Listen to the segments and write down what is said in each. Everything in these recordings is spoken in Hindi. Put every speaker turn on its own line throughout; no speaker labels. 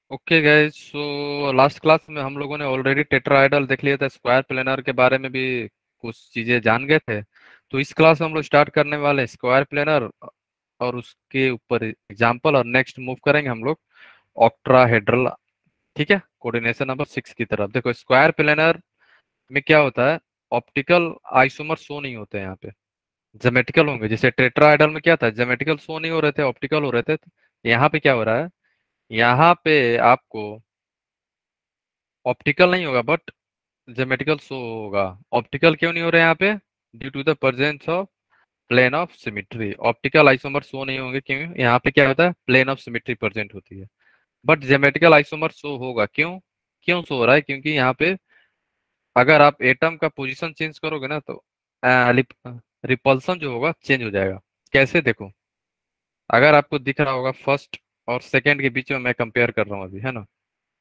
Okay guys, so last class में हम लोगों ने ऑलरेडी टेट्राहेड्रल देख लिया था। स्क्वायर प्लेनर के बारे में भी कुछ चीजें जान गए थे। तो इस क्लास में हम लोग स्टार्ट करने वाले हैं स्क्वायर प्लेनर और उसके ऊपर एग्जांपल, और नेक्स्ट मूव करेंगे हम लोग ऑक्ट्राहेड्रल। ठीक है, कोऑर्डिनेशन नंबर 6 की तरफ देखो। स्क्वायर प्लेनर में क्या होता है, ऑप्टिकल आइसोमर शो नहीं होते हैं यहाँ पे, ज्योमेट्रिकल होंगे। जैसे टेट्राहेड्रल में क्या था, ज्योमेट्रिकल शो नहीं हो रहे थे, ऑप्टिकल हो रहे थे। यहाँ पे क्या हो रहा है, यहाँ पे आपको ऑप्टिकल नहीं होगा बट ज्योमेट्रिकल शो होगा। ऑप्टिकल क्यों नहीं हो रहा है यहाँ पे, due to the presence of plane of symmetry. Optical isomer show नहीं होंगे, क्यों, यहाँ पे क्या होता है, प्लेन ऑफ सिमिट्री प्रेजेंट होती है। बट ज्योमेट्रिकल आइसोमर शो होगा, क्यों, क्यों शो हो रहा है, क्योंकि यहाँ पे अगर आप एटम का पोजीशन चेंज करोगे ना तो रिपल्सन जो होगा चेंज हो जाएगा। कैसे, देखो, अगर आपको दिख रहा होगा फर्स्ट और सेकेंड के बीच में मैं कंपेयर कर रहा हूँ अभी, है ना,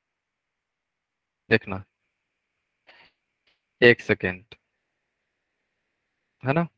देखना, एक सेकेंड, है ना,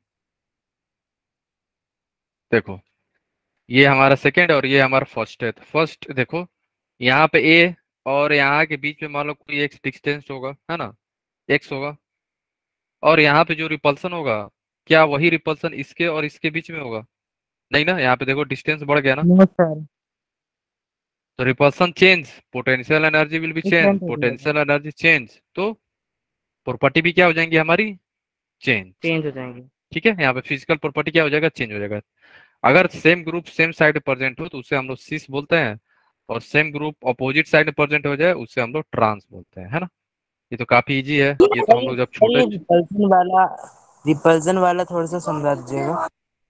देखो, ये हमारा सेकेंड और ये हमारा फर्स्ट है। तो फर्स्ट देखो, यहाँ पे ए और यहाँ के बीच में मान लो कोई एक डिस्टेंस होगा, है ना, एक्स होगा। और यहाँ पे जो रिपल्सन होगा, क्या वही रिपल्सन इसके और इसके बीच में होगा? नहीं ना, यहाँ पे देखो डिस्टेंस बढ़ गया ना।
No sir.
तो repulsion change, potential energy will be change,
different हो जाएगा।
पोटेंशियल एनर्जी चेंज, तो प्रॉपर्टी भी क्या हो जाएंगी हमारी, चेंज।
चेंज हो जाएंगे।
ठीक है, यहाँ पे फिजिकल प्रॉपर्टी क्या हो जाएगा, चेंज हो जाएगा। अगर same group same side present हो तो उसे हम लोग सिस बोलते हैं, और सेम ग्रुप अपोजिट साइड में प्रेजेंट हो जाए उसे हम लोग ट्रांस बोलते हैं, है ना। ये तो काफी इजी है, ये तो
सर
हम
ये
लोग जब
सर
छोटे।
ये रिपल्जन वाला थोड़ा सा समझा दीजिएगा।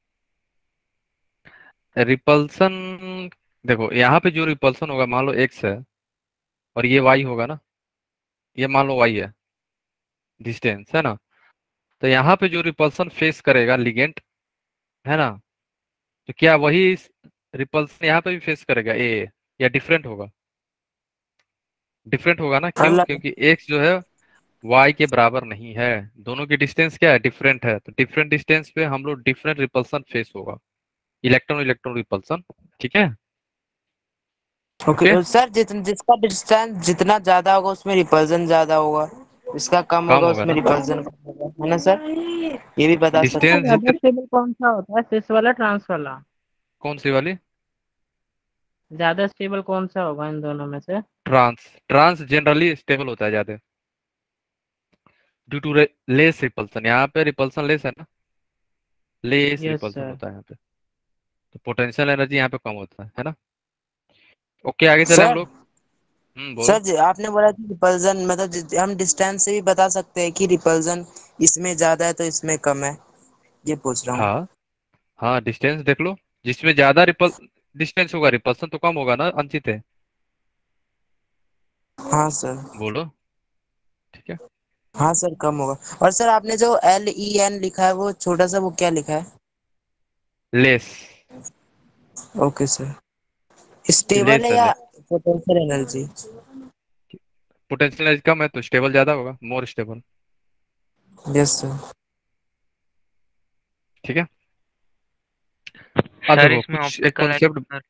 रिपल्सन, देखो यहाँ पे जो रिपल्सन होगा, मान लो एक्स है और ये वाई होगा ना, ये मान लो वाई है, डिस्टेंस, है ना। तो यहाँ पे जो रिपल्सन फेस करेगा लिगेंड, है ना, तो क्या वही रिपल्सन यहाँ पे भी फेस करेगा ए, या डिफरेंट होगा? डिफरेंट होगा ना, क्यों,
अलग।
क्योंकि एक्स जो है वाई के बराबर नहीं है। दोनों की डिस्टेंस क्या है, डिफरेंट है, तो डिफरेंट डिस्टेंस पे हम लोग डिफरेंट रिपल्सन फेस होगा, इलेक्ट्रॉन इलेक्ट्रॉन रिपल्सन। ठीक है, ओके,
ओके सर, जिसका डिस्टेंस जितना ज्यादा होगा उसमें रिपल्जन ज्यादा होगा, जिसका कम
कम
होगा
होगा
उसमें
ना,
रिपल्जन कम होगा, है ना सर? ये भी बता सकते
डिस्टेंस
हैं। ज्यादा
जितने।
स्टेबल कौन सा होता है, सिस वाला ट्रांस वाला?
कौन सी वाली?
ज्यादा स्टेबल कौन सा होगा इन दोनों में से?
ट्रांस, ट्रांस जनरली स्टेबल होता है ज्यादा, ड्यू टू लेस रिपल्सन। यहाँ पे रिपल्सन लेस है ना, लेस
यस
रिपल्सन
सर।
होता है यहाँ पे, तो पोटेंशियल एनर्जी यहाँ पे कम होता है ना। ओके, आगे चले हम
सर
लोग। बोलो।
आपने बोला कि रिपल्जन मतलब हम डिस्टेंस से भी बता सकते हैं कि रिपल्जन इसमें ज्यादा है तो इसमें कम है, ये पूछ रहा हूँ।
हाँ, हाँ, डिस्टेंस देख लो, जिसमें ज्यादा रिपल डिस्टेंस होगा रिपल्सन तो कम होगा ना, अंकित है,
हाँ सर।
बोलो। ठीक है,
हाँ सर, कम होगा। और सर आपने जो LEN लिखा है वो छोटा सा वो क्या लिखा है?
Less,
okay sir. Stable
less
है
है,
या
less.
Potential energy?
Potential energy कम है तो स्टेबल ज्यादा होगा, मोर स्टेबल।
Yes sir.
ठीक है, अब
सर
देखो
इसमें
कुछ एक
ऑप्टिकल
कॉन्सेप्ट।
आइसोमर।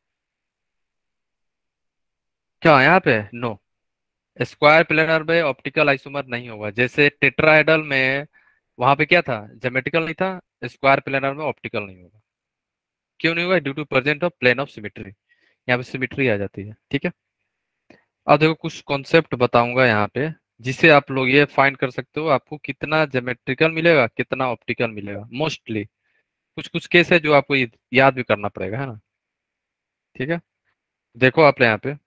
क्या यहाँ पे, नो, स्क्वायर प्लेनर में ऑप्टिकल आइसोमर नहीं होगा। जैसे टेट्राहेड्रल में वहां पे क्या था, ज्योमेट्रिकल नहीं था, स्क्वायर प्लेनर में ऑप्टिकल नहीं होगा। क्यों नहीं होगा, due to present of plane of symmetry, यहाँ पे सिमेट्री आ जाती है। ठीक है, अब देखो कुछ कॉन्सेप्ट बताऊंगा यहाँ पे, जिससे आप लोग ये फाइंड कर सकते हो आपको कितना ज्योमेट्रिकल मिलेगा कितना ऑप्टिकल मिलेगा। मोस्टली कुछ कुछ केस है जो आपको याद भी करना पड़ेगा, है ना। ठीक है, देखो आप यहाँ पे,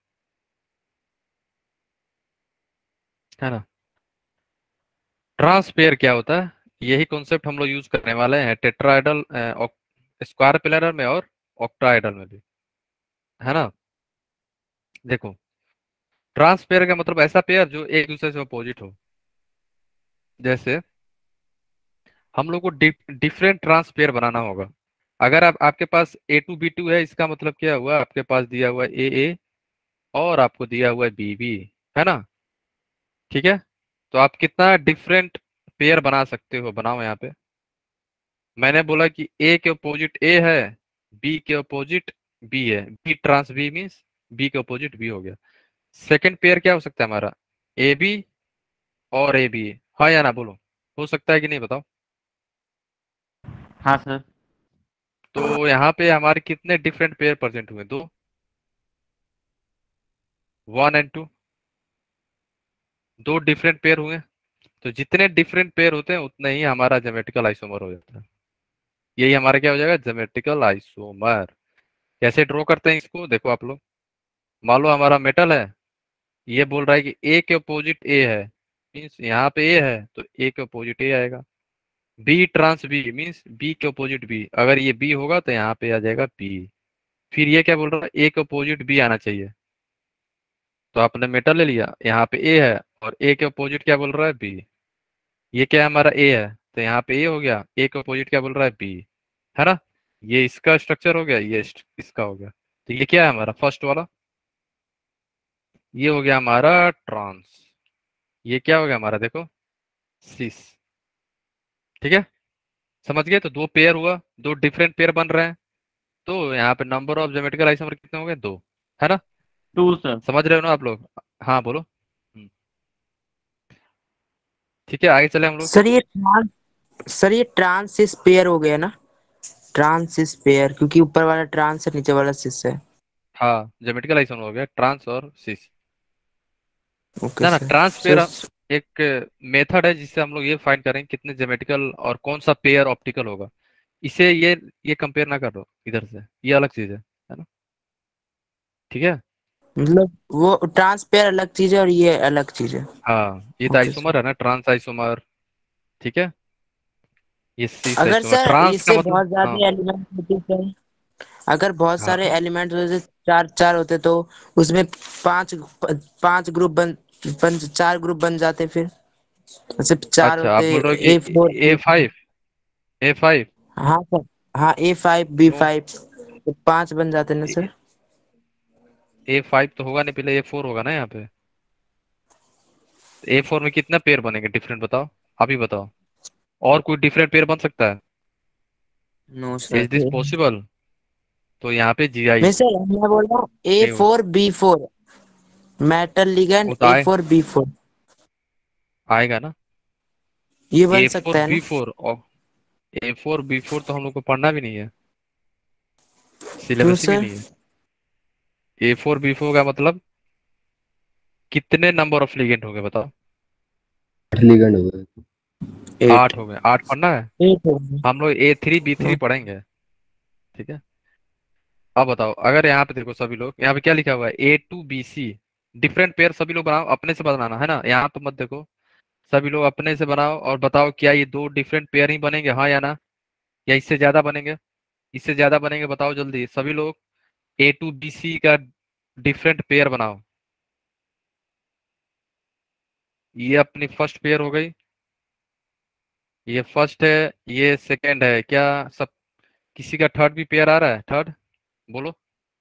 है ना, ट्रांसपेयर क्या होता है, यही कॉन्सेप्ट हम लोग यूज करने वाले हैं टेट्राहेड्रल, स्क्वायर पिलर में और ऑक्टाहेड्रल में भी, है ना। देखो, ट्रांसपेयर का मतलब ऐसा पेयर जो एक दूसरे से अपोजिट हो। जैसे हम लोग को डिफरेंट ट्रांसपेयर बनाना होगा। अगर आप आपके पास A2B2 है, इसका मतलब क्या हुआ, आपके पास दिया हुआ है AA और आपको दिया हुआ है BB, है ना। ठीक है, तो आप कितना डिफरेंट पेयर बना सकते हो, बनाओ यहाँ पे। मैंने बोला कि ए के अपोजिट ए है, बी के अपोजिट बी है, B trans B means B के अपोजिट बी हो गया। सेकंड पेयर क्या हो सकता है हमारा, ए बी और ए बी, हाँ या ना बोलो, हो सकता है कि नहीं बताओ।
हाँ सर।
तो यहाँ पे हमारे कितने डिफरेंट पेयर प्रेजेंट हुए, दो, 1 और 2, दो डिफरेंट पेयर हुए। तो जितने डिफरेंट पेयर होते हैं उतना ही हमारा ज्योमेट्रिकल आइसोमर हो जाता है। यही हमारा क्या हो जाएगा, ज्योमेट्रिकल आइसोमर। कैसे ड्रॉ करते हैं इसको, देखो आप लोग, मान लो हमारा मेटल है, ये बोल रहा है कि ए के अपोजिट ए है, मीन्स यहाँ पे ए है तो ए के अपोजिट ए आएगा। B trans B means B के अपोजिट बी, अगर ये बी होगा तो यहाँ पे आ जाएगा बी। फिर ये क्या बोल रहा है, ए के अपोजिट बी आना चाहिए, तो आपने मेटल ले लिया, यहाँ पे ए है और ए के अपोजिट क्या बोल रहा है, बी। ये क्या है, हमारा ए है, तो यहाँ पे ए हो गया, ए के अपोजिट क्या बोल रहा है, बी, है ना। ये इसका स्ट्रक्चर हो गया, ये इसका हो गया। तो ये क्या है हमारा फर्स्ट वाला, ये हो गया हमारा ट्रांस। ये क्या हो गया हमारा, देखो, सिस। ठीक है, समझ गए। तो दो पेयर हुआ, दो डिफरेंट पेयर बन रहे हैं, तो यहाँ पे नंबर ऑफ ज्योमेट्रिकल आइसोमर कितने हो गए, दो, है ना।
2 सर।
समझ रहे हो ना आप लोग, हाँ बोलो। ठीक है, आगे चले हम लोग।
सर ये ट्रांस पेयर हो गया ना, ट्रांस पेयर, क्योंकि ऊपर वाला ट्रांस है, नीचे वाला सिस है।
हाँ, ज्योमेट्रिकल आइसोमर हो गया ट्रांस और सिस।
ओके
ना ना,
सर।
ट्रांस पेयर
सर
एक मेथड है जिससे हम लोग ये फाइंड करेंगे कितने ज्योमेट्रिकल और कौन सा पेयर ऑप्टिकल होगा। इसे ये कंपेयर ना कर लो इधर से, ये अलग चीज है ना। ठीक है।
मतलब वो ट्रांस पेयर अलग चीज है और ये अलग चीज है।
हाँ, ये तो
ओके सर।
आइसोमर है ना, ट्रांस आइसोमर। ठीक है, ये सिस
अगर
आइसोमर,
सर
ट्रांस का
इससे
मतलब,
बहुत
हाँ
ज्यादा एलिमेंट होते सर, अगर बहुत सारे
हाँ।
एलिमेंट जैसे चार चार होते तो उसमें पांच पांच ग्रुप चार ग्रुप बन जाते फिर। जैसे चार
अच्छा, आप
होते,
बोल रहे हो कि
A4
A5, A5।
हाँ सर। हाँ
नो,
A5 B5 तो पांच बन जाते ना सर।
A5 तो होगा नहीं, पहले A4 होगा ना यहाँ पे। A4 में कितना पेयर बनेंगे डिफरेंट, बताओ, आप ही बताओ। और कोई डिफरेंट पेयर बन सकता है,
no
is
sir.
This possible. तो यहाँ पे
नहीं
GI
सर, मैं बोल रहा हूँ ए
नहीं हो,
four B four metal ligand
वो तो
A4 B4
आएगा ना।
ये
ए
बन
फोर
सकता है
बी
ना।
फोर और A4 B4 तो हम लोग को पढ़ना भी नहीं है,
क्यों
सिलेबस ही में
सर।
नहीं है। A4 B4 का मतलब कितने नंबर ऑफ लिगेंड हो गए बताओ।
8 लीगेंड हो गए।
8।
8 हो गए, 8 पढ़ना है।
8 होगा।
हम लोग A3 B3 पढ़ेंगे। ठीक है, अब बताओ, अगर यहाँ पे देखो सभी लोग, यहाँ पे क्या लिखा हुआ है, A2BC, डिफरेंट पेयर सभी लोग बनाओ, अपने से बनाना है ना, यहाँ तो मत देखो। सभी लोग अपने से बनाओ और बताओ क्या ये दो डिफरेंट पेयर ही बनेंगे, हाँ या ना, या इससे ज्यादा बनेंगे। इससे ज्यादा बनेंगे, बताओ जल्दी सभी लोग। A2BC का डिफरेंट पेयर बनाओ। ये अपनी फर्स्ट पेयर हो गई, ये फर्स्ट है, ये सेकंड है, क्या सब, किसी का थर्ड भी पेयर आ रहा है, थर्ड बोलो,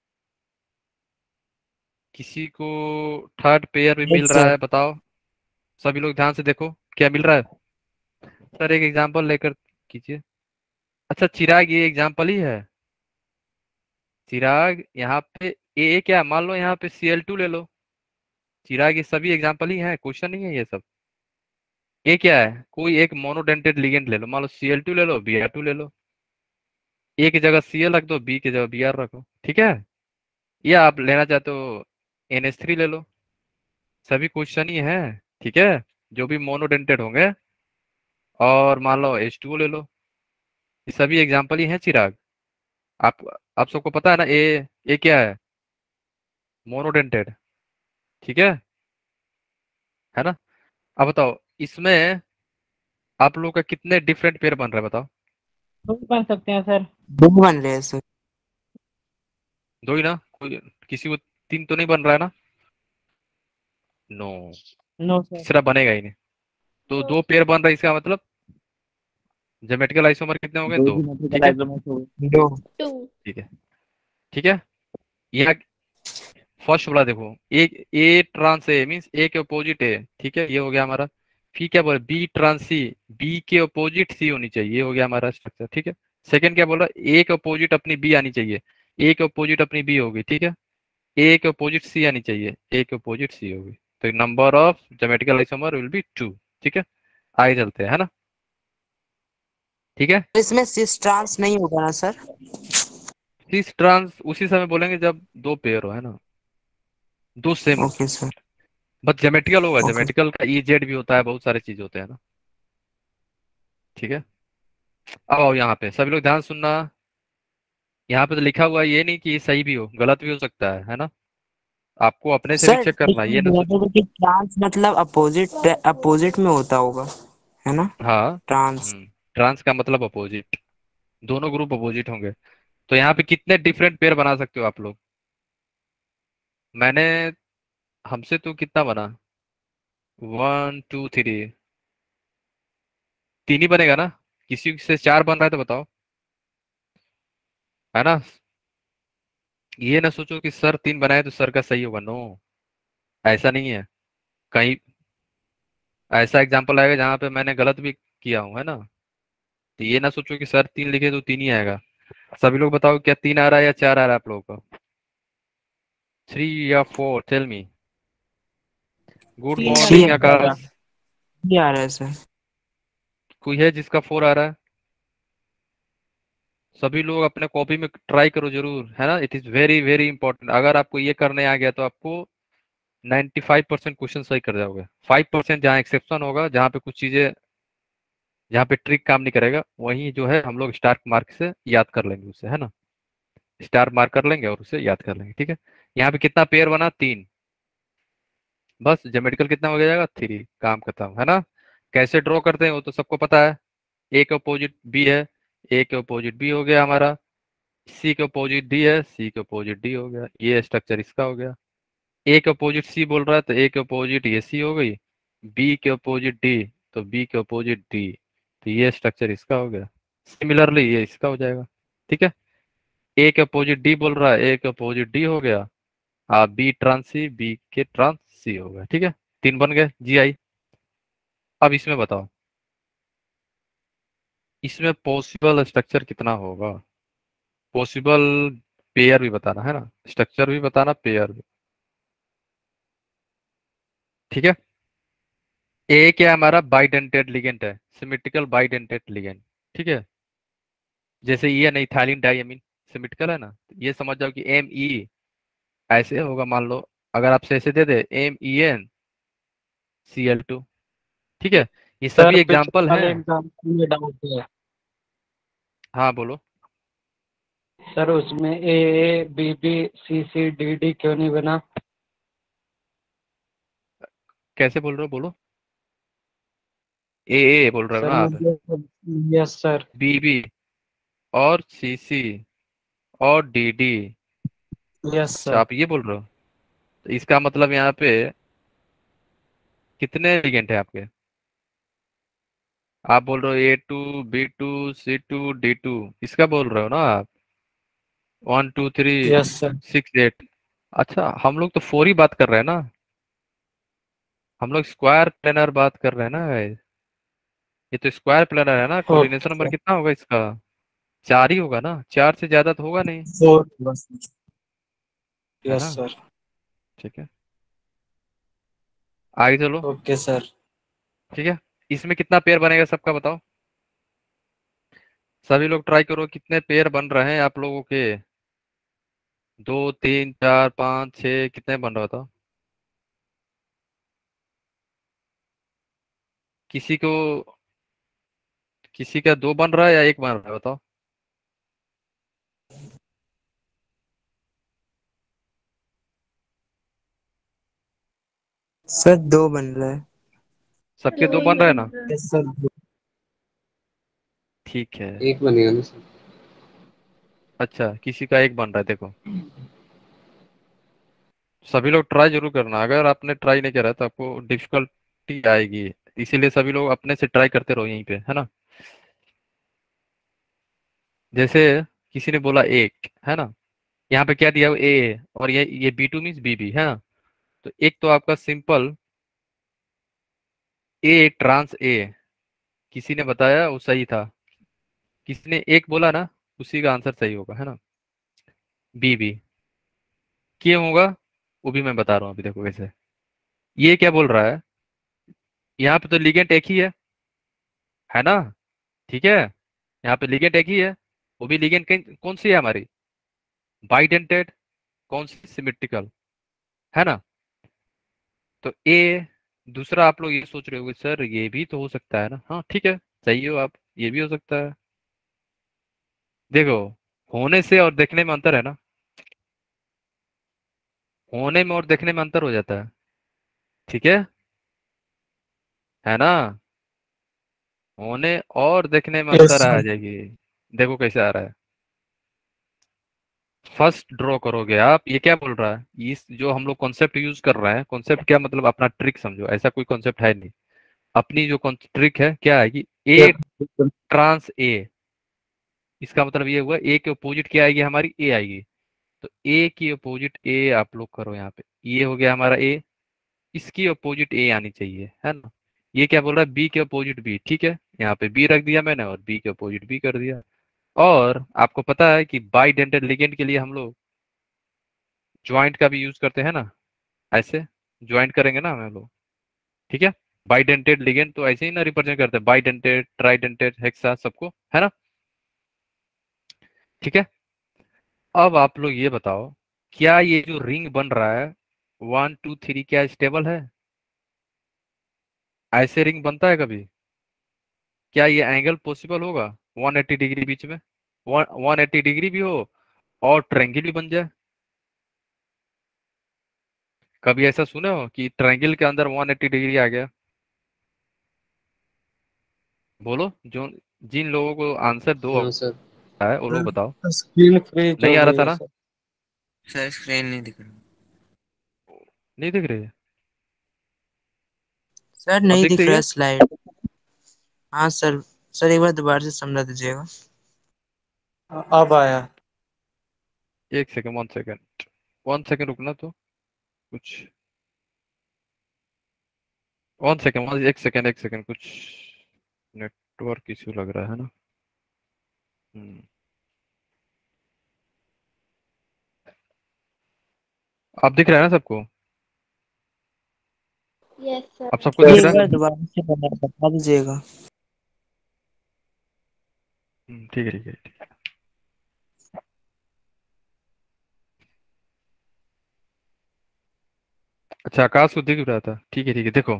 किसी को थर्ड पेयर भी मिल
यस
रहा
सर।
है, बताओ। सभी लोग ध्यान से देखो क्या मिल रहा है। सर एक एग्जांपल लेकर कीजिए। अच्छा चिराग, ये एग्जांपल ही है। चिराग यहाँ पे ए क्या, मान लो यहाँ पे Cl2 ले लो। चिराग ये सभी एग्जांपल ही है, क्वेश्चन नहीं है ये सब। ए क्या है, कोई एक मोनोडेंटेड लिगेंड ले लो, मान लो Cl2 ले लो, Br2 ले लो। ए की जगह Cl रख दो, बी की जगह Br रखो, ठीक है। या आप लेना चाहते हो NH3 ले लो, सभी क्वेश्चन ही है। ठीक है, जो भी मोनोडेंटेड होंगे, और मान लो H2O ले लो, ये सभी एग्जांपल ही हैं चिराग। आप आप सबको पता है ना, ए क्या है, मोनोडेंटेड। ठीक है ना। अब बताओ इसमें आप लोग का कितने डिफरेंट पेयर बन रहा है बताओ।
2 बन सकते हैं सर।
दो बन रहे हैं सर।
दो ही ना, कोई किसी को तीन तो नहीं बन रहा है ना। No,
no sir.
तीसरा बनेगा ही नहीं। तो दो पेयर बन रहा है, इसका मतलब ज्योमेट्रिकल आइसोमर कितने हो गए,
दो
दो।
ज्योमेट्रिकल
ठीक है,
आइसोमर्स हो गए।
दो।
ठीक है, ठीक है। यह फर्स्ट वाला देखो, एक ए ट्रांस ए मीन्स ए के अपोजिट ए, ठीक है, ये हो गया हमारा। फिर क्या बोला, बी ट्रांस सी, बी के अपोजिट सी होनी चाहिए, ये हो गया हमारा स्ट्रक्चर। ठीक है, सेकंड क्या बोला, ए के अपोजिट अपनी बी आनी चाहिए, ए के अपोजिट अपनी बी होगी, ठीक है। ए के अपोजिट सी आनी चाहिए, ए के अपोजिट सी होगी, तो number of geometrical isomer will be 2। ठीक है, आगे चलते हैं, है ना। ठीक है,
इसमें सिस ट्रांस नहीं होगा ना सर?
सिस ट्रांस उसी समय बोलेंगे जब दो पेयर हो, है ना, दो सेम हो।
Okay sir.
बस ज्योमेट्रिकल होगा,
ओके।
ज्योमेट्रिकल का ई जेड भी होता है, बहुत सारे चीज होते हैं ना। ठीक है, अब आओ यहाँ पे सभी लोग ध्यान सुनना। यहाँ पे तो लिखा हुआ है, ये नहीं कि ये सही भी हो, गलत भी हो सकता है ना। आपको अपने से भी
सर
चेक करना है, ये ना सोचो।
ट्रांस मतलब अपोजिट अपोजिट में होता होगा, है ना?
हाँ।
ट्रांस।
ट्रांस का मतलब अपोजिट, दोनों ग्रुप अपोजिट होंगे। तो यहाँ पे कितने डिफरेंट पेयर बना सकते हो आप लोग? मैंने, हमसे तो कितना बना, 1 2 3, तीन ही बनेगा ना, किसी से चार बन रहा है तो बताओ, है ना। ये ना सोचो कि सर तीन बनाए तो सर का सही होगा, नो, ऐसा नहीं है। कहीं ऐसा एग्जाम्पल आएगा जहां पे मैंने गलत भी किया हूं, है ना। तो ये ना सोचो कि सर तीन लिखे तो तीन ही आएगा। सभी लोग बताओ, क्या तीन आ रहा है या चार आ रहा है आप लोगों को? 3 या 4, टेल मी। गुड
तीन आ
थ्री
मॉर्निंग
रहा है।
आकाश।
थ्री आ रहा है सर।
कोई है जिसका 4 आ रहा है? सभी लोग अपने कॉपी में ट्राई करो जरूर, है ना। It is very very important. अगर आपको ये करने आ गया तो आपको 95% क्वेश्चन सही कर जाओगे। 5% जहाँ एक्सेप्शन होगा, जहाँ पे कुछ चीजें, जहाँ पे ट्रिक काम नहीं करेगा, वहीं जो है हम लोग स्टार मार्क से याद कर लेंगे उसे, है ना। स्टार मार्क कर लेंगे और उसे याद कर लेंगे। ठीक है, यहाँ पे कितना पेयर बना, तीन। बस ज्योमेट्रिकल कितना हो जाएगा, 3, काम खत्म, है ना। कैसे ड्रॉ करते हैं वो तो सबको पता है। ए के अपोजिट बी है, ए के अपोजिट बी हो गया हमारा। सी के अपोजिट डी है, सी के अपोजिट डी हो गया, ये स्ट्रक्चर इसका हो गया। ए के अपोजिट सी बोल रहा है तो ए के अपोजिट ये सी हो गई। बी के अपोजिट डी, तो बी के अपोजिट डी, तो ये स्ट्रक्चर इसका हो गया। सिमिलरली ये इसका हो जाएगा। ठीक है, ए के अपोजिट डी बोल रहा है, ए के अपोजिट डी हो गया। बी ट्रांस सी, बी के ट्रांस सी हो गया। ठीक है, तीन बन गए जी आई। अब इसमें बताओ, इसमें पॉसिबल स्ट्रक्चर कितना होगा? पॉसिबल पेयर भी बताना है ना, स्ट्रक्चर भी बताना, पेयर भी। ठीक है, ए क्या हमारा बाइडेंटेड लिगेंड है, सिमेट्रिकल बाइडेंटेड लिगेंड। ठीक है, जैसे ये नहीं, इथाइलिन डाइमीन सिमेट्रिकल है ना, ये समझ जाओ कि एम ई ऐसे होगा, मान लो अगर आपसे ऐसे दे दे MEnCl2। ठीक है, ये
सर
सभी
पिछले
एग्जाम्पल
वाले
हैं।
एग्जाम में डाउट है।
हाँ बोलो।
सर उसमें AABBCCDD क्यों नहीं बना?
कैसे बोल रहे हो, बोलो। ए बोल रहे हो
सर
ना आप?
मुझे, यस सर।
BB और CC और DD।
यस
अच्छा,
सर।
आप ये बोल रहे हो, तो इसका मतलब यहाँ पे कितने लिगेंड है आपके? आप बोल रहे हो A2 B2 C2 D2, इसका बोल रहे हो ना आप? 1 2 3
यस सर।
6 8। अच्छा, हम लोग तो 4 ही बात कर रहे हैं ना, हम लोग स्क्वायर प्लेनर बात कर रहे हैं ना guys। ये तो स्क्वायर प्लेनर है ना, कोऑर्डिनेशन
ओके
नंबर
सर।
कितना होगा इसका? चार ही होगा ना, चार से ज्यादा तो होगा नहीं,
फोर।
है
यस
ना।
सर।
ठीक है, आगे चलो।
Okay sir.
ठीक है, इसमें कितना पेयर बनेगा सबका बताओ। सभी लोग ट्राई करो, कितने पेयर बन रहे हैं आप लोगों के? 2 3 4 5 6, कितने बन रहा था? किसी को, किसी का दो बन रहा है या एक बन रहा है बताओ।
सर दो बन रहा है।
सबके दो बन रहे हैं ना?
Yes sir.
ठीक है।
एक बनेगा ना सर।
अच्छा, किसी का एक बन रहा है, देखो सभी लोग ट्राई जरूर करना, अगर आपने ट्राई नहीं करा तो आपको डिफिकल्टी आएगी। इसीलिए सभी लोग अपने से ट्राई करते रहो यहीं पे, है ना। जैसे किसी ने बोला एक, है ना, यहाँ पे क्या दिया हुआ ए, और ये B2 मीन्स BB, है ना। तो एक तो आपका सिंपल A ट्रांस A, किसी ने बताया वो सही था, किसी ने एक बोला ना, उसी का आंसर सही होगा, है ना, BB। क्यों होगा वो भी मैं बता रहा हूँ अभी, देखो कैसे। ये क्या बोल रहा है, यहाँ पे तो लिगेंड एक ही है ना, ठीक है, यहाँ पे लिगेंड एक ही है, वो भी लिगेंड कौन सी है हमारी, बाइडेंटेड, कौन सी, सिमेट्रिकल, है ना। तो ए, दूसरा आप लोग ये सोच रहे होगे सर ये भी तो हो सकता है ना, हाँ ठीक है, सही हो आप, ये भी हो सकता है। देखो, होने से और देखने में अंतर है ना, होने में और देखने में अंतर हो जाता है, ठीक है ना, होने और देखने में
यस
अंतर आ
सर।
जाएगी। देखो कैसे आ रहा है, फर्स्ट ड्रॉ करोगे आप, ये क्या बोल रहा है, इस जो हम लोग कॉन्सेप्ट यूज कर रहे हैं, कॉन्सेप्ट क्या मतलब, अपना ट्रिक समझो, ऐसा कोई कॉन्सेप्ट है नहीं, अपनी जो ट्रिक है क्या है कि ए
यस
ट्रांस ए, इसका मतलब ये हुआ ए के अपोजिट क्या आएगी हमारी, ए आएगी। तो ए की अपोजिट ए आप लोग करो यहाँ पे, ये हो गया हमारा ए, इसकी अपोजिट ए आनी चाहिए, है ना। ये क्या बोल रहा है, बी के अपोजिट बी, ठीक है, यहाँ पे बी रख दिया मैंने और बी के अपोजिट बी कर दिया। और आपको पता है कि बाइडेंटेड लिगेंड के लिए हम लोग ज्वाइंट का भी यूज करते हैं ना, ऐसे ज्वाइंट करेंगे ना हम लोग, ठीक है। बाइडेंटेड लिगेंड तो ऐसे ही ना रिप्रेजेंट करते हैं, बाइडेंटेड, ट्राइडेंटेड, हेक्सा, सबको, है ना, ठीक है। अब आप लोग ये बताओ, क्या ये जो रिंग बन रहा है 1 2 3 क्या स्टेबल है, ऐसे रिंग बनता है कभी, क्या ये एंगल पॉसिबल होगा 180 डिग्री बीच में, 180 डिग्री भी हो और ट्रायंगल भी बन जाए, कभी ऐसा सुने हो कि ट्रायंगल के अंदर 180 डिग्री आ गया, बोलो, जो जिन लोगों को आंसर दो
नो सर।
है वो लोग बताओ।
स्क्रीन फ्रीज
नहीं
हो
आ रहा
गई
था
है
ना,
सर।
सर स्क्रीन नहीं दिख रहा।
नहीं दिख रही है,
सर
अब
नहीं
दिख
दिख
रही
रहा
है,
है स्लाइड। हाँ सर। सर एक बार दोबारा से समझा दीजिएगा।
अब आया।
एक सेकंड, 1 सेकंड, 1 सेकंड रुकना तो, कुछ 1 सेकंड, 1 सेकंड, कुछ नेटवर्क इश्यू लग रहा है ना। हम्म, अब दिख रहा है ना सबको,
यस
अब
सर।
सबको
ये
दिख
यस
एक
रहा है।
बार
सर।
दोबारा से बता दीजिएगा।
ठीक है, ठीक है, ठीक है। अच्छा, आकाश को दिख रहा था, ठीक है, ठीक है, देखो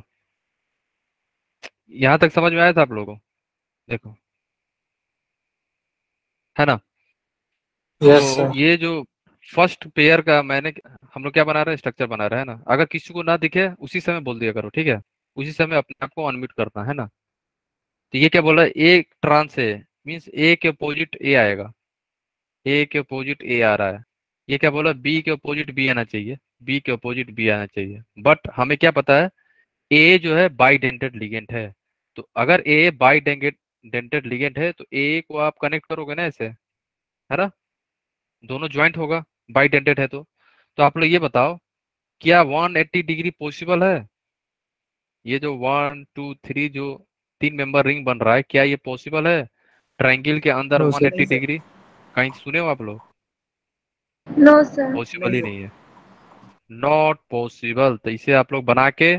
यहाँ तक समझ में आया था आप लोगों को, देखो, है ना।
यस
तो
सर।
ये जो फर्स्ट पेयर का मैंने, हम लोग क्या बना रहे हैं, स्ट्रक्चर बना रहे हैं ना, अगर किसी को ना दिखे उसी समय बोल दिया करो, ठीक है, उसी समय अपने आप को अनम्यूट करना है ना। तो ये क्या बोल रहा है, ए ट्रांस ए, मीन्स ए के अपोजिट ए आएगा, ए के अपोजिट ए आ रहा है। ये क्या बोला, बी के अपोजिट बी आना चाहिए, बी के अपोजिट बी आना चाहिए, बट हमें क्या पता है, ए जो है बाइडेंटेड लिगेंड है। तो अगर ए बाइडेंटेड लिगेंड है तो ए को आप कनेक्ट करोगे ना ऐसे, है ना, दोनों ज्वाइंट होगा, बाइडेंटेड है तो आप लोग ये बताओ, क्या 180 डिग्री पॉसिबल है, ये जो 1 2 3 जो 3 मेंबर रिंग बन रहा है, क्या ये पॉसिबल है ट्रायंगल के अंदर
नो सर।
180 डिग्री, कहीं सुने हो आप लोग,
नो सर।
पॉसिबल ही नहीं है, नॉट पॉसिबल। तो इसे आप लोग बना के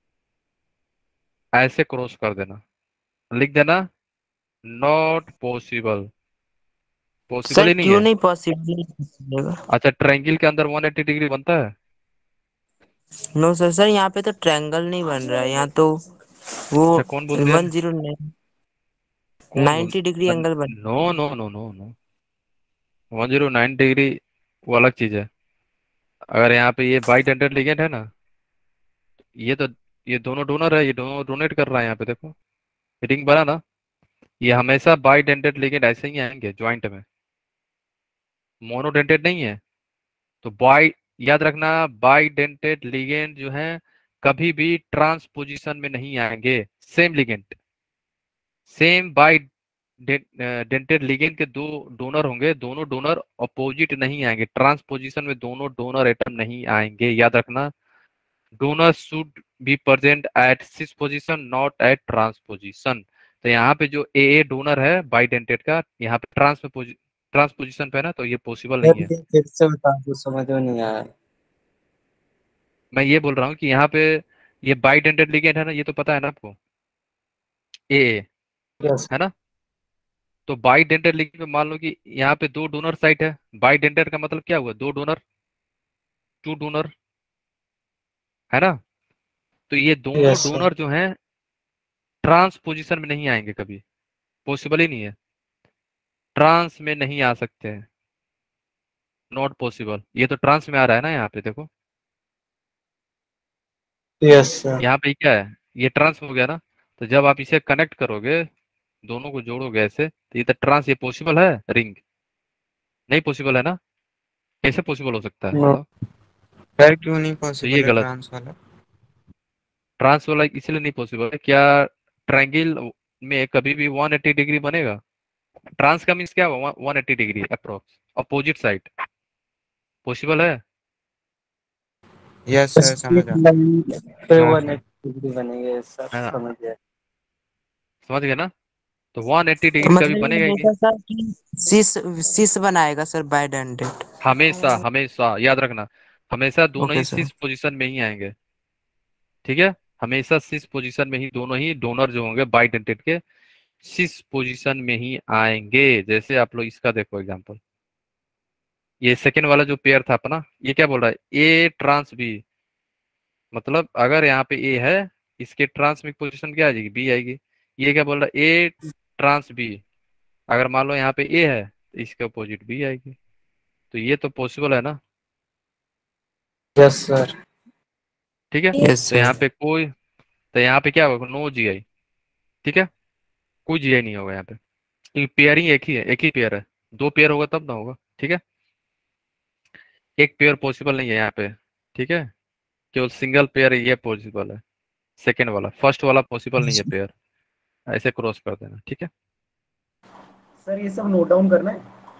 ऐसे क्रॉस कर देना, लिख देना, नॉट पॉसिबल, पॉसिबल
सर
ही नहीं
क्यों
है।
नहीं पॉसिबल?
अच्छा, ट्रायंगल के अंदर 180 डिग्री बनता है,
नो सर, सर यहाँ पे तो ट्रायंगल नहीं बन रहा है, यहाँ तो वो
अच्छा कौन बोल दिया, कौन बोल,
90 डिग्री एंगल बन।
No no no no no, 109 degree वो अलग चीज है। अगर यहाँ पे ये बाइडेंटेड लिगेंड है ना, ये तो, ये दोनों डोनर है, ये दोनों डोनेट कर रहा है, यहाँ पे देखो रिंग बना ना, ये हमेशा बाइडेंटेड लिगेंड ऐसे ही आएंगे ज्वाइंट में, मोनोडेंटेड नहीं है। तो बाई, याद रखना, बाइडेंटेड लिगेंड जो है कभी भी ट्रांसपोजिशन में नहीं आएंगे, same ligand, same bidentate ligand के दो डोनर होंगे, दोनों डोनर अपोजिट नहीं आएंगे, ट्रांसपोजिशन में दोनों डोनर एटम नहीं आएंगे, याद रखना, donor should be present at cis position not at transposition. तो यहाँ पे जो ए डोनर है बाइडेंटेड का, यहाँ पे ट्रांसपोजिशन पे है ना, तो ये पॉसिबल नहीं
सर
है।
ये फिर से बता दो, समझ में नहीं आया।
मैं ये बोल रहा हूँ कि यहाँ पे ये बाइडेंटेड लिगेंड है ना, ये तो पता है ना आपको, ए
यस।
है ना। तो बाइडेंटेड लिगेंड में मान लो कि यहाँ पे दो डोनर साइट है। बाइडेंटेड का मतलब क्या हुआ, दो डोनर, टू डोनर, है ना। तो ये दोनों
यस सर।
डोनर जो हैं ट्रांस पोजीशन में नहीं आएंगे कभी, पॉसिबल ही नहीं है, ट्रांस में नहीं आ सकते हैं, नॉट पॉसिबल। ये तो ट्रांस में आ रहा है ना, यहाँ पे देखो,
यस सर।
यहाँ पे क्या है, ये ट्रांस हो गया ना। तो जब आप इसे कनेक्ट करोगे, दोनों को जोड़ोगे ऐसे, तो ये तो ट्रांस, ये पॉसिबल है, रिंग नहीं पॉसिबल है ना। कैसे पॉसिबल हो सकता है
नो।
बताओ।
सर क्यों नहीं
तो ये
पॉसिबल है
गलत,
ट्रांस वाला?
ट्रांस वाला इसलिए नहीं पॉसिबल है, क्या ट्रायंगल में कभी भी 180 डिग्री बनेगा। ट्रांस का मीन्स क्या हुआ, 180 degree approx opposite side, possible है।
यस सर समझ आ
पे
no
one
sir.
Eighty degree बनेंगे सर,
है ना,
समझ गया।
समझ गए ना। तो 180 डिग्री कभी
मतलब ये
बनेगा ही नहीं,
हमेशा सर कि शीश शीश बनाएगा सर बाइडेंटेड।
हमेशा हमेशा याद रखना, हमेशा दोनों
ओके
ही
सर।
शीर्ष पोजीशन में ही आएंगे, ठीक है। हमेशा शीर्ष पोजीशन में ही दोनों ही डोनर जो होंगे बाइडेंटेड के शीर्ष पोजीशन में ही आएंगे। जैसे आप लोग इसका देखो एग्जांपल, ये सेकेंड वाला जो पेयर था अपना, ये क्या बोल रहा है, ए ट्रांस बी, मतलब अगर यहाँ पे ए है, इसके ट्रांसमिक पोजीशन क्या आ जाएगी, बी आएगी। ये क्या बोल रहा है, ए ट्रांस बी, अगर मान लो यहाँ पे ए है तो इसके अपोजिट बी आएगी। तो ये तो पॉसिबल है ना,
यस सर।
ठीक है।
यस
तो यहाँ
सर।
पे कोई, तो यहाँ पे क्या होगा, नो जी आई, ठीक है, कोई जी आई नहीं होगा यहाँ पे, क्योंकि पेयरिंग एक ही है, एक ही पेयर है। दो पेयर होगा तब ना होगा, ठीक है। एक पेयर पॉसिबल नहीं है यहाँ पे, ठीक है, केवल सिंगल पेयर ये पॉसिबल है। सेकेंड वाला, फर्स्ट वाला पॉसिबल नहीं है पेयर, ऐसे क्रॉस कर देना, ठीक है।
सर ये सब नोट डाउन करना है।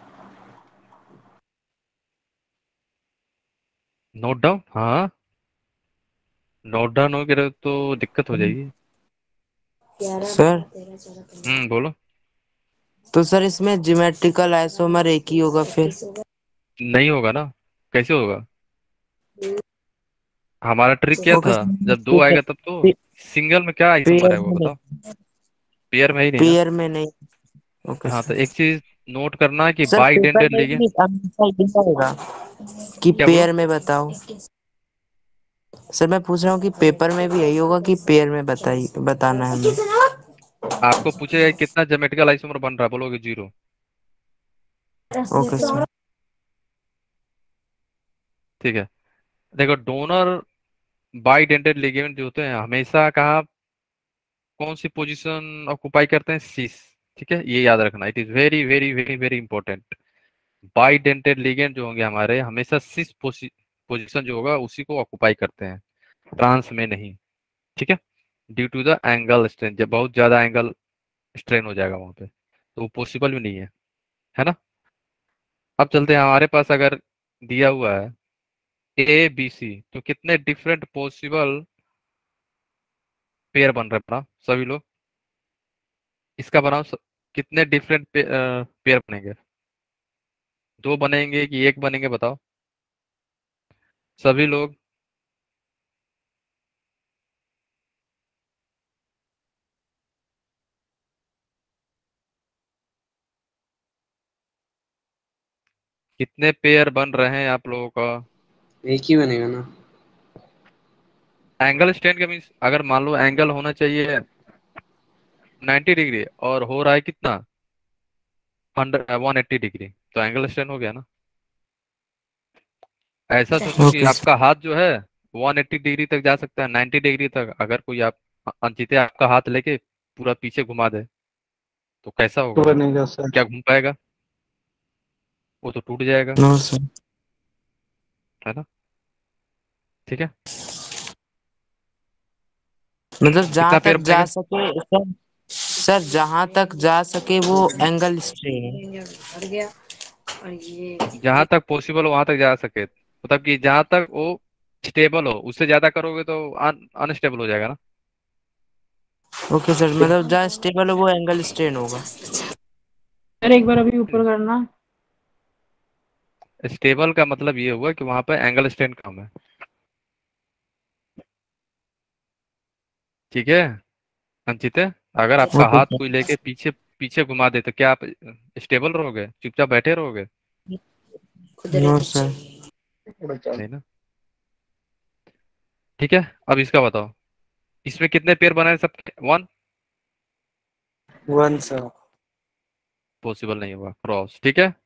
नोट डाउन, हाँ, नोट डाउन हो गया तो दिक्कत हो जाएगी।
सर
बोलो।
तो सर इसमें ज्योमेट्रिकल आइसोमर एक ही होगा फिर।
नहीं होगा ना, कैसे होगा, हमारा ट्रिक क्या
ओके
था, जब दो आएगा तब तो।
सर।
सिंगल में क्या आइसोमर
पेयर
है वो
में
बताओ,
नहीं।
पेयर में ही नहीं ना।
पेयर में नहीं। ओके
हाँ, तो
सर।
एक चीज नोट करना कि
सर पेपर
बाइडेंटेड
में
लिगेंड,
भी हमेशा यही आएगा कि
क्या बोलो,
पेयर में बताओ। सर मैं पूछ रहा हूँ कि पेपर में भी यही होगा कि पेयर में बताइए, बताना है हमें।
आपको पूछेगा कि कितना ज्योमेट्रिकल आइसोमर बन रहा है, बोलोगे जीरो,
ओके सर।
ठीक है। देखो डोनर बाइडेंटेड लिगेंड जो होते हैं हमेशा कहाँ, कौन सी पोजीशन ऑक्युपाई करते हैं, सीस, ठीक है, ये याद रखना, it is very very very very important. Bidentate ligand जो होंगे हमारे हमेशा सीस पोजीशन जो होगा उसी को ऑक्युपाई करते हैं, ट्रांस में नहीं, ठीक है। Due to the angle strain, जब बहुत ज्यादा एंगल स्ट्रेन हो जाएगा वहां पे, तो वो पॉसिबल भी नहीं है ना। अब चलते हैं, हमारे पास अगर दिया हुआ है ए बी सी, तो कितने डिफरेंट पॉसिबल पेयर बन रहे हैं अपना सभी लोग, इसका बनाओ कितने डिफरेंट पेयर बनेंगे, दो बनेंगे कि एक बनेंगे बताओ सभी लोग। कितने पेयर बन रहे हैं आप लोगों का।
एक ही बनेगा ना?
एंगल स्टैंड का मीन्स, अगर मान लो एंगल होना चाहिए 90 डिग्री और हो रहा है कितना, 180 डिग्री, तो एंगल स्टैंड हो गया ना। ऐसा सोचो कि
ओके सर।
आपका हाथ जो है 180 डिग्री तक जा सकता है, 90 डिग्री तक, अगर कोई आप अनचिते आपका हाथ लेके पूरा पीछे घुमा दे तो कैसा
तो
होगा,
बनेगा सर।
क्या घूम पाएगा, वो तो टूट जाएगा,
नो सर।
है ना, ठीक है।
मतलब जहां
कितना पेयर
तक जा
बनेगा,
सके सर। सर जहां तक जा सके वो एंगल स्ट्रेन।
जहां तक पॉसिबल हो वहां तक जा सके, मतलब कि जहां तक वो स्टेबल हो, उससे ज्यादा करोगे तो अनस्टेबल हो जाएगा ना।
ओके सर, मतलब जहाँ स्टेबल हो वो एंगल स्ट्रेन होगा।
सर एक बार अभी ऊपर करना।
स्टेबल का मतलब ये हुआ कि वहां पर एंगल स्ट्रेन कम है, ठीक है अंचित, अगर आपका
ओके
हाथ
सर।
कोई लेके पीछे पीछे घुमा दे तो क्या आप स्टेबल रहोगे, चुपचाप बैठे रहोगे?
No sir.
नहीं ना। ठीक है, अब इसका बताओ, इसमें कितने पेयर बनाए सब? वन।
One sir.
पॉसिबल नहीं होगा, क्रॉस। ठीक है,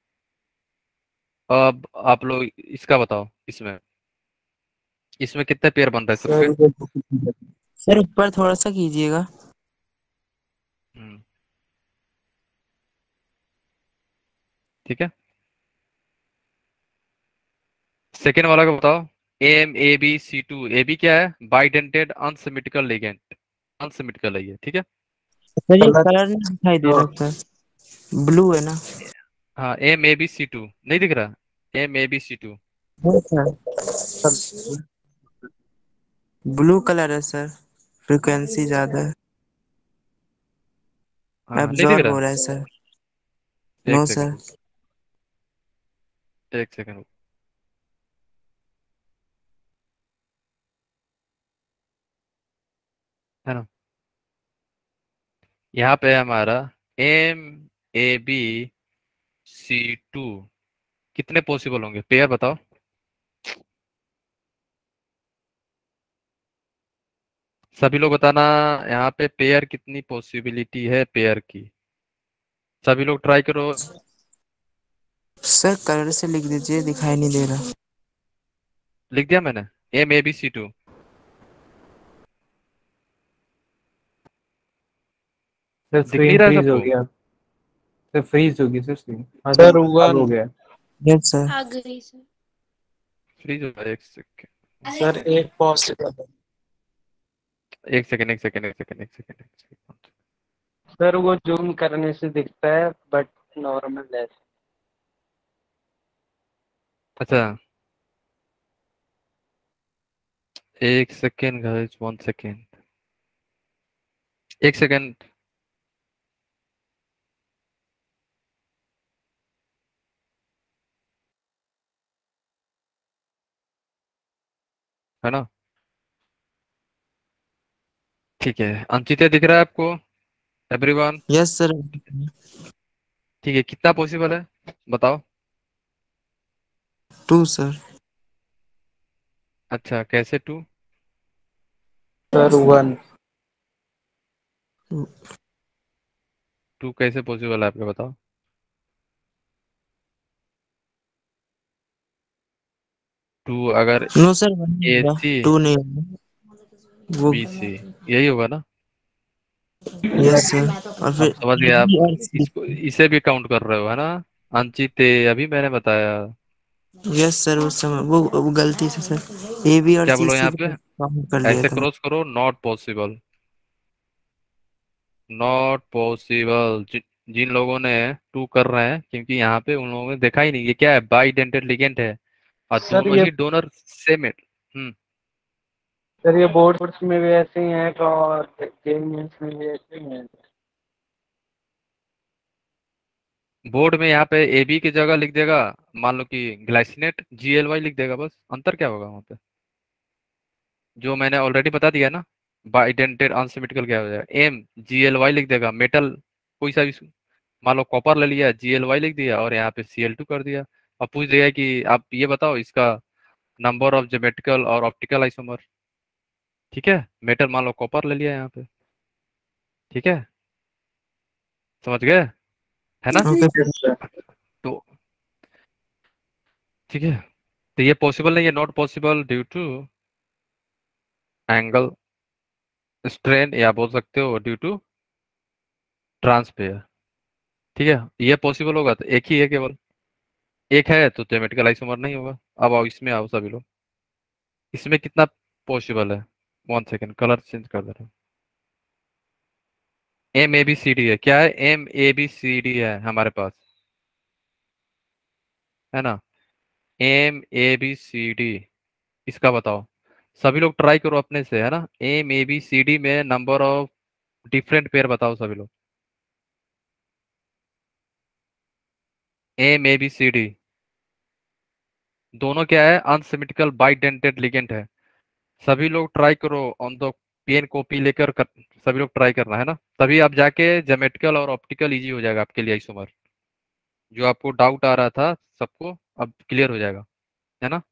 अब आप लोग इसका बताओ, इसमें इसमें कितने पेयर बन रहे हैं सबके?
सर
सर ऊपर थोड़ा सा कीजिएगा।
हम्म, ठीक है, सेकेंड वाला का बताओ। AMABC2, ए बी क्या है? बाइडेंटेड अनसिमेट्रिकल लिगेंड, अनसिमेट्रिकल है ये, ठीक है।
सर ये
कलर
कलर नहीं दिखाई दे रहा सर, ब्लू है ना?
हाँ, AMABC2 नहीं दिख रहा? AMABC2।
है सर, ब्लू कलर है सर, फ्रिक्वेंसी ज्यादा है,
हाँ नहीं दिख
एब्जॉर्ब
रहा?
हो रहा है सर।
एक
नो
सेकंड
सर।
रुको, एक सेकंड रुको, है ना। यहाँ पे है हमारा AMABC2, कितने पॉसिबल होंगे पेयर बताओ? सभी लोग बताना, यहाँ पे पेयर कितनी पॉसिबिलिटी है पेयर की? सभी लोग ट्राई करो।
सर कलर से लिख दीजिए, दिखाई नहीं दे रहा।
लिख दिया मैंने, AMABC2।
सर
दिख नहीं
स्क्रीन
रहा है
फ्रीज हो
सबको?
गया। सर फ्रीज होगी सर स्क्रीन। हाँ
सर
सर अब
वन।
हो गया।
Yes sir.
आ गई सर।
फ्रीज हो जाए, एक सेकंड,
सर एक पॉसिबल।
एक सेकंड, एक सेकंड, एक सेकंड, एक सेकंड, एक सेकंड।
सर वो जूम करने से दिखता है बट नॉर्मल है।
अच्छा, एक सेकंड गाइस, वन सेकंड, एक सेकंड। है ना, ठीक है। अंकित दिख रहा है आपको, एवरीवन?
Yes sir.
ठीक है, कितना पॉसिबल है बताओ?
Two sir.
अच्छा, कैसे टू?
Sir one.
टू कैसे पॉसिबल है आपको बताओ? टू अगर
नो सर, वन
ए
होगा,
सी
टू नहीं होगा वो।
बी सी, यही होगा ना?
Yes sir. और
अब
फिर
समझ
ए
गए आप,
बी और सी।
इसको इसे भी काउंट कर रहे हो, है ना? अंकित, अभी मैंने बताया।
यस सर, उस समय वो गलती से सर ए बी और
क्या
सी
बोलो
सी
यहाँ पे?
को काउंट कर लिया
ऐसे
था।
क्रॉस करो, नॉट पॉसिबल, नॉट पॉसिबल। जिन लोगों ने टू कर रहे हैं, क्योंकि यहाँ पे उन लोगों ने देखा ही नहीं ये क्या है, बाइडेंटेड लिगेंड है और
सर
दोनों
ये
ही डोनर सेम है।
सर ये बोर्ड्स में भी ऐसे ही हैं और गेम्स में भी ऐसे ही हैं।
बोर्ड में यहाँ पे ए बी की जगह लिख देगा, मान लो कि ग्लाइसिनेट GLY लिख देगा, बस अंतर क्या होगा वहाँ पे? जो मैंने ऑलरेडी बता दिया ना, बाइडेंटेड अनसिमेट्रिकल क्या हो जाएगा, MGLY लिख देगा, मेटल कोई सा भी, मान लो कॉपर ले लिया, GLY लिख दिया और यहाँ पे Cl2 कर दिया। और पूछ दिया कि आप ये बताओ इसका नंबर ऑफ ज्योमेट्रिकल और ऑप्टिकल आइसोमर। ठीक है, मेटल मान लो कॉपर ले लिया यहाँ पे, ठीक है, समझ गए, है ना?
Okay
yes
sir.
सर।
तो ठीक है, तो ये पॉसिबल नहीं है, not possible due to angle strain, या बोल सकते हो ड्यू टू ट्रांसपेयर। ठीक है, ये पॉसिबल होगा तो एक ही है केवल, एक है तो ज्योमेट्रिकल आइसोमर नहीं होगा। अब आओ इसमें, आओ सभी लोग, इसमें कितना पॉसिबल है? वन सेकेंड, कलर चेंज कर दे रहा हूँ। MABCD है, क्या है? MABCD है हमारे पास, है ना? MABCD, इसका बताओ, सभी लोग ट्राई करो अपने से, है ना? MABCD में नंबर ऑफ डिफरेंट पेयर बताओ सभी लोग। MABCD दोनों क्या है? अनसिमेट्रिकल बाइडेंटेड लिगेंड है। सभी लोग ट्राई करो ऑन द पेन कॉपी लेकर सभी लोग ट्राई करना है ना, तभी आप जाके ज्योमेट्रिकल और ऑप्टिकल इजी हो जाएगा आपके लिए आइसोमर। जो आपको डाउट आ रहा था सबको अब क्लियर हो जाएगा, है ना।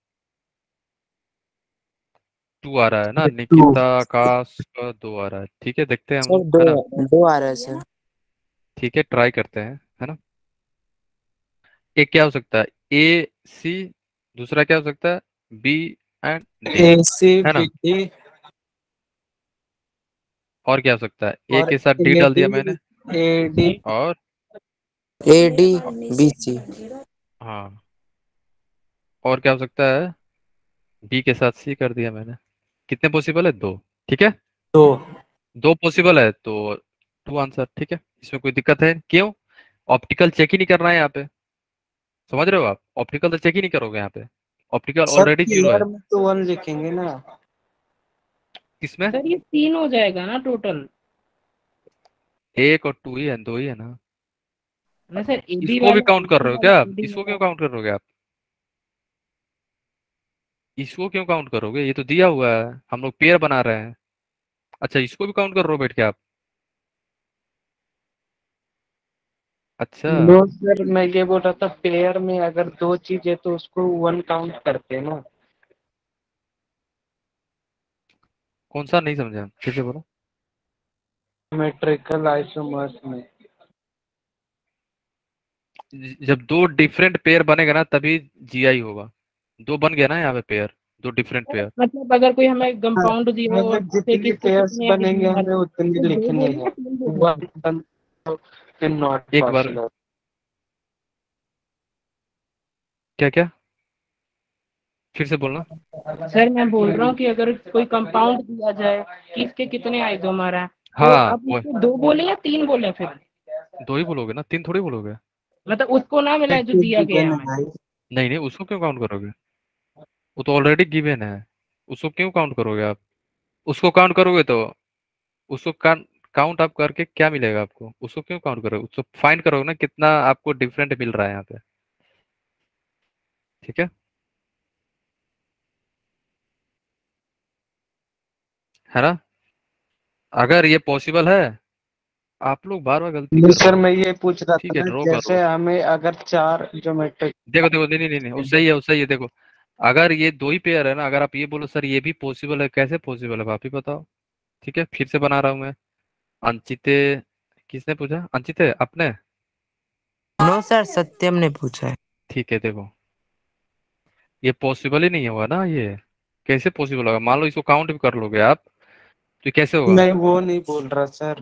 2 आ रहा है ना,
टू
निकिता आकाश का 2 आ रहा है, ठीक है देखते हैं हम
सर,
लोग,
दो
है ना।
दो आ रहा है सर।
ठीक है ट्राई करते हैं, है ना। एक क्या हो सकता है, ए सी, दूसरा क्या हो सकता है, बी एंड डी,
AC
है ना।
BD
और क्या हो सकता है, ए
और
के साथ डी डाल
AD
दिया मैंने,
AD
और
ए डी बी सी।
हाँ, और क्या हो सकता है, बी के साथ सी कर दिया मैंने। कितने पॉसिबल है, 2, ठीक है।
तो
2 पॉसिबल है तो 2 आंसर, ठीक है, इसमें कोई दिक्कत है क्यों, ऑप्टिकल चेक ही नहीं करना है यहाँ पे, समझ रहे हो आप, ऑप्टिकल तो चेक ही नहीं करोगे यहाँ पे, ऑप्टिकल
सर
ऑलरेडी 0
पेयर
है।
में तो 1 लिखेंगे ना।
किसमें,
सर ये 3 हो जाएगा ना टोटल।
1 और 2 ही है, 2 ही है ना।
ना सर, एबी
इसको भी
वाला
काउंट कर
एबी
रहे हो
वाला
क्या आप,
एडी
इसको क्यों
वाला।
काउंट करोगे आप, इसको क्यों काउंट करोगे, ये तो दिया हुआ है, हम लोग पेयर बना रहे हैं। अच्छा इसको भी काउंट कर रहे हो बैठ के आप, अच्छा।
नो सर, मैं ये बोल रहा था पेयर में अगर 2 चीज है तो उसको 1 काउंट करते हैं ना।
कौन सा, नहीं समझा फिर से बोलो।
मेट्रिकल आइसोमर्स में
जब 2 डिफरेंट पेयर बनेगा ना तभी जीआई होगा, 2 बन गया ना यहाँ पे पेयर, 2 डिफरेंट पेयर।
मतलब अगर कोई हमें कंपाउंड दिया हो और
मतलब
पूछे कि
जितनी
इसके
पेयर्स
कितने
बनेंगे
आइसोमर
हमें
हैं,
उतनी
तो दो
लिखने
बोले या
हैं।
3 बोले।
1 डन तो फिर नॉट
एक बार,
पॉसिबल।
क्या क्या, फिर से बोलना।
सर मैं बोल रहा हूँ कि अगर कोई कंपाउंड दिया जाए कि इसके कितने आइसोमर हैं, तो
हाँ
अब
वो
इसको 2 बोले या 3 बोले फिर।
2 ही बोलोगे ना, 3 थोड़ी बोलोगे।
मतलब उसको ना मिला है जो दिया गया है हमें।
नहीं नहीं, उसको क्यों काउंट करोगे, वो तो ऑलरेडी गिवन है, उसको क्यों काउंट करोगे आप, उसको काउंट करोगे तो उसको काउंट आप करके क्या मिलेगा आपको, उसको क्यों काउंट करोगे, उसको फाइंड करोगे ना कितना आपको डिफरेंट मिल रहा है यहाँ पे, ठीक है ना। अगर ये पॉसिबल है, आप लोग बार बार गलती
नहीं
कर रहे
सर,
हो,
मैं ये पूछ रहा था
ठीक है
ना,
ड्रॉ
जैसे
करो।
हमें अगर 4 ज्योमेट्रिक।
देखो देखो, नहीं नहीं नहीं नहीं, वो सही है, वो सही है, देखो अगर ये 2 ही पेयर है ना, अगर आप ये बोलो सर ये भी पॉसिबल है, कैसे पॉसिबल है आप ही बताओ, ठीक है फिर से बना रहा हूँ मैं। अंचिते, किसने पूछा, अंचिते आपने,
नो सर, सत्यम ने पूछा है।
ठीक है देखो, ये पॉसिबल ही नहीं होगा ना, ये कैसे पॉसिबल होगा, मान लो इसको काउंट भी कर लोगे आप तो कैसे होगा।
मैं वो नहीं बोल रहा सर।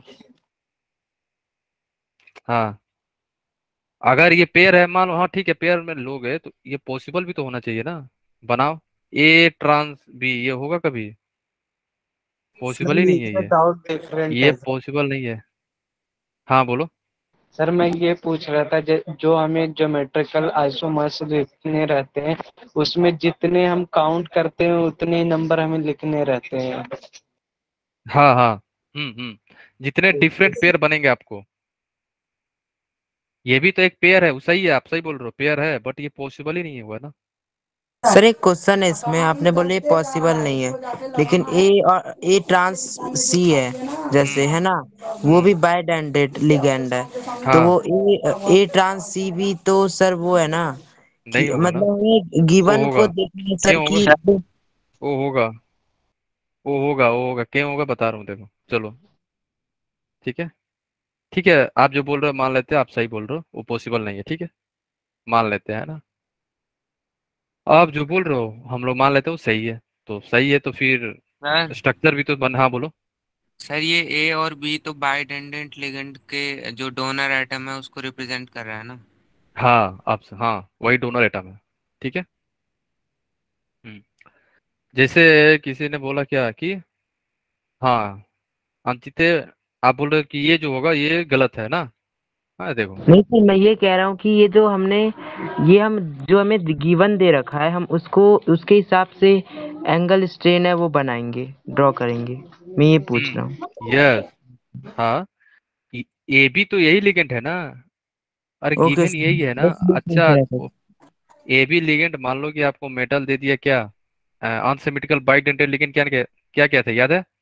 हाँ, अगर ये पेयर है मान लो, हाँ ठीक है पेयर में लोगे तो ये पॉसिबल भी तो होना चाहिए ना, बनाओ, ए ट्रांस बी, ये होगा कभी, पॉसिबल
सर
ही नहीं है
इसका
ये
डाउट डिफरेंट
ये
है।
पॉसिबल नहीं है। हाँ बोलो।
सर मैं ये पूछ रहा था, जो हमें ज्योमेट्रिकल आइसोमर्स लिखने रहते हैं उसमें जितने हम काउंट करते हैं उतने ही नंबर हमें लिखने रहते हैं।
हाँ हाँ, जितने डिफरेंट पेयर बनेंगे आपको, ये भी तो एक पेयर है, वो सही है, आप सही बोल रहे हो पेयर है, बट ये पॉसिबल ही नहीं हुआ ना।
सर एक क्वेश्चन है इसमें, आपने बोले पॉसिबल नहीं है, लेकिन ए और ए ट्रांस सी है जैसे,
हम्म
है ना। वो
हम्म
भी बायडेंडेट लिगेंड है। तो
हाँ,
वो ए ट्रांस सी भी तो सर वो है ना, कि
नहीं होगा ना,
मतलब हमें
वो
गिवन को
होगा,
देखना है सर
क्यों होगा,
कि
वो होगा, वो होगा क्यों होगा बता रहा हूँ देखो, चलो ठीक है, ठीक है आप जो बोल रहे हो मान लेते हैं, आप सही बोल रहे हो, वो पॉसिबल नहीं है, ठीक है मान लेते हैं ना, आप जो बोल रहे हो हम लोग मान लेते हैं वो सही है, तो सही है तो फिर
सर
स्ट्रक्चर भी तो बन, हाँ बोलो।
सर ये ए और बी तो बाइडेंडेंट लिगेंड के जो डोनर एटम है उसको रिप्रेजेंट कर रहा है ना।
हाँ आप, हाँ वही डोनर एटम है, ठीक है। हम्म, जैसे किसी ने बोला क्या कि, हाँ अंकिते, आप बोल रहे हो कि ये जो होगा ये गलत है ना, हाँ देखो,
नहीं सर, मैं ये कह रहा हूँ कि ये जो हमने, ये हम जो हमें गिवन दे रखा है, हम उसको उसके हिसाब से एंगल स्ट्रेन है वो बनाएंगे, ड्रॉ करेंगे। मैं ये पूछ रहा हूँ।
यस, हाँ, ए भी तो यही लिगेंड है ना, अरे
ओके
गिवन
सर,
यही है ना।
बस ये पूछ
अच्छा
रहा था।
ए भी लिगेंड, मान लो कि आपको मेटल दे दिया क्या, अनसिमेट्रिकल बाइडेंटेट लिगेंड क्या क्या क्या क्या था याद है,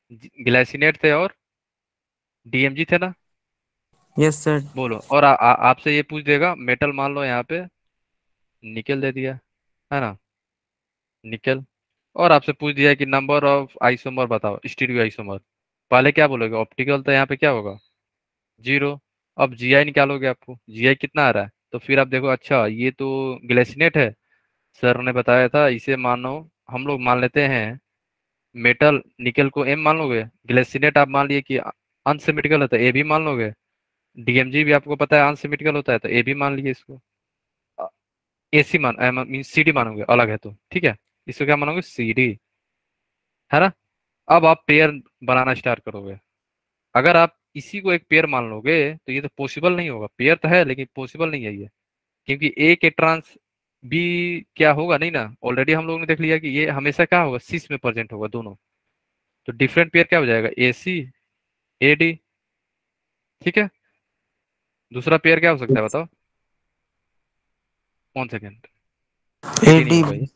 ग्लाइसिनेट थे और डीएमजी थे ना।
Yes sir.
बोलो। और आपसे ये पूछ देगा मेटल, मान लो यहाँ पे निकल दे दिया है ना, निकल। और आपसे पूछ दिया कि नंबर ऑफ आइसोमर बताओ, स्टीरियो आइसोमर। पहले क्या बोलोगे? ऑप्टिकल, तो यहाँ पे क्या होगा? 0। अब जीआई निकालोगे, आपको जीआई कितना आ रहा है, तो फिर आप देखो, अच्छा ये तो ग्लेसिनेट है, सर ने बताया था इसे मानो, हम लोग मान लेते हैं मेटल, निकल को एम मान लोगे, ग्लेसिनेट आप मान लिए कि अनसिमेट्रिकल होता है, ए भी मान लोगे, डीएमजी भी आपको पता है अनसिमेट्रिकल होता है, तो ए भी मान लिए इसको। एसी मान मीन सीडी मानोगे, अलग है तो ठीक है, इसको क्या मानोगे? सीडी, है ना। अब आप पेयर बनाना स्टार्ट करोगे। अगर आप इसी को एक पेयर मान लोगे तो ये तो पॉसिबल नहीं होगा, पेयर तो है लेकिन पॉसिबल नहीं है ये, क्योंकि ए के ट्रांस बी क्या होगा नहीं ना, ऑलरेडी हम लोगों ने देख लिया कि ये हमेशा क्या होगा, सिस में प्रेजेंट होगा दोनों। तो डिफरेंट पेयर क्या हो जाएगा? ए सी ए डी, ठीक है। दूसरा पेयर क्या हो सकता है बताओ? 1 सेकेंड, ए डी नहीं
एडी।
होगा ये,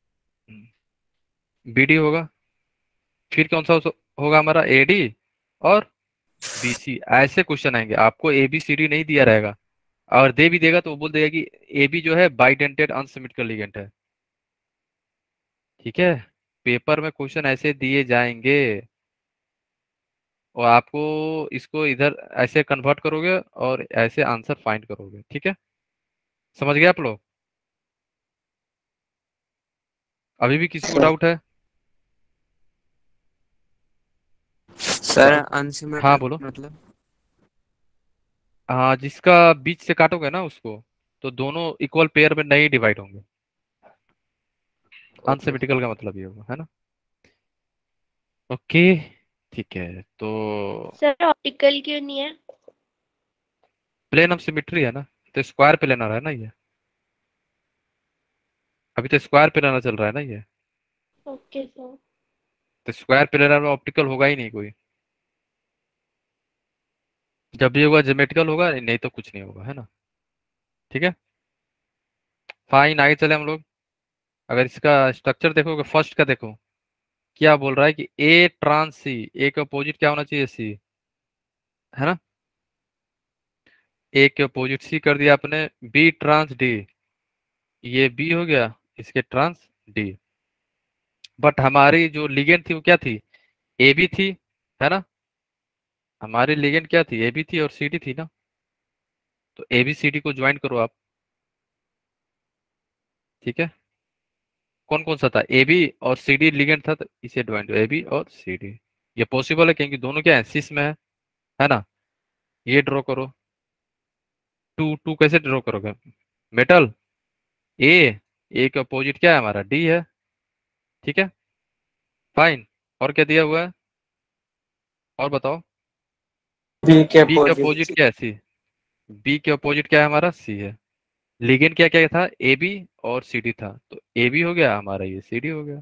बी डी होगा। फिर कौन सा होगा हमारा? ए डी और बी सी। ऐसे क्वेश्चन आएंगे, आपको ए बी सी डी नहीं दिया रहेगा, और दे भी देगा तो वो बोल देगा कि ए बी जो है बाइडेंटेड अनसिमेट्रिकल लिगेंड है, ठीक है। पेपर में क्वेश्चन ऐसे दिए जाएंगे, और आपको इसको इधर ऐसे कन्वर्ट करोगे और ऐसे आंसर फाइंड करोगे, ठीक है। समझ गए आप लोग? अभी भी किसी को डाउट है?
सर
हाँ
अनसिमेट्रिक
बोलो।
मतलब?
हाँ, जिसका बीच से काटोगे ना उसको, तो दोनों इक्वल पेयर में नहीं डिवाइड होंगे।
ओके
अनसिमेट्रिकल का मतलब ये होगा, है ना। ओके, ठीक है। तो
सर ऑप्टिकल क्यों नहीं है?
प्लेन ऑफ सिमेट्री है ना, तो स्क्वायर प्लेनर है ना ये, अभी तो स्क्वायर प्लेनर चल रहा है ना ये,
ओके सर।
तो स्क्वायर प्लेनर में ऑप्टिकल होगा ही नहीं कोई। जब भी होगा ज्योमेट्रिकल होगा, नहीं तो कुछ नहीं होगा, है ना। ठीक है, फाइन। आगे चले हम लोग। अगर इसका स्ट्रक्चर देखोगे, फर्स्ट का देखो, क्या बोल रहा है कि ए ट्रांस सी, ए के अपोजिट क्या होना चाहिए? सी, है ना। ए के अपोजिट सी कर दिया आपने। बी ट्रांस डी, ये बी हो गया, इसके ट्रांस डी। बट हमारी जो लिगेंड थी वो क्या थी? ए बी थी, है ना। हमारी लिगेंड क्या थी? ए बी थी और सी डी थी ना। तो ए बी सी डी को ज्वाइन करो आप, ठीक है। कौन कौन सा था? ए बी और सी डी लिगेंड था, तो इसे ज्वाइन करो, ए बी और सी डी। ये पॉसिबल है क्योंकि दोनों क्या है, सिस में है ना। ये ड्रॉ करो। टू टू कैसे ड्रॉ करोगे? मेटल ए, ए के अपोजिट क्या है हमारा? डी है, ठीक है। फाइन। और क्या दिया हुआ है? और बताओ।
बी के
बी के
अपोजिट।
अपोजिट क्या है? सी। बी के अपोजिट क्या है हमारा? सी है। लिगेंड क्या क्या था? ए बी और सी डी था, तो ए बी हो गया हमारा, ये सी डी हो गया।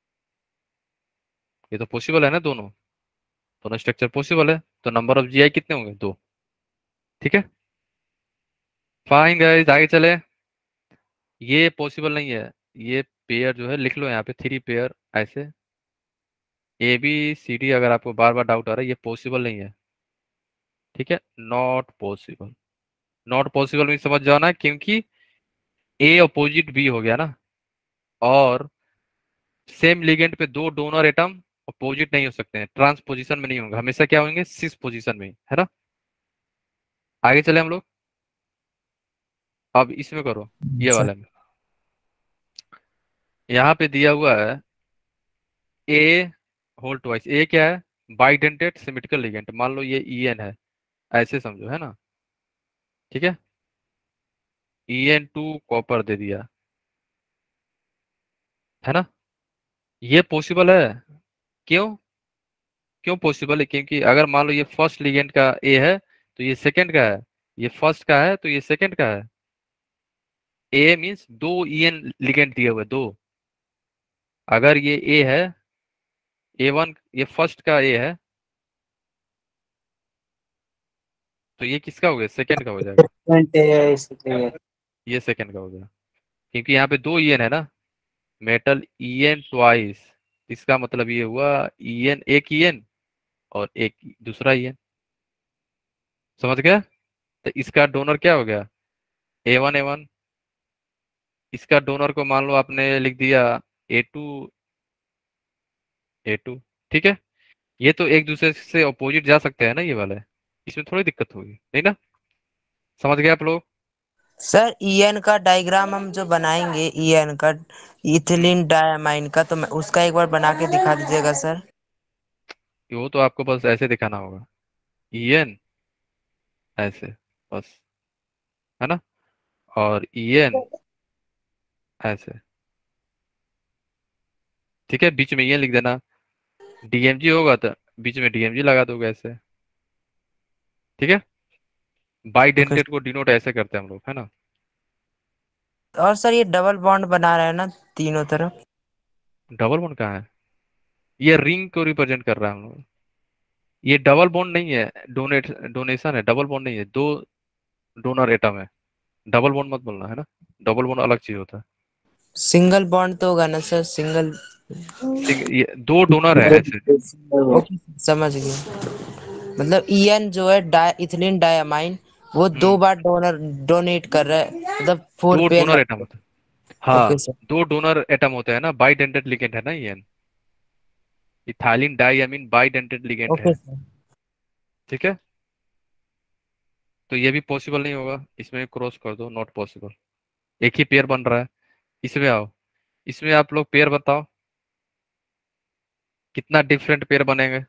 ये तो पॉसिबल है ना, दोनों दोनों स्ट्रक्चर पॉसिबल है, तो नंबर ऑफ जीआई कितने होंगे? 2, ठीक है। फाइन गाइस, आगे चले। ये पॉसिबल नहीं है, ये पेयर जो है लिख लो यहाँ पे, 3 पेयर ऐसे। ए बी सी डी अगर आपको बार बार डाउट आ रहा है, ये पॉसिबल नहीं है, ठीक है। नॉट पॉसिबल, नॉट पॉसिबल में समझ जाओ ना, क्योंकि ए अपोजिट बी हो गया ना, और सेम लिगेंड पे दो डोनर एटम अपोजिट नहीं हो सकते हैं, ट्रांस पोजीशन में नहीं होंगे, हमेशा क्या होंगे? सिस पोजीशन में, है ना। आगे चले हम लोग। अब इसमें करो, ये
सर।
वाले में। यहाँ पे दिया हुआ है ए होल ट्वाइस। ए क्या है? बाइडेंटेड सिमेट्रिकल लिगेंड, मान लो ये ई एन है, ऐसे समझो, है ना, ठीक है। En2 कॉपर दे दिया, है ना। ये पॉसिबल है। क्यों? क्यों पॉसिबल है? क्योंकि अगर मान लो ये फर्स्ट लिगेंड का ए है, तो ये सेकंड का है, ये फर्स्ट का है तो ये सेकंड का है। ए मींस 2 ईएन लिगेंड दिए हुए, 2। अगर ये ए है, A1 ये फर्स्ट का ए है, तो ये किसका हो गया? सेकंड का हो जाएगा।
है इसलिए।
ये सेकंड का हो गया, क्योंकि यहाँ पे 2 ईएन है ना, मेटल ईएन ट्वाइस, इसका मतलब ये हुआ ईएन, एक ईएन और एक दूसरा EN। समझ गया? तो इसका डोनर क्या हो गया? A1 इसका डोनर को मान लो आपने लिख दिया A2। ठीक है, ये तो एक दूसरे से अपोजिट जा सकते हैं ना ये वाले, इसमें थोड़ी दिक्कत होगी, नहीं ना? समझ गए आप लोग?
सर ईएन का डायग्राम हम जो बनाएंगे, ईएन का इथिलीन डायमाइन का, तो मैं उसका एक बार बना के दिखा दीजिएगा सर।
वो तो आपको बस ऐसे दिखाना होगा, EN ऐसे, बस, है ना? और EN ऐसे। ठीक है, बीच में EN लिख देना। DMG होगा तो बीच में DMG लगा दोगे ऐसे। ठीक है,
ओके।
बाइडेंटेड को डिनोट ऐसे करते हैं हम लोग, है ना?
और सर ये डबल बॉन्ड बना रहे हैं ना तीनों तरफ?
डबल बॉन्ड कहाँ है? ये रिंग को रिप्रेजेंट कर रहा है हम लोग। ये डबल बॉन्ड नहीं है, डोनेशन है, डबल बॉन्ड नहीं है। दो डोनर एटम है, डबल बॉन्ड मत बोलना, है ना? डबल बॉन्ड अलग चीज होता है।
सिंगल बॉन्ड तो होगा ना सर, सिंगल।
ये दो डोनर है ऐसे।
ओके समझ गए। मतलब ईएन जो है इथिलीन डायमाइन, वो दो
हम्म,
बार डोनेट कर रहा है, मतलब फोर
दो
पेयर
डोनर एटम
बना।
होते हैं। हाँ,
ओके सर।
दो डोनर एटम होते हैं ना, बाइडेंटेड लिगेंड है ना ये। Ethylene diamine bidentate ligand
okay
है।
सर।
ठीक है, तो ये भी पॉसिबल नहीं होगा, इसमें क्रॉस कर दो, नॉट पॉसिबल। एक ही पेयर बन रहा है। इसमें आओ, इसमें आप लोग पेयर बताओ, कितना डिफरेंट पेयर बनेंगे?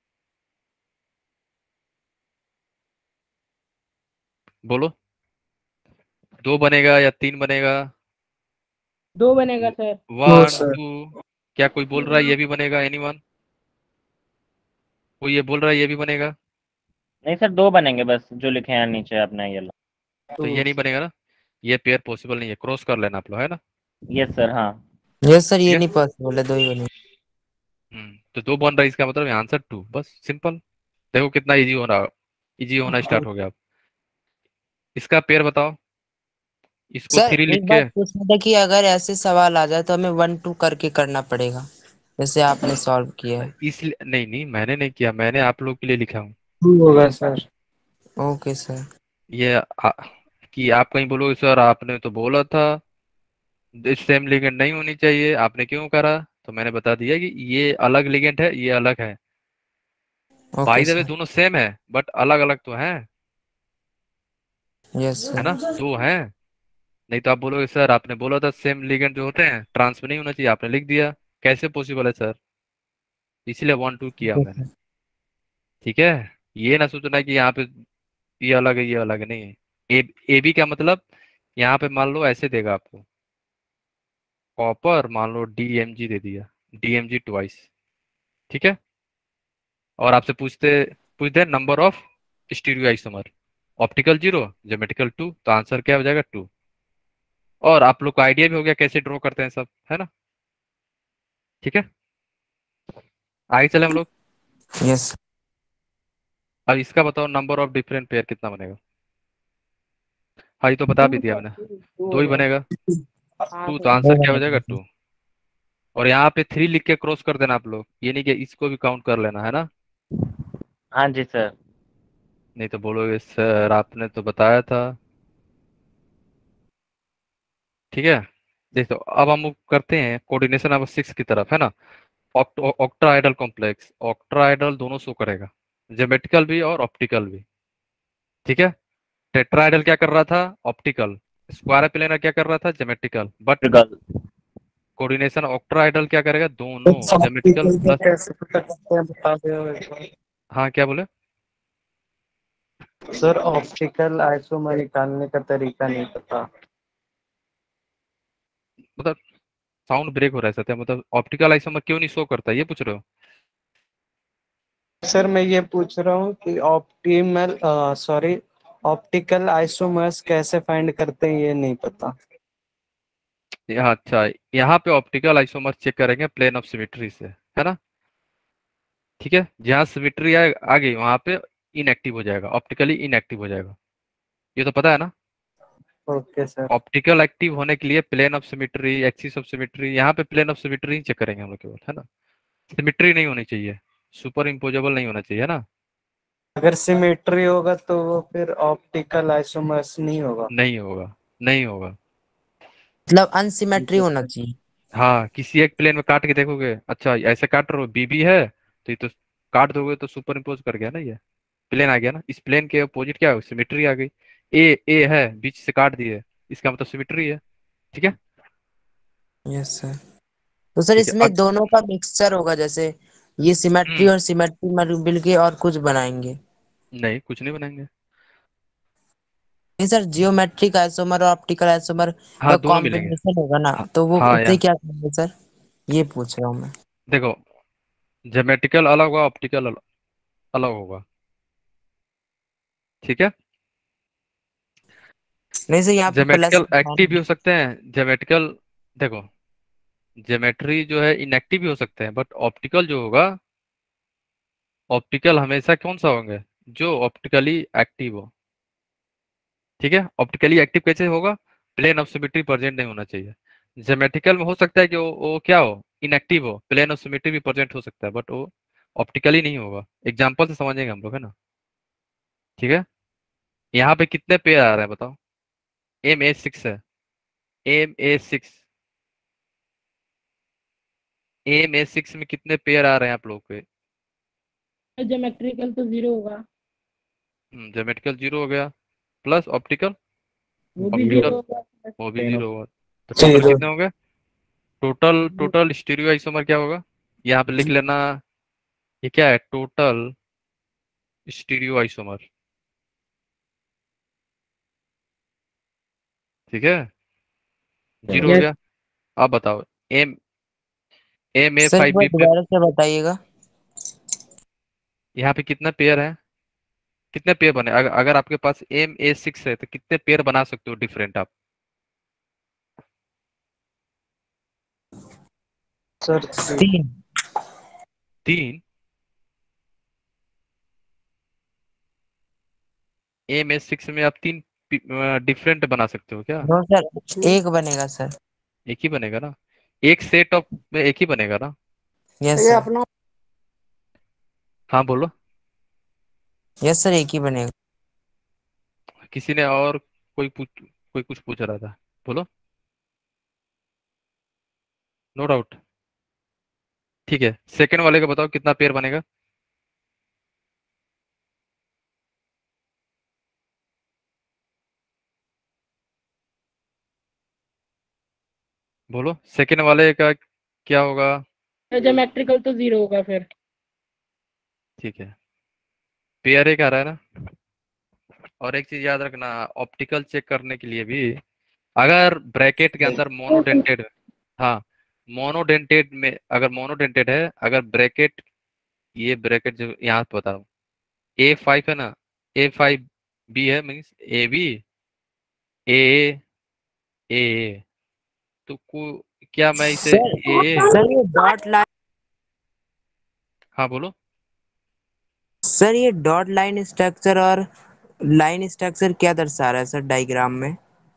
बोलो, दो बनेगा या तीन बनेगा?
2 बनेगा सर।
1 2। क्या कोई बोल रहा है ये भी बनेगा? एनीवन? कोई ये बोल रहा है ये भी बनेगा?
नहीं सर, 2 बनेंगे बस, जो लिखे हैं नीचे अपने ये लो।
तो ये नहीं बनेगा ना, ये पेयर पॉसिबल नहीं है, क्रॉस कर लेना आप लोग, है ना?
यस सर, हाँ।
यस सर,
ठीक
ये
है।
नहीं पॉसिबल है, दो ही बने।
तो दो बन रहा है, इसका मतलब आंसर 2, बस सिंपल। देखो कितना इजी होना स्टार्ट हो गया अब। इसका पेयर बताओ, इसको
सर
3 लिख
एक
के।
बात पूछना था कि अगर ऐसे सवाल आ जाए तो हमें 1 2 करके करना पड़ेगा, जैसे आपने सॉल्व किया है?
इसलिए नहीं नहीं, मैंने नहीं किया, मैंने आप लोग के लिए लिखा हूँ।
होगा सर।
Okay sir.
ये कि आप कहीं बोलोगे सर आपने तो बोला था सेम लिगेंड नहीं होनी चाहिए, आपने क्यों करा? तो मैंने बता दिया कि ये अलग लिगेंड है, ये अलग है।
Okay
by the way
sir.
दोनों सेम है, बट अलग अलग तो है।
यस
है ना,
सर।
दो है। नहीं तो आप बोलोगे सर आपने बोला था सेम लिगेंड जो होते हैं ट्रांस में नहीं होना चाहिए, आपने लिख दिया। कैसे पॉसिबल है सर? इसलिए 1 2 किया
ओके
मैंने।
सर।
ठीक है, ये ना सोचना कि यहाँ पे ये अलग है ये अलग है, नहीं है। ए बी का मतलब यहाँ पे मान लो ऐसे देगा आपको, कॉपर मान लो DMG दे दिया, DMG ट्वाइस। ठीक है, और आपसे पूछते हैं number of stereo isomer, optical 0, geometrical 2, तो आंसर क्या हो जाएगा? 2। और आप लोग को आइडिया भी हो गया कैसे ड्रॉ करते हैं सब, है ना? ठीक है, आगे चले हम लोग।
यस।
अब इसका बताओ नंबर ऑफ डिफरेंट पेयर कितना बनेगा? हाँ, ये तो बता भी दिया मैंने, 2 ही बनेगा।
हाँ
2, तो
सर।
आंसर क्या हो जाएगा? 2। और यहाँ पे 3 लिख के क्रॉस कर देना आप लोग, ये नहीं कि इसको भी काउंट कर लेना, है ना?
हाँ जी सर।
नहीं तो बोलोगे सर आपने तो बताया था। ठीक है, देखो अब हम लोग करते हैं कोऑर्डिनेशन नंबर 6 की तरफ, है ना? ऑक्टाहेड्रल कॉम्प्लेक्स, ऑक्टाहेड्रल दोनों शो करेगा, ज्योमेट्रिकल भी और ऑप्टिकल भी। ठीक है, टेट्राहेड्रल क्या कर रहा था? ऑप्टिकल। स्क्वायर प्लेनर क्या कर रहा था? ज्योमेट्रिकल। बट
ट्रिगल।
कोऑर्डिनेशन ऑक्टाहेड्रल क्या करेगा? दोनों ज्योमेट्रिकल
ऑप्टिकल का
प्लस।
कैसे पता करते हैं, बता दो।
हाँ, क्या बोले?
सर ऑप्टिकल आइसोमर निकालने का तरीका नहीं पता।
मतलब साउंड ब्रेक हो रहा है सत्या, मतलब ऑप्टिकल आइसोमर क्यों नहीं शो करता, ये पूछ रहे हो?
सर मैं ये पूछ रहा हूँ कि ऑप्टिकल आइसोमर्स कैसे फाइंड करते हैं, ये नहीं पता।
यहाँ अच्छा, यहाँ पे ऑप्टिकल आइसोमर चेक करेंगे प्लेन ऑफ सिमेट्री से, है ना? ठीक है, जहाँ सिमेट्री आ गई वहां पे इनएक्टिव हो जाएगा, ऑप्टिकली इनएक्टिव हो जाएगा, ये तो पता है ना?
Okay sir.
ऑप्टिकल एक्टिव होने के लिए plane of symmetry, axis of symmetry, यहाँ पे प्लेन ऑफ सिमेट्री ही चेक करेंगे हम लोग केवल, है ना? सिमेट्री नहीं होनी चाहिए। सुपर इम्पोजेबल नहीं होना चाहिए, है ना।
अगर सिमेट्री होगा तो वो फिर ऑप्टिकल आइसोमर्स नहीं होगा।
नहीं होगा, नहीं होगा।
मतलब अनसिमेट्री होना चाहिए।
हाँ, किसी एक प्लेन में काट के देखोगे, अच्छा ऐसे काट रहे हो, बीबी है तो ये तो काट दोगे तो सुपर इम्पोज कर गया ना, ये प्लेन आ गया ना। इस प्लेन के अपोजिट क्या है, सिमेट्री आ गई। ए है, बीच से काट दिए, इसका मतलब सिमेट्री है। ठीक है।
Yes sir. तो सर
ठीक है।
इसमें दोनों का मिक्सचर होगा, जैसे ये सिमेट्री
हम्म,
और सिमेट्री मिल के और कुछ बनाएंगे?
नहीं कुछ नहीं बनाएंगे।
नहीं सर, जियोमेट्रिक आइसोमर और ऑप्टिकल आइसोमर का
हाँ, दोनों मिलेंगे।
कॉम्बिनेशन होगा ना,
हाँ,
तो वो
हाँ
उससे
यार,
क्या करेंगे सर, ये पूछ रहा हूँ मैं।
देखो, ज्योमेट्रिकल अलग होगा, ऑप्टिकल अलग होगा। ठीक है।
नहीं सर, यहाँ पे प्लस
ज्योमेट्रिकल एक्टिव भी
है।
हो सकते हैं, ज्योमेट्रिकल, देखो, ज्योमेट्री जो है इनएक्टिव भी हो सकते हैं, बट ऑप्टिकल जो होगा, ऑप्टिकल हमेशा कौन सा होंगे, जो ऑप्टिकली एक्टिव हो। ठीक है। ऑप्टिकली एक्टिव कैसे होगा, प्लेन ऑफ सिमेट्री प्रेजेंट नहीं होना चाहिए। ज्योमेट्रिकल में हो सकता है कि वो क्या हो, इनएक्टिव हो, प्लेन ऑफ सिमेट्री भी प्रेजेंट हो सकता है, बट वो ऑप्टिकली नहीं होगा। एग्जाम्पल से समझेंगे हम लोग, है ना। ठीक है। यहाँ पे कितने पेयर आ रहे हैं बताओ। M A6 है, M A6, M A6 में कितने पेयर आ रहे हैं आप लोग के।
ज्योमेट्रिकल तो 0 होगा।
ज्योमेट्रिकल 0 हो गया, प्लस ऑप्टिकल,
वो भी
ऑप्टिकल
0 होगा।
वो भी 0 होगा। तो टोटल
जीरो।
कितने होंगे, टोटल टोटल स्टीरियो आइसोमर क्या होगा, यहाँ पे लिख लेना। ये क्या है, टोटल स्टीरियो आइसोमर। ठीक है, 0 हो
यस।
गया। अब बताओ, एम एम ए
सर एक
फाइव
बार
बी पे
दोबारा से बताइएगा।
यहाँ पे कितना पेयर है, कितने पेयर बने, अगर आपके पास M A6 है तो कितने पेयर बना सकते हो डिफरेंट आप।
सर
3।
3। M A6 में आप 3 डिफरेंट बना सकते हो क्या।
नो सर, एक बनेगा सर।
एक ही बनेगा ना, एक सेट ऑफ में एक ही बनेगा ना।
Yes sir.
हाँ बोलो।
यस सर, एक ही बनेगा।
किसी ने और कोई कुछ पूछ रहा था, बोलो। No doubt. ठीक है, सेकंड वाले का बताओ कितना पेयर बनेगा। बोलो, सेकंड वाले का क्या होगा।
ज्योमेट्रिकल तो 0 होगा फिर।
ठीक है, पेयर एक आ रहा है ना। और एक चीज याद रखना, ऑप्टिकल चेक करने के लिए भी, अगर ब्रैकेट के अंदर मोनोडेंटेड, हाँ, मोनोडेंटेड में अगर मोनोडेंटेड है, अगर ब्रैकेट, ये ब्रैकेट जो यहाँ पे बता रहा हूँ, A5 है ना, A5B है, मीन्स AB, A A, तो क्या मैं इसे
सर
A।
सर ये डॉट लाइन
हाँ बोलो।
सर ये डॉट लाइन स्ट्रक्चर और लाइन स्ट्रक्चर क्या दर्शा रहा है सर डायग्राम में?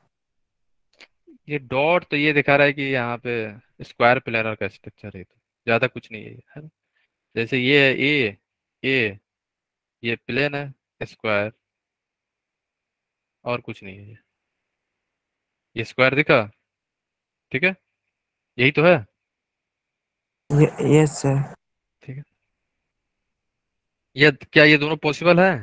ये डॉट तो ये दिखा रहा है कि यहाँ पे स्क्वायर प्लेनर का स्ट्रक्चर है, तो ज्यादा कुछ नहीं है ना। जैसे ये है ए, ये प्लेन है स्क्वायर, और कुछ नहीं है ये स्क्वायर दिखा। ठीक है, यही तो है।
Yes sir.
ठीक है, ये क्या ये दोनों पॉसिबल है।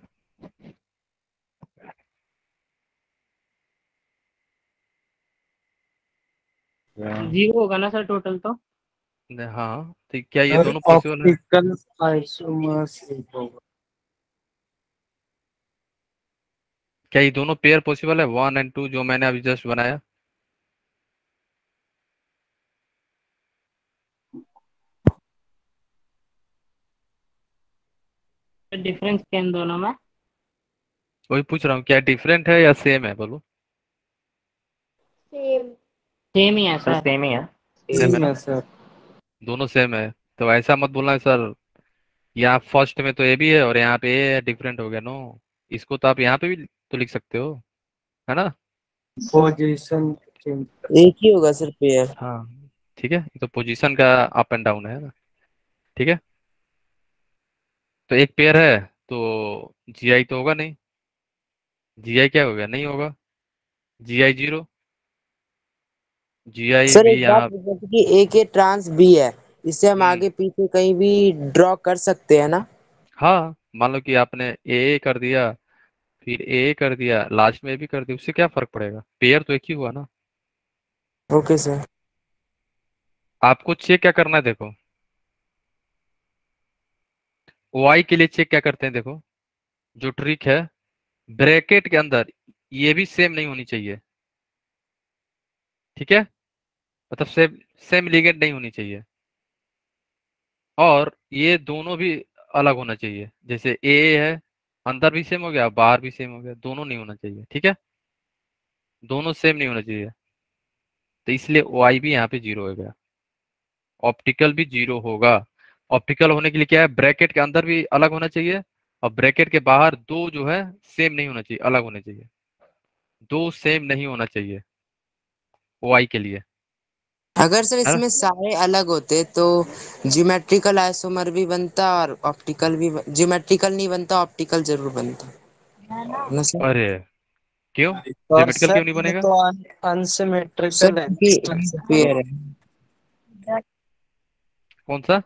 0 होगा ना सर टोटल तो।
हाँ, तो क्या ये
और
दोनों पॉसिबल है।
ऑप्टिकल आइसोमर्स एक होगा।
क्या ये दोनों पेयर पॉसिबल है, 1 और 2 जो मैंने अभी जस्ट बनाया।
डिफरेंस क्या है इन दोनों में?
वही पूछ रहा हूँ, क्या डिफरेंट है या सेम है, बोलो।
सेम।
सेम ही है
सर
सर।
सेम ही है।
सेम है
सेम
ना,
है सर।
दोनों सेम है। तो ऐसा मत बोलना है सर, यहाँ फर्स्ट में तो ए भी है और यहाँ पे ए है, डिफरेंट हो गया, नो। इसको तो आप यहाँ पे भी तो लिख सकते हो, है ना।
पोजीशन चेंज कर
एक
सकते।
ही होगा सर पेयर।
हाँ, ठीक है, ये तो पोजीशन का अप एंड डाउन है ना। ठीक है। तो एक पेयर है तो GI तो होगा नहीं, GI क्या हो गया, नहीं होगा, GI 0, GI
सर
भी
एक बात,
यहाँ।
जैसे कि ए के ट्रांस बी है, इससे हम
हम्म
आगे पीछे कहीं भी ड्रॉ कर सकते हैं ना?
हाँ, मान लो कि आपने ए कर दिया, फिर ए कर दिया, लास्ट में भी कर दिया, उससे क्या फर्क पड़ेगा, पेयर तो एक ही हुआ ना।
Okay sir.
आपको चेक क्या करना है, देखो वाई के लिए चेक क्या करते हैं, देखो जो ट्रिक है, ब्रैकेट के अंदर ये भी सेम नहीं होनी चाहिए, ठीक है, मतलब सेम सेम लिगेंड नहीं होनी चाहिए, और ये दोनों भी अलग होना चाहिए, जैसे ए है, अंदर भी सेम हो गया, बाहर भी सेम हो गया, दोनों नहीं होना चाहिए, ठीक है, दोनों सेम नहीं होना चाहिए, तो इसलिए वाई भी यहाँ पे 0 हो गया, ऑप्टिकल भी 0 होगा। ऑप्टिकल होने के लिए क्या है, ब्रैकेट के अंदर भी अलग होना चाहिए, और ब्रैकेट के बाहर दो जो है सेम नहीं होना चाहिए, अलग होने चाहिए, दो सेम नहीं होना चाहिए वाई के लिए,
अगर सर
है ना।
इसमें सारे अलग होते तो ज्योमेट्रिकल आइसोमर भी बनता और ऑप्टिकल भी ज्योमेट्रिकल नहीं बनता, ऑप्टिकल जरूर बनता ना सर?
अरे क्यों,
और
ज्योमेट्रिकल
सर
क्यों नहीं
ये
बनेगा।
तो
सर
अनसिमेट्रिकल है
क्योंकि पेयर है।
कौन सा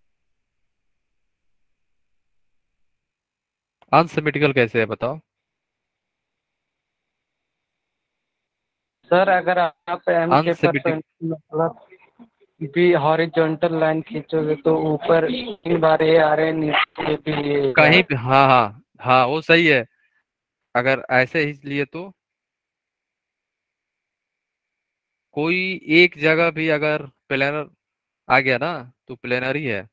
अनसिमेट्रिकल कैसे है बताओ।
सर अगर आप एम के
अनसिमेट्रिक
परसेंट मतलब भी हॉरिजॉन्टल लाइन खींचोगे तो ऊपर 3 बार ए आ रहे हैं, नीचे भी ये आ
कहीं
रहे
पे, हाँ हाँ हाँ वो सही है, अगर ऐसे ही लिए तो कोई एक जगह भी अगर प्लेनर आ गया ना तो प्लेनर ही है,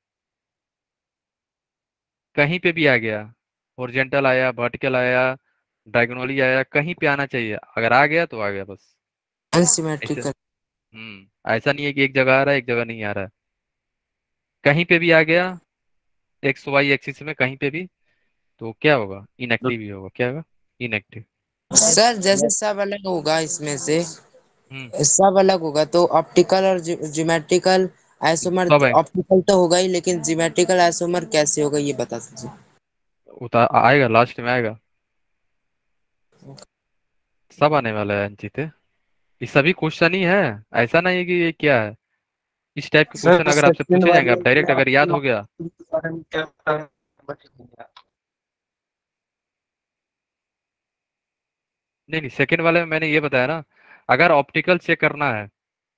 कहीं पे भी आ गया, हॉरिजॉन्टल आया, वर्टिकल आया, डायगोनली आया, कहीं पे आना चाहिए, अगर आ गया तो आ गया बस। ऐसे,
अनसिमेट्रिकल।
ऐसा नहीं है कि एक जगह आ रहा है एक जगह नहीं आ रहा है, कहीं पे भी आ गया, एक्स वाई एक्सिस में कहीं पे भी, तो क्या होगा, इनएक्टिव ही होगा, क्या होगा, इनएक्टिव।
सर जैसे सब अलग होगा इसमें से,
हम्म
सब अलग होगा तो ऑप्टिकल और ज्योमेट्रिकल आइसोमर,
सब है,
ऑप्टिकल तो होगा ही लेकिन ज्योमेट्रिकल आइसोमर कैसे होगा ये बता दीजिए।
आएगा, लास्ट में आएगा, सब आने वाला है अंचित, ये सभी क्वेश्चन ही है, ऐसा नहीं है कि ये क्या है, इस टाइप के क्वेश्चन
सर
अगर आपसे
सेकंड
पूछे जाएंगे,
वाले
आप डायरेक्ट अगर याद हो गया। नहीं नहीं, सेकंड वाले में मैंने ये बताया ना, अगर ऑप्टिकल चेक करना है,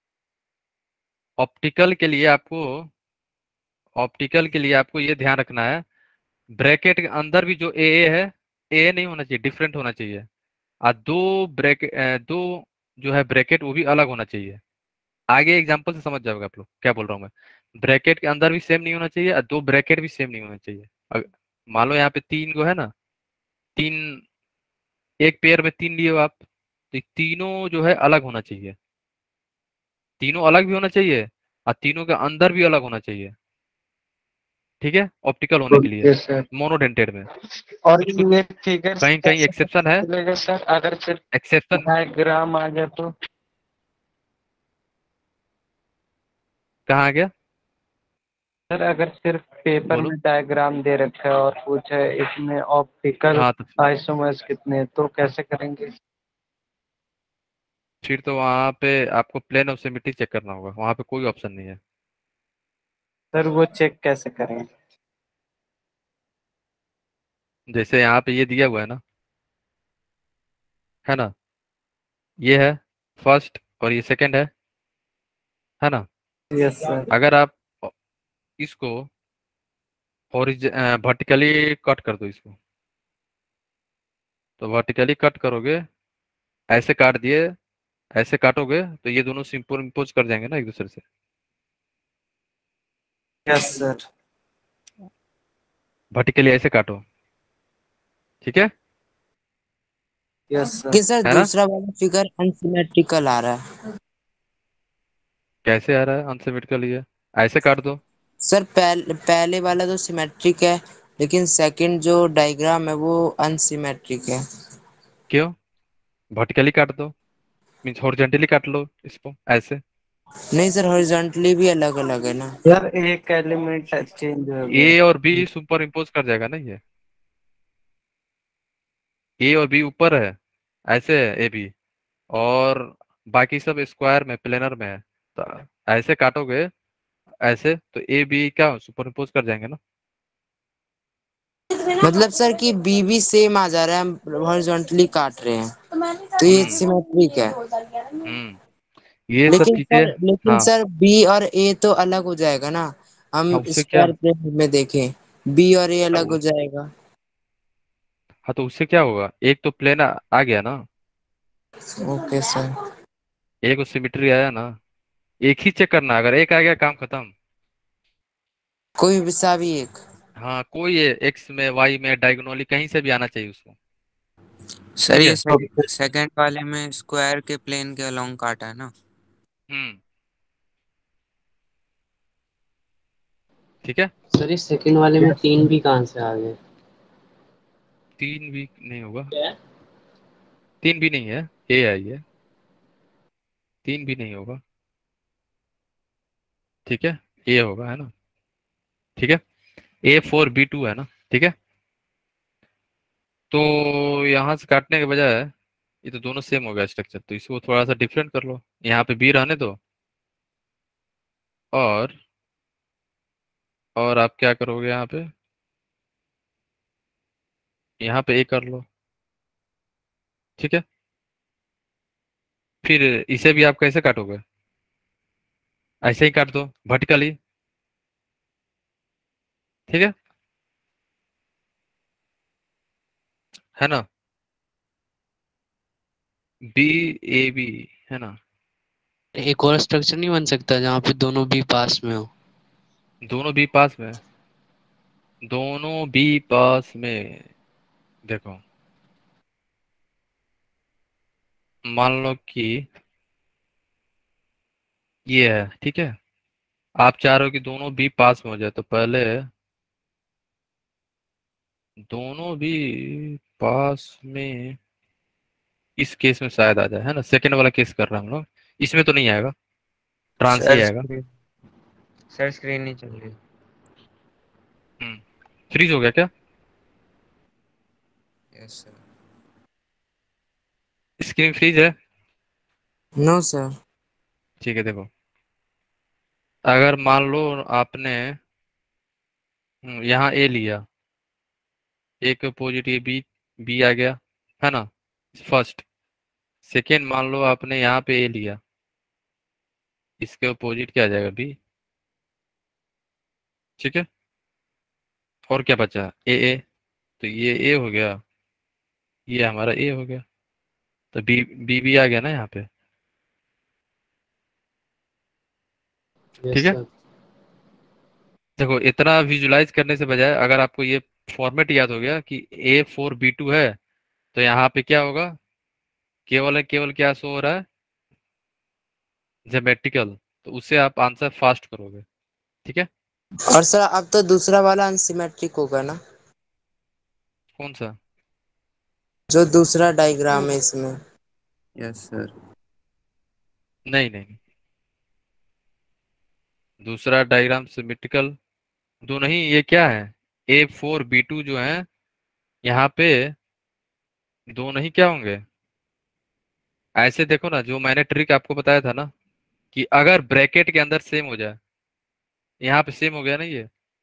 ऑप्टिकल के लिए आपको ऑप्टिकल के लिए आपको ये ध्यान रखना है, ब्रैकेट के अंदर भी जो ए है, ए नहीं होना चाहिए, डिफरेंट होना चाहिए, और दो जो है ब्रैकेट वो भी अलग होना चाहिए, आगे एग्जांपल से समझ जाओगे आप लोग क्या बोल रहा हूँ मैं, ब्रैकेट के अंदर भी सेम नहीं होना चाहिए और दो ब्रैकेट भी सेम नहीं होना चाहिए। मान लो यहाँ पे 3 गो है ना, तीन, एक पेयर में 3 लिए हो आप, तो ये तीनों जो है अलग होना चाहिए, तीनों अलग भी होना चाहिए, और तीनों के अंदर भी अलग होना चाहिए, ठीक है, ऑप्टिकल होने के लिए,
ओके सर।
मोनोडेंटेड में।
और
कुछ कुछ
ये फिगर्स
कहीं कहीं
कैसे
एक्सेप्शन
पता
है,
चलेगा सर अगर सिर्फ
एक्सेप्शन
डायग्राम आ जाए तो?
कहाँ आ गया,
सर अगर सिर्फ पेपर
बोलो।
में डायग्राम दे रखा है और पूछा है इसमें ऑप्टिकल
हाँ तो
आइसोमर्स कितने हैं, तो कैसे करेंगे?
फिर तो वहां पे आपको प्लेन ऑफ सिमेट्री चेक करना होगा, वहां पे कोई ऑप्शन नहीं है।
सर वो चेक कैसे करें?
जैसे यहाँ पे ये दिया हुआ है ना, ये है फर्स्ट और ये सेकंड है ना,
यस सर।
अगर आप इसको वर्टिकली कट कर दो इसको, तो वर्टिकली कट करोगे, ऐसे काट दिए, ऐसे काटोगे तो ये दोनों सुपर इम्पोज कर जाएंगे ना एक दूसरे से,
यस सर।
वर्टिकली ऐसे काटो, ठीक है
यस सर।
कि सर
है ना।
दूसरा वाला फिगर अनसिमेट्रिकल आ रहा है।
कैसे आ रहा है अनसिमेट्रिकल, ये ऐसे काट दो।
सर पहले वाला तो सिमेट्रिक है लेकिन सेकंड जो डायग्राम है वो अनसिमेट्रिक है।
क्यों, वर्टिकली काट दो, मीन्स हॉरिजॉन्टली काट लो इसको ऐसे,
नहीं सर, हॉरिजॉन्टली भी अलग अलग है ना।
यार एक एलिमेंट चेंज हो गया।
ए और बी सुपर इम्पोज कर जाएगा ना ये, ए और बी ऊपर है, ऐसे है ए बी, और बाकी सब स्क्वायर में प्लेनर में है, तो ऐसे काटोगे ऐसे तो ए बी क्या सुपर इम्पोज कर जाएंगे ना।
मतलब सर कि बी भी सेम आ जा रहा है, हम हॉरिजॉन्टली काट रहे हैं तो ये
हम्म
सिमेट्रिक है।
हम्म ये सब
लेकिन
चीजें।
सर लेकिन
हाँ
सर बी और ए तो अलग हो जाएगा ना, हम
हाँ उससे क्या।
स्क्वायर प्लेन में देखें, बी और ए
हाँ
अलग हो जाएगा।
हाँ, तो उससे क्या होगा, एक तो प्लेन आ गया ना,
ओके सर।
एक सिमेट्री आया ना, एक ही चेक करना, अगर एक आ गया काम खत्म।
कोई भी सा भी एक।
हाँ कोई एक्स में वाई में डायगोनली कहीं से भी आना चाहिए उसको।
सर
ठीक
ये
है।
सेकंड वाले में स्क्वायर के प्लेन के अलोंग काटा है ना।
हम्म ठीक है।
सर इस सेकंड वाले में
यस
तीन
सर।
भी कहाँ से आ गए?
तीन भी नहीं होगा, तीन भी नहीं है, ए आई है, तीन भी नहीं होगा। ठीक है, ए होगा है ना। ठीक है, A4B2 है ना। ठीक है, तो यहाँ से काटने के बजाय ये तो दोनों सेम हो गया स्ट्रक्चर, तो इसको थोड़ा सा डिफरेंट कर लो, यहाँ पे बी रहने दो, और आप क्या करोगे यहाँ पे ए कर लो। ठीक है, फिर इसे भी आप कैसे काटोगे, ऐसे ही काट दो वर्टिकली। ठीक है है ना, बी ए बी है ना।
एक और स्ट्रक्चर नहीं बन सकता जहाँ पे दोनों भी पास में हो?
दोनों बी पास में, दोनों बी पास में, देखो मान लो कि ये है। ठीक है, आप चाह रहे हो कि दोनों बी पास में हो जाए, तो पहले दोनों भी पास में, इस केस में शायद आ जाए, है ना, सेकंड वाला केस कर रहे हैं हम लोग, इसमें तो नहीं आएगा, ट्रांस ही
सर
आएगा।
स्क्रीन सर स्क्रीन नहीं चल रही।
हम्म फ्रीज हो गया क्या,
यस सर।
स्क्रीन फ्रीज है।
No sir.
ठीक है, देखो अगर मान लो आपने यहाँ ए लिया, एक पॉजिटिव बी, बी आ गया है ना, फर्स्ट। सेकेंड मान लो आपने यहाँ पे ए लिया, इसके अपोजिट क्या आ जाएगा, बी। ठीक है, और क्या बचा, ए ए, तो ये ए हो गया, ये हमारा ए हो गया, तो बी बी भी आ गया ना यहाँ पे। ठीक
यस
है,
सर।
देखो इतना विजुलाइज करने से बजाय अगर आपको ये फॉर्मेट याद हो गया कि A4B2 है, तो यहाँ पे क्या होगा, केवल क्या शो हो रहा है, ज्योमेट्रिकल, तो उससे आप आंसर फास्ट करोगे। ठीक है,
और सर अब तो दूसरा वाला अनसिमेट्रिक होगा ना,
कौन सा,
जो दूसरा डायग्राम है इसमें।
Yes sir.
नहीं नहीं, दूसरा डायग्राम सिमेट्रिकल दो नहीं, ये क्या है, A4B2 जो है, यहाँ पे दो नहीं क्या होंगे, ऐसे देखो ना, जो मैंने ट्रिक आपको बताया था ना, कि अगर ब्रैकेट के अंदर सेम हो जाए, यहाँ पे सेम हो गया ना ये,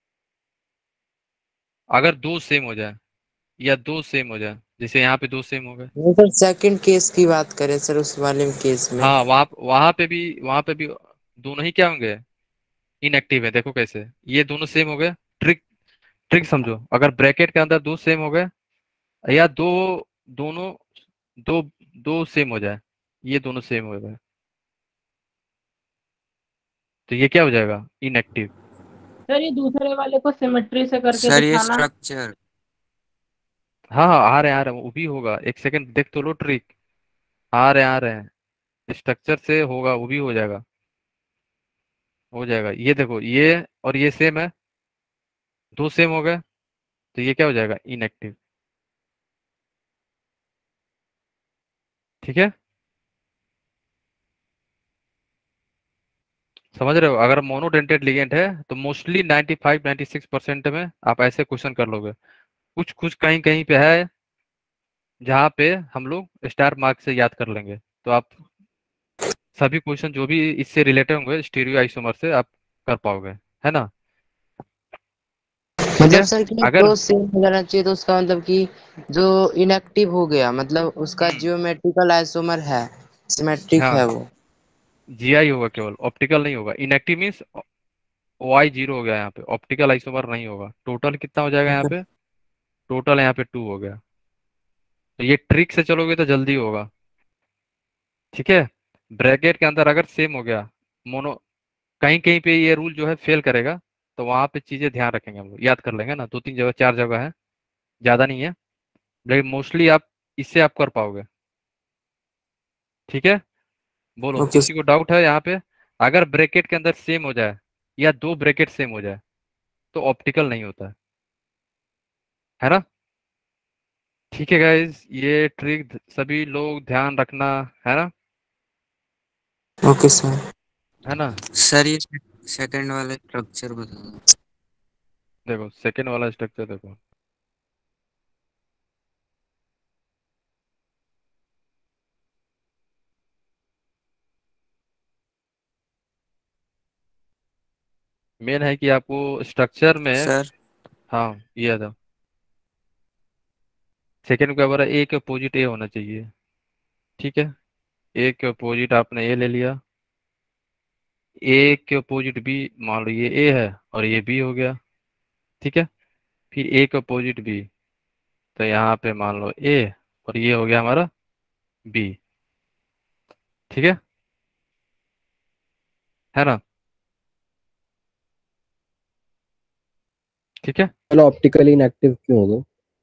अगर दो सेम हो जाए या दो सेम हो जाए, जैसे यहाँ पे दो सेम हो गए।
नहीं सर, सेकंड केस की बात करें सर, उस वाले केस में।
हाँ वहां पे भी दोनों ही क्या होंगे, इनएक्टिव है, देखो कैसे, ये दोनों सेम हो गए। ट्रिक ट्रिक समझो, अगर ब्रैकेट के अंदर दो सेम हो गए, या दोनों दो दो सेम हो जाए, ये दोनों सेम हो गए, तो ये क्या हो जाएगा, इनएक्टिव।
सर ये दूसरे वाले को सिमेट्री से करके
सर ये
दिखाना।
स्ट्रक्चर।
हाँ हाँ आ रहे हैं वो भी होगा, एक सेकंड देख तो लो ट्रिक, आ रहे हैं स्ट्रक्चर से होगा, वो भी हो जाएगा, हो जाएगा। ये देखो ये और ये सेम है, दो सेम हो गए, तो ये क्या हो जाएगा, इनएक्टिव। ठीक है, समझ रहे हो? अगर मोनोडेंटेड लिगेंड है तो मोस्टली 95-96% में आप ऐसे क्वेश्चन कर लोगे। कुछ कुछ कहीं कहीं पे है जहाँ पे हम लोग स्टार मार्क से याद कर लेंगे, तो आप सभी क्वेश्चन जो भी इससे रिलेटेड होंगे स्टीरियो आइसोमर से आप कर पाओगे, है ना? ठीक
मतलब
है।
सर कि
अगर
जो सेम हो जाना चाहिए, तो उसका मतलब कि जो इनएक्टिव हो गया मतलब उसका जियोमेट्रिकल आइसोमर है, सिमेट्रिक
हाँ,
है वो।
जीआई होगा, केवल ऑप्टिकल नहीं होगा। इनएक्टिव मीन्स वाई जीरो हो गया, यहाँ पे ऑप्टिकल आइसोमर नहीं होगा। टोटल कितना हो जाएगा यहाँ पे? टोटल यहाँ पे 2 हो गया। तो ये ट्रिक से चलोगे तो जल्दी होगा। ठीक है। ब्रैकेट के अंदर अगर सेम हो गया, मोनो, कहीं कहीं पे ये रूल जो है फेल करेगा, तो वहां पे चीजें ध्यान रखेंगे, हम लोग याद कर लेंगे ना। 2-3 जगह 4 जगह है, ज्यादा नहीं है, लेकिन मोस्टली आप इससे आप कर पाओगे। ठीक है। बोलो,
ओके
किसी को डाउट है यहाँ पे? अगर ब्रैकेट के अंदर सेम हो जाए या 2 ब्रैकेट सेम हो जाए तो ऑप्टिकल नहीं होता है ना? ठीक है गाइज, ये ट्रिक सभी लोग ध्यान रखना, है ना?
Okay sir.
है ना?
सर ये सेकंड वाला स्ट्रक्चर बता दो।
देखो सेकेंड वाला स्ट्रक्चर देखो। मेन है कि आपको स्ट्रक्चर में,
सर
हाँ ये था, सेकेंड के बराबर ए के अपोजिट ए होना चाहिए। ठीक है। ए के अपोजिट आपने ए ले लिया, ए के अपोजिट बी, मान लो ये ए है और ये बी हो गया। ठीक है। फिर ए के अपोजिट बी, तो यहाँ पे मान लो ए और ये हो गया हमारा बी। ठीक है ना? ठीक है।
चलो ऑप्टिकली इनएक्टिव क्यों होगा?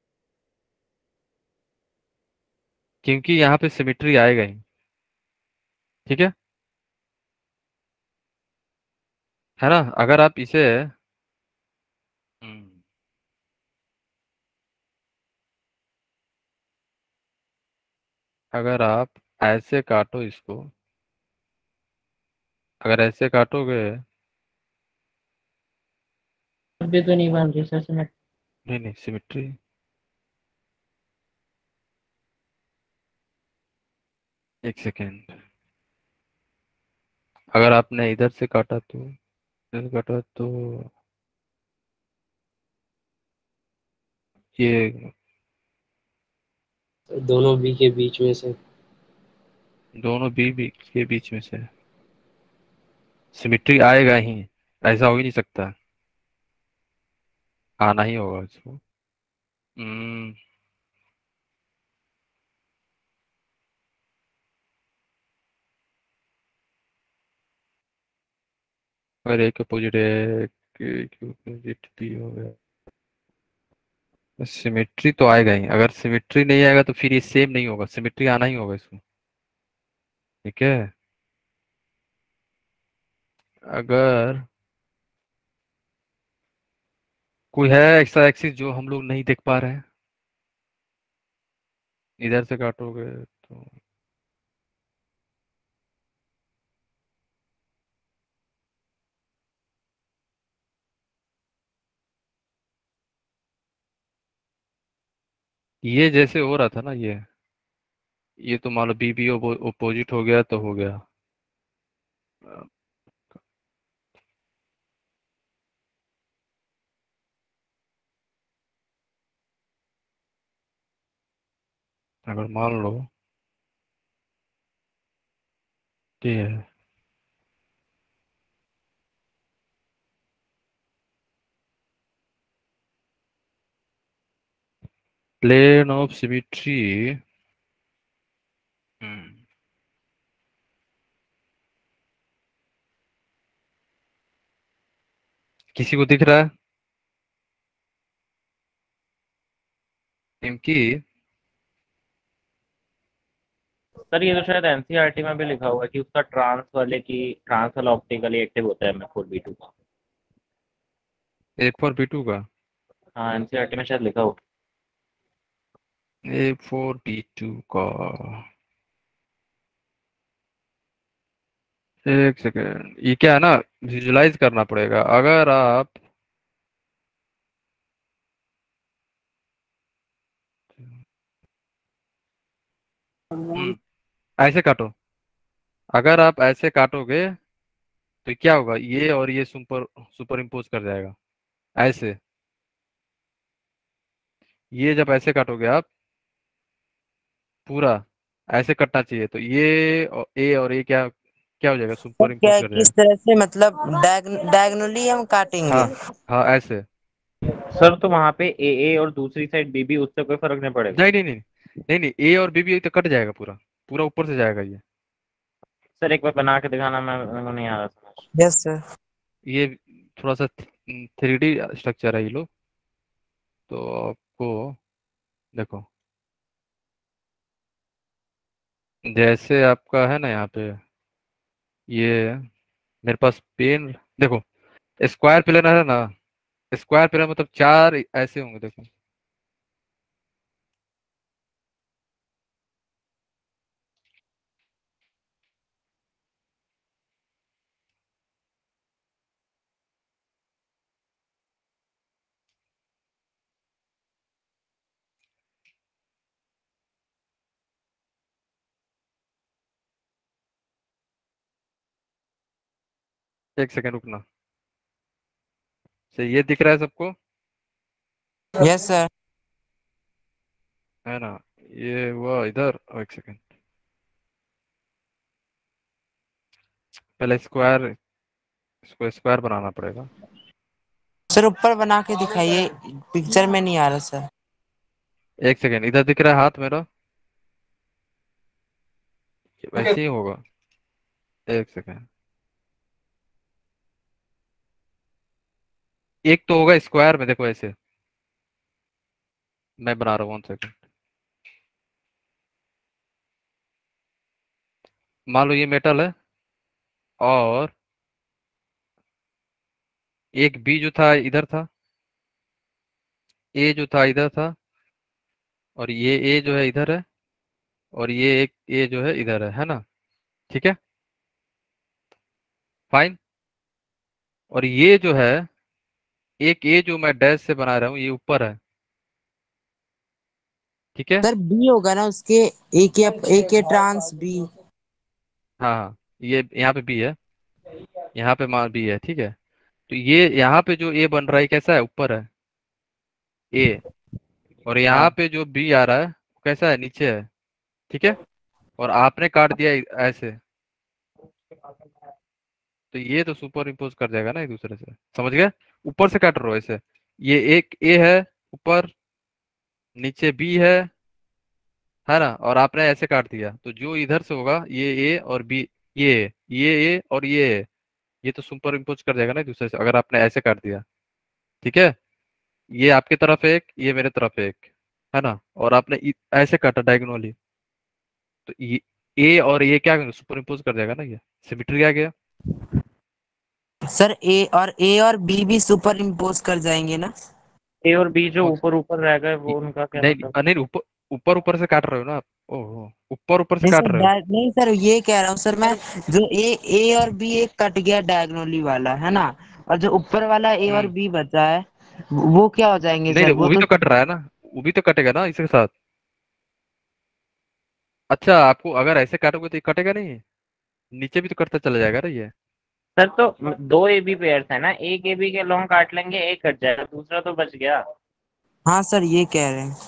क्योंकि यहाँ पे सिमेट्री आएगा ही। ठीक है ना? अगर आप इसे, हम्म, अगर आप ऐसे काटो इसको, अगर ऐसे काटोगे,
भी तो नहीं बन रही सर सिमेट्री।
नहीं नहीं सिमेट्री, एक सेकेंड, अगर आपने इधर से काटा तो, इधर से काटा तो ये
दोनों बी के बीच में से।
दोनों बी के बीच में से सिमेट्री आएगा ही, ऐसा हो ही नहीं सकता, आना ही होगा इसको। हम्म, अगर एक अपोजिट है, अपोजिट बी हो गया, सिमेट्री तो आएगा ही। अगर सिमेट्री नहीं आएगा तो फिर ये सेम नहीं होगा, सिमेट्री आना ही होगा इसको। ठीक है। अगर कोई है एक्स्ट्रा एक्सिस जो हम लोग नहीं देख पा रहे हैं, इधर से काटोगे तो ये जैसे हो रहा था ना, ये तो मान लो बी बी ओपोजिट हो गया तो हो गया। अगर मान लो ये है, प्लेन ऑफ सिमेट्री, किसी को दिख रहा है? क्योंकि
सर ये तो शायद एनसीईआरटी में भी लिखा हुआ है कि उसका ट्रांस वाला ऑप्टिकली एक्टिव होता है M4B2 का।
A4B2 का,
हाँ एनसीईआरटी में शायद लिखा हुआ
A4B2 का एक सेकेंड, ये क्या है ना, विजुलाइज करना पड़ेगा। अगर आप ऐसे काटो, अगर आप ऐसे काटोगे तो क्या होगा, ये और ये सुपर इम्पोज कर जाएगा ऐसे। ये जब ऐसे काटोगे आप पूरा, ऐसे कटना चाहिए, तो ये और ए और ये क्या क्या हो जाएगा,
सर
सुपर
क्या
इम्पोज
है
कर
कि इस
जाएगा।
तरह से मतलब डायगनली हम काटेंगे।
हाँ हाँ ऐसे।
सर तो वहां पे ए और दूसरी साइड बी उससे कोई फर्क नहीं पड़ेगा?
नहीं नहीं नहीं नहीं नहीं, ए और बी भी तो कट जाएगा पूरा, पूरा ऊपर से जाएगा ये।
सर एक बार बना के दिखाना, मैं मेरे को नहीं आ रहा समझ।
Yes sir.
ये थोड़ा सा 3D स्ट्रक्चर है ये लो, तो आपको देखो, जैसे आपका है ना यहाँ पे, ये मेरे पास पेन, देखो स्क्वायर पिलर है ना, स्क्वायर पिलर मतलब चार ऐसे होंगे, देखो। एक सेकंड रुकना। ये दिख रहा है सबको,
यस सर।
है ना? ये हुआ इधर, एक सेकंड, पहले स्क्वायर, इसको स्क्वायर बनाना पड़ेगा।
सर ऊपर बना के दिखाइए, पिक्चर में नहीं आ रहा सर।
एक सेकंड, इधर दिख रहा है हाथ मेरा, वैसे ही होगा। एक सेकंड, एक तो होगा स्क्वायर में, देखो ऐसे, मैं बना रहा हूँ, 1 सेकंड। मान लो ये मेटल है, और एक बी जो था इधर था, ए जो था इधर था, और ये ए जो है इधर है, और ये एक ए जो है इधर है ना? ठीक है, फाइन। और ये जो है, एक ए जो मैं डैश से बना रहा हूँ, ये ऊपर है, ठीक है।
सर बी होगा ना उसके, ए के ट्रांस बी।
हाँ हाँ, ये यहाँ पे बी है, यहाँ पे मान बी है, ठीक है। तो ये यहाँ पे जो ए बन रहा है कैसा है, ऊपर है ए, और यहाँ
हाँ
पे जो बी आ रहा है वो कैसा है, नीचे है, ठीक है। और आपने काट दिया ऐसे, तो ये तो सुपर इम्पोज कर जाएगा ना एक दूसरे से, समझ गए? ऊपर से काट रहे हो ऐसे, ये एक ए है ऊपर, नीचे बी है ना? और आपने ऐसे काट दिया, तो जो इधर से होगा ये ए और बी, ये ए और ये तो सुपर इम्पोज कर जाएगा ना एक दूसरे से, अगर आपने ऐसे काट दिया, ठीक है। ये आपकी तरफ एक, ये मेरे तरफ एक, है ना? और आपने ऐसे काटा डायगोनली, तो ये ए और ये क्या सुपर इम्पोज कर जाएगा ना, ये सिमिट्री आ गया।
सर ए और बी भी सुपर इम्पोज कर जाएंगे ना।
ए और बी जो
कौन
ऊपर ऊपर रह गए
ये-
वो उनका क्या
नहीं
मतलब?
नहीं, ऊपर ऊपर ऊपर से काट रहे हो ना आप, ओहो, ऊपर ऊपर से
नहीं
काट
सर,
रहे हो।
नहीं सर, ये कह रहा हूँ सर मैं, जो ए और बी एक कट गया डायगोनली वाला है ना, और जो ऊपर वाला ए और
हम्म,
बी बचा है वो क्या हो जाएंगे
नहीं
सर,
नहीं, वो
वो
भी
तो।
तो कट रहा है ना, वो भी तो कटेगा ना इसके साथ। अच्छा, आपको अगर ऐसे काटोगे तो ये कटेगा नहीं, नीचे भी तो कटता चला जाएगा ना ये।
सर तो दो ए बी पेयर्स है ना, एक ए बी के लॉन्ग काट लेंगे, एक कट जाएगा, दूसरा तो बच गया।
हाँ सर ये कह रहे हैं।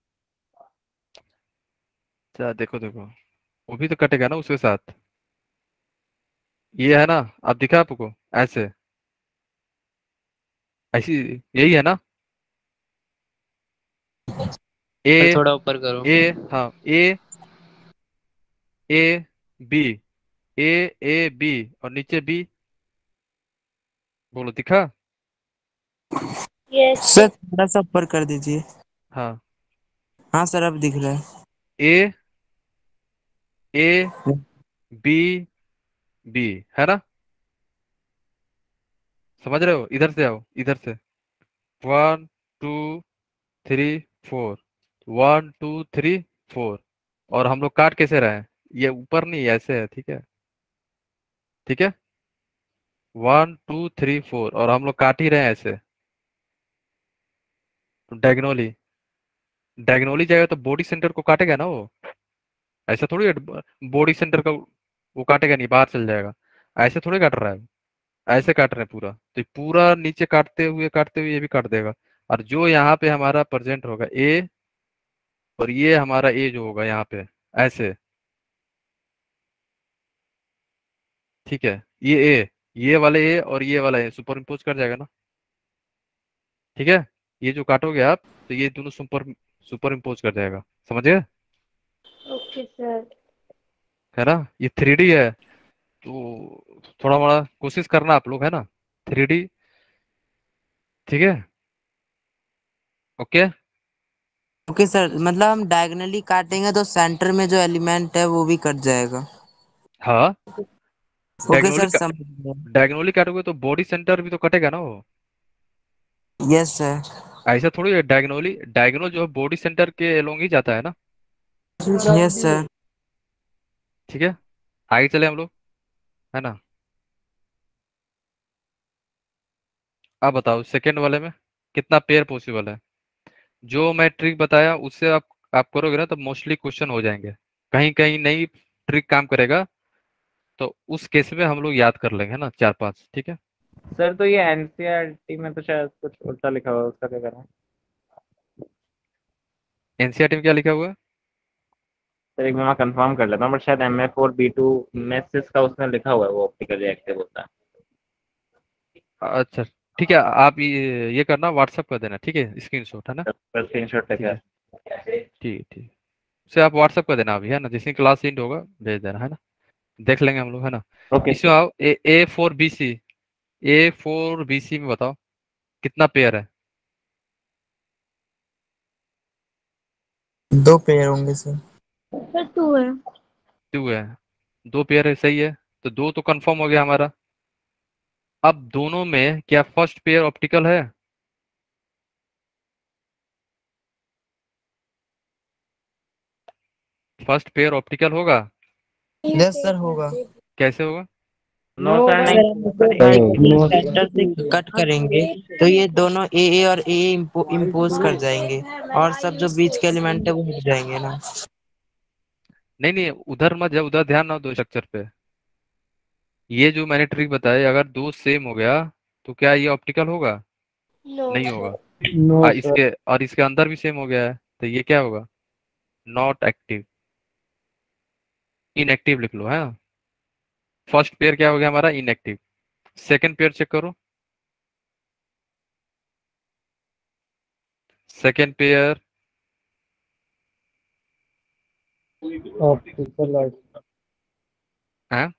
अच्छा देखो देखो, वो भी तो कटेगा ना उसके साथ, ये है ना? अब दिखा आपको ऐसे, ऐसी, यही है ना?
सर
ए,
थोड़ा ऊपर करो।
ए, हाँ A B, A A B, और नीचे बी, बोलो दिखा?
Yes
sir
sir.
थोड़ा सा ऊपर कर दीजिए।
हाँ,
हाँ सर अब दिख रहा है।
ए ए बी बी, है ना? समझ रहे हो? इधर से आओ, इधर से, 1 2 3 4, 1 2 3 4। और हम लोग काट कैसे रहे हैं, ये ऊपर नहीं ऐसे है, ठीक है। ठीक है, 1 2 3 4, और हम लोग काट ही रहे हैं ऐसे, तो डायगोनली डायगोनली जाएगा तो बॉडी सेंटर को काटेगा ना वो, ऐसा थोड़ी है, बॉडी सेंटर का वो काटेगा नहीं, बाहर चल जाएगा, ऐसे थोड़ी काट रहा है, ऐसे काट रहे हैं पूरा, तो ये पूरा नीचे काटते हुए ये भी काट देगा, और जो यहाँ पे हमारा प्रेजेंट होगा ए, और ये हमारा ए जो होगा यहाँ पे ऐसे, ठीक है, ये ए, ये वाले ए और ये वाला ए सुपर इम्पोज कर जाएगा ना, ठीक है, ये जो काटोगे आप तो ये दोनों सुपर सुपर इम्पोज कर जाएगा, समझ गए,
ओके सर।
है ना, ये 3D है, तो थोड़ा बड़ा कोशिश करना आप लोग, है ना, 3D, ठीक है, ओके।
ओके सर, मतलब हम डायगोनली काटेंगे तो सेंटर में जो एलिमेंट है वो भी कट जाएगा।
हाँ,
ओके
डायगोनली
सर, समझ गया।
डायगोनली काटोगे तो बॉडी सेंटर भी तो कटेगा ना वो,
यस सर।
ऐसा थोड़ी है, डायगोनली डायगोनल जो है बॉडी सेंटर के एलोंग ही जाता है ना,
यस सर।
ठीक है, आगे चले हम लोग, है ना। अब बताओ सेकंड वाले में कितना पेयर पॉसिबल है, जो मैं ट्रिक बताया उससे आप करोगे ना तो मोस्टली क्वेश्चन हो जाएंगे, कहीं कहीं नहीं ट्रिक काम करेगा, तो उस केस में हम लोग याद कर लेंगे, है ना, 4 5, ठीक है।
सर तो ये एनसीईआरटी में तो शायद कुछ उल्टा लिखा हुआ है, उसका क्या करें?
एनसीईआरटी में क्या लिखा हुआ है?
सर एक बार मैं कंफर्म कर लेता हूँ, बट शायद MF4B2 मेसिस का उसमें लिखा हुआ है वो ऑप्टिकली एक्टिव होता है।
अच्छा, ठीक है, आप ये करना, व्हाट्सअप कर देना, ठीक है, स्क्रीनशॉट, है ना,
स्क्रीनशॉट
ठीक
लेकर।
है, ठीक ठीक, उसे आप व्हाट्सअप कर देना अभी, है ना, जिसकी क्लास एंड होगा भेज देना, है ना, देख लेंगे हम लोग, है ना।
ओके
इसमें आओ, A4BC में बताओ कितना पेयर है?
2 पेयर होंगे सर।
सर 2 है।
2 है, 2 पेयर है, सही है, तो 2 तो कंफर्म हो गया हमारा। अब दोनों में क्या फर्स्ट पेयर ऑप्टिकल है? फर्स्ट पेयर ऑप्टिकल होगा?
यस सर, होगा।
कैसे होगा?
नो सर,
सर हम
नहीं।
सेंटर से कट करेंगे तो ये दोनों ए और ए इम्पोज कर जाएंगे, और सब जो बीच के एलिमेंट है वो हट जाएंगे ना।
नहीं नहीं, उधर मत जाओ, उधर ध्यान ना दो स्ट्रक्चर पे, ये जो मैंने ट्रिक बताई, अगर 2 सेम हो गया तो क्या ये ऑप्टिकल होगा?
नो
नहीं
सर।
होगा।
No sir.
इसके अंदर भी सेम हो गया है, तो ये क्या होगा? नॉट एक्टिव, इनएक्टिव लिख लो, है। फर्स्ट पेयर क्या हो गया हमारा? इनएक्टिव। सेकंड पेयर चेक करो, सेकंड पेयर
ऑप्टिकल
है,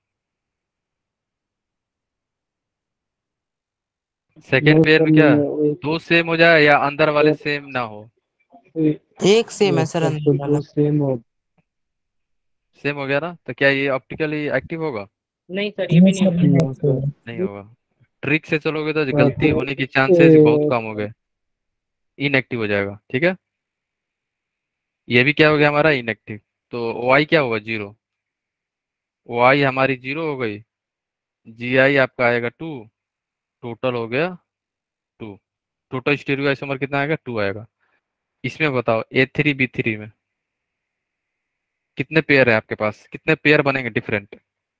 सेकंड
नो
पेयर
सर,
में क्या
नहीं है,
2 सेम हो जाए या अंदर वाले सेम ना हो?
एक सेम है
यस
सर
सर, तो
अंदर वाला।
2 सेम हो।
सेम हो गया ना, तो क्या ये ऑप्टिकली एक्टिव होगा?
नहीं सर, ये भी नहीं होगा।
No sir.
नहीं होगा। ट्रिक से चलोगे तो
हाँ,
गलती
तो
होने की चांसेस बहुत कम हो गए, इनएक्टिव हो जाएगा, ठीक है। ये भी क्या हो गया हमारा? इनएक्टिव। तो वाई क्या होगा? 0। वाई हमारी 0 हो गई, जी आई आपका आएगा 2, टोटल हो गया 2, टोटल स्टीरियो आइसोमर कितना आएगा? 2 आएगा। इसमें बताओ A3B3 में कितने पेयर है आपके पास, कितने पेयर बनेंगे डिफरेंट?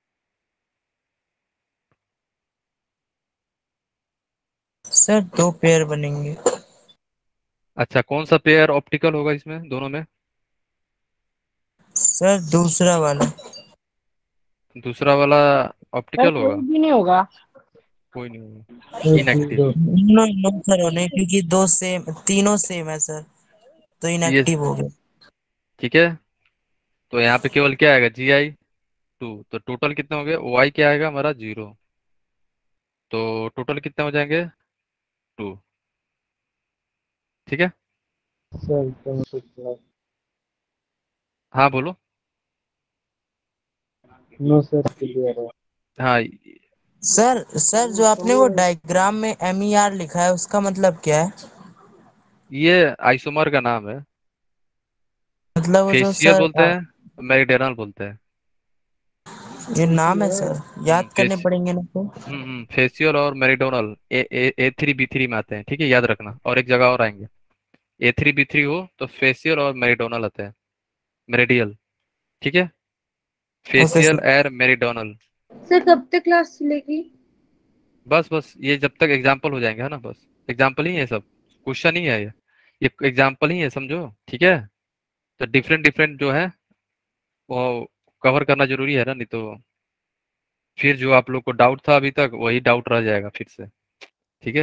सर 2 पेयर बनेंगे।
अच्छा, कौन सा पेयर ऑप्टिकल होगा इसमें दोनों में?
सर दूसरा वाला।
दूसरा वाला
सर
ऑप्टिकल
कोई
होगा?
भी नहीं होगा।
कोई नहीं होगा, इनएक्टिव।
नो नो सर, होने क्योंकि 2 सेम, तीनों सेम है सर, तो
ये
इनएक्टिव हो गए।
ठीक है, तो यहाँ पे केवल क्या आएगा? GI 2, तो टोटल कितने हो गए? OI क्या आएगा हमारा? 0, तो टोटल कितने हो जाएंगे? 2, ठीक है।
सर तो कुछ
हाँ बोलो।
नो सर, क्लियर है।
हाँ,
सर जो आपने वो डायग्राम में MER लिखा है उसका मतलब क्या है?
ये आइसोमर का नाम है,
मतलब वो जो
फेसियल
सर
बोलते हैं, मेरिडियनल बोलते हैं।
ये नाम है सर, याद करने
फेस
पड़ेंगे ना तो।
फेसियल और मेरिडोनल A3 B3 में आते हैं, ठीक है, याद रखना। और एक जगह और आएंगे, A3 B3 हो तो फेसियल और मेरिडोनल आते हैं, मेरिडियल, ठीक है,
ओके
फेसियल
सर।
एर मेरिडोनल।
सर कब तक क्लास चलेगी?
बस बस ये जब तक एग्जाम्पल हो जाएंगे, है ना, बस एग्जाम्पल ही है सब, क्वेश्चन ही है ये एग्जाम्पल ही है, समझो, ठीक है। तो डिफरेंट डिफरेंट जो है वो कवर करना जरूरी है ना, नहीं तो फिर जो आप लोग को डाउट था अभी तक वही डाउट रह जाएगा फिर से, ठीक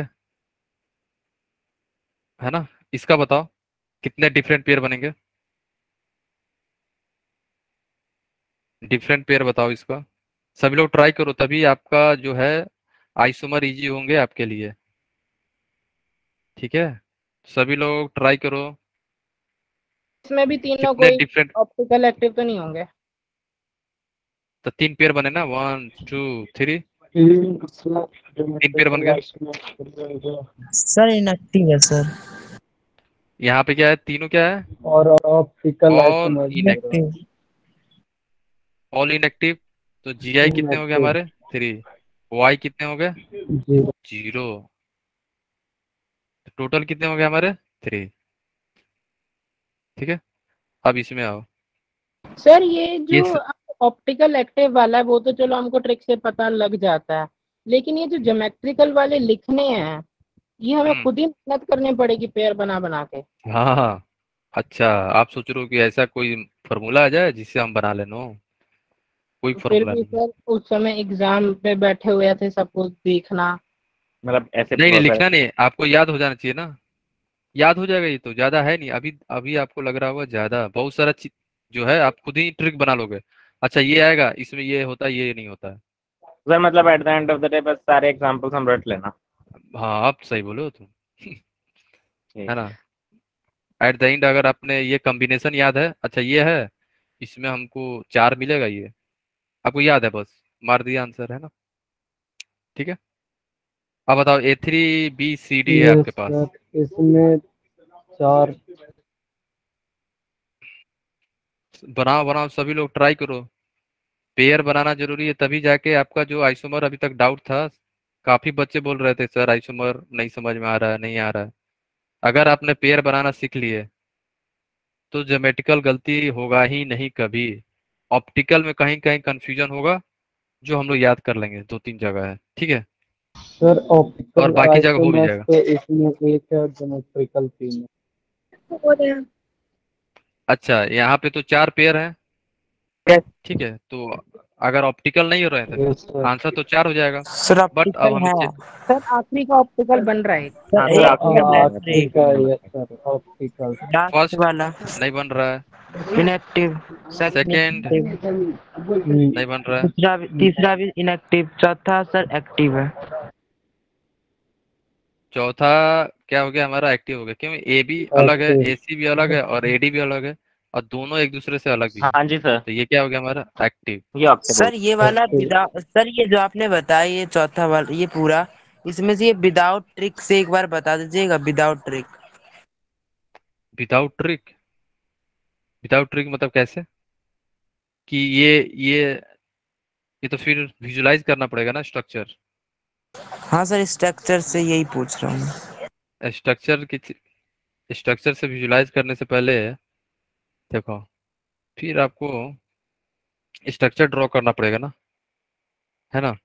है ना। इसका बताओ कितने डिफरेंट पेयर बनेंगे, डिफरेंट पेयर बताओ इसका। सभी लोग ट्राई करो, तभी आपका जो है आइसोमर इजी होंगे आपके लिए, ठीक है। सभी लोग ट्राई करो।
इसमें भी तीनों
कितने
कोई
डिफरेंट,
ऑप्टिकल एक्टिव तो नहीं होंगे?
तो 3 पेयर बने ना, 1 2 3, 3 पेयर बन गए।
सर इनएक्टिव है सर।
यहाँ पे क्या है, तीनों क्या है,
और optical
all
isomers
inactive,
inactive.
All inactive. तो GI कितने हो गए
इनएक्टिव
हमारे, 3, Y कितने हो गए,
जी।
0, टोटल कितने हो गए हमारे, 3, ठीक है। अब इसमें आओ,
सर ये
ये
जो ऑप्टिकल एक्टिव वाला है वो तो चलो हमको ट्रिक से पता लग जाता है, लेकिन ये जो ज्योमेट्रिकल वाले लिखने हैं ये हमें
हम्म,
खुद ही मेहनत करनी पड़ेगी पेयर बना बना के।
हाँ हाँ, अच्छा, आप सोच रहे हो कि ऐसा कोई फॉर्मूला आ जाए जिससे हम बना लेना, कोई
तो फिर
फॉर्मूला
भी
नहीं है।
सर उस समय एग्जाम पे बैठे हुए थे सब कुछ देखना।
मतलब ऐसे
नहीं नहीं,
प्रोसेस।
लिखना नहीं, आपको याद हो जाना चाहिए ना, याद हो जाएगा, ये तो ज्यादा है नहीं, अभी अभी आपको लग रहा होगा ज्यादा, बहुत सारा चीज जो है आप खुद ही ट्रिक बना लोगे। अच्छा ये आएगा, इसमें ये होता है, ये नहीं होता है।
सर मतलब at the end of the day बस सारे एग्जांपल्स हम रट लेना।
हाँ आप सही बोले हो तुम, है
ठीक
ना।
है।
एट द एंड अगर आपने ये कॉम्बिनेशन याद है, अच्छा ये है, इसमें हमको 4 मिलेगा, ये आपको याद है, बस मार दिया आंसर, है ना, ठीक है। अब बताओ A3B CD है
यस
आपके पास,
सर, इसमें 4।
बनाओ बनाओ, सभी लोग ट्राई करो, पेयर बनाना जरूरी है, तभी जाके आपका जो आइसोमर अभी तक डाउट था, काफी बच्चे बोल रहे थे सर आइसोमर नहीं समझ में आ रहा है, नहीं आ रहा है। अगर आपने पेयर बनाना सीख लिए तो ज्योमेट्रिकल गलती होगा ही नहीं कभी, ऑप्टिकल में कहीं कहीं कंफ्यूजन होगा जो हम लोग याद कर लेंगे, 2 3 जगह है, ठीक है,
सर
और
ऑप्टिकल
बाकी जगह हो भी
आइसोमर्स
जाएगा।
तो इसमें एक है, ज्योमेट्रिकल 3
और है।
अच्छा यहाँ पे तो 4 पेयर हैं,
Yes.
ठीक है, तो अगर ऑप्टिकल नहीं हो रहे थे
है। Yes sir.
आंसर तो 4 हो जाएगा।
सर
बट अब
ऑप्टिकल
हमें
है।
सर आखिरी का ऑप्टिकल बन रहा है।
हाँ
सर
सर
एक
आखिरी का बन रहा है,
एक
ठीक है, yes sir, optical.
Last
first
वाला
नहीं बन रहा है,
इनएक्टिव। Second
second
inactive.
नहीं बन रहा है,
तीसरा भी इनएक्टिव। चौथा सर एक्टिव है।
चौथा क्या हो गया हमारा, एक्टिव हो गया, क्यों, ए भी अलग है,
एक्टिव।
AC भी अलग है, और AD भी अलग है, और दोनों एक दूसरे से अलग भी है,
हाँ जी सर,
तो ये क्या हो गया हमारा एक्टिव।
ये आपके बोल।
सर ये वाला विदाउट, सर ये जो आपने बताया ये चौथा वाला ये पूरा, इसमें से ये विदाउट ट्रिक से एक बार बता दीजिएगा, without trick.
Without trick, without trick मतलब कैसे, कि ये तो फिर विजुलाइज करना पड़ेगा ना स्ट्रक्चर,
हाँ सर स्ट्रक्चर से यही पूछ रहा हूँ।
स्ट्रक्चर की, स्ट्रक्चर से विजुलाइज करने से पहले देखो, फिर आपको स्ट्रक्चर ड्रॉ करना पड़ेगा ना, है ना।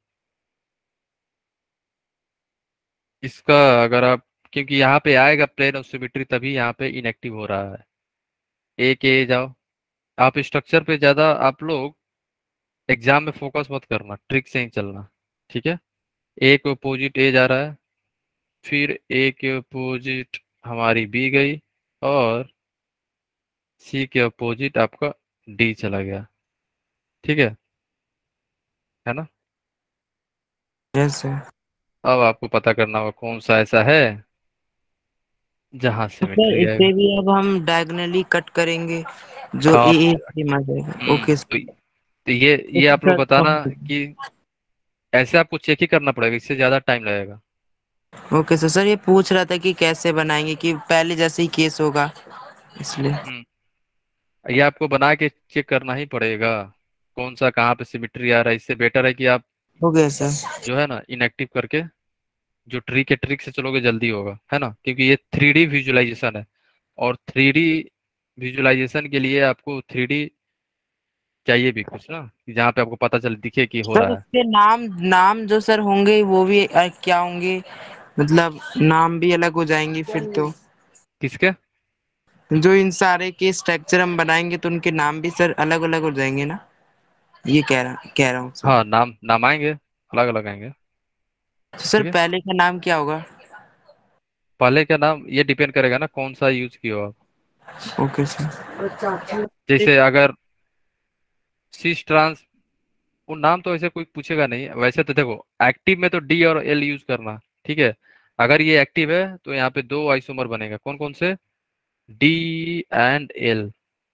इसका अगर आप, क्योंकि यहाँ पे आएगा प्लेन ऑफ सिमेट्री तभी यहाँ पे इनएक्टिव हो रहा है, एक ए जाओ, आप स्ट्रक्चर पे ज्यादा आप लोग एग्जाम में फोकस मत करना, ट्रिक से ही चलना, ठीक है। ए के अपोजिट ए जा रहा है, फिर ए के अपोजिट हमारी बी गई, और सी के अपोजिट आपका डी चला गया, ठीक है ना।
Yes sir.
अब आपको पता करना होगा कौन सा ऐसा है जहां
तो सर
सिमेट्री
इसे
आएगा।
भी अब हम डायगोनली कट करेंगे जो
हाँ,
ए स्ट्रीम आ जाएगा। ओके
तो,
सर।
तो ये
ओके
आप लोग
सर
बताना कि ऐसे आपको चेक ही करना पड़ेगा, इससे ज्यादा टाइम लगेगा।
Okay sir. सर ये पूछ रहा था कि कैसे बनाएंगे, कि पहले जैसे ही केस होगा इसलिए।
ये आपको बना के चेक करना ही पड़ेगा, कौन सा कहाँ पे सिमिट्री आ रहा है। इससे बेटर है कि आप
हो गया सर।
जो है ना इनएक्टिव करके जो ट्रिक से चलोगे जल्दी होगा, है ना, क्योंकि ये 3D विजुअलाइजेशन है, और 3D विजुअलाइजेशन के लिए आपको 3D चाहिए भी कुछ ना, कि जहाँ पे आपको पता चल दिखे कि हो
सर
रहा है।
इसके नाम नाम जो सर होंगे वो भी क्या होंगे, मतलब नाम भी अलग हो जाएंगे फिर तो।
किसके?
जो इन सारे के स्ट्रक्चर हम बनाएंगे तो उनके नाम भी सर अलग अलग हो जाएंगे ना, ये कह रहा हूँ सर।
हाँ, नाम नाम आएंगे, अलग अलग आएंगे।
तो सर
ठीक है,
पहले का नाम क्या होगा?
पहले का नाम ये डिपेंड करेगा ना कौन सा यूज किया हो आप।
Okay sir.
जैसे अगर सिस ट्रांस, वो नाम तो ऐसे कोई पूछेगा नहीं वैसे, तो देखो एक्टिव में तो डी और एल यूज करना। ठीक है, अगर ये एक्टिव है तो यहाँ पे दो आइसोमर बनेगा, कौन कौन से? D and L.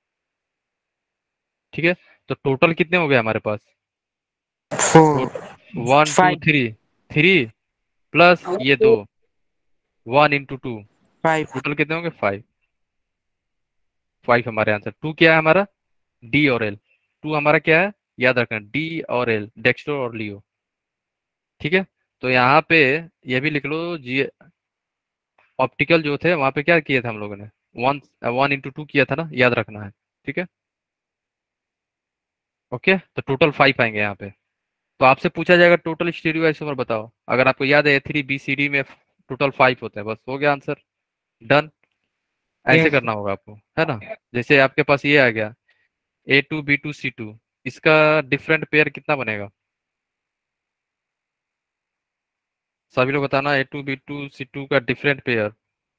ठीक है, तो टोटल कितने हो गए हमारे पास?
फोर,
टोटल 1 2
फाइव,
3, 3 प्लस ये दो, 1 × 2,
फाइव।
टोटल कितने होंगे? 5। 5 हमारे आंसर। 2 क्या है हमारा? डी और एल। 2 हमारा क्या है, याद रखना, डी और एल, डेक्स्टर और लियो। ठीक है, तो यहाँ पे ये भी लिख लो जी। ऑप्टिकल जो थे वहां पे क्या किए थे हम लोगों ने? 1 1 × 2 किया था ना, याद रखना है। ठीक है, ओके, तो टोटल 5 आएंगे यहाँ पे। तो आपसे पूछा जाएगा टोटल स्टीरियो आइसोमर बताओ, अगर आपको याद है A3BCD में टोटल 5 होते हैं, बस हो गया आंसर, डन। ऐसे
यस।
करना होगा आपको, है ना। जैसे आपके पास ये आ गया A2B2C2, इसका डिफरेंट पेयर कितना बनेगा? सभी लोग बताना, A2B2C2 का different pair.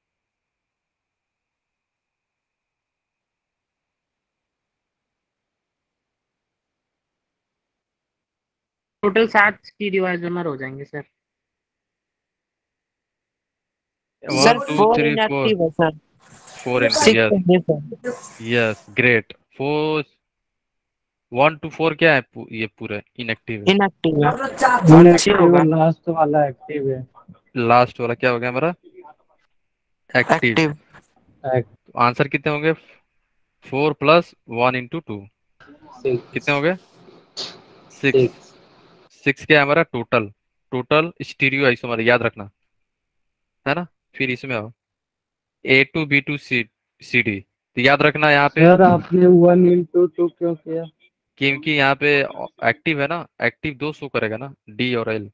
Total 7 stereo isomer हो जाएंगे सर।
सर 4
1 2 3 4,
इनएक्टिव है सर।
4 इनटू,
6
यस
है सर।
Yes, great. 1 to 4 क्या है? ये पूरे इनएक्टिव है।
इनएक्टिव है। अच्छी
इनएक्टिव
होगा।
लास्ट वाला एक्टिव है।
लास्ट वाला क्या हो गया हमारा? एक्टिव।
एक्टिव।
तो आंसर कितने होंगे? 4 + 1 × 2 कितने हो गए? 6।
सिक्स।
6 क्या है हमारा? टोटल। टोटल स्टीरियो आइसोमर, याद रखना, है ना। फिर इसमें आओ A2B2C CD, तो याद रखना यहाँ पे,
सर आपने 1 × 2 क्यों किया?
क्योंकि यहाँ पे एक्टिव है ना, एक्टिव दो शो करेगा ना, डी और एल।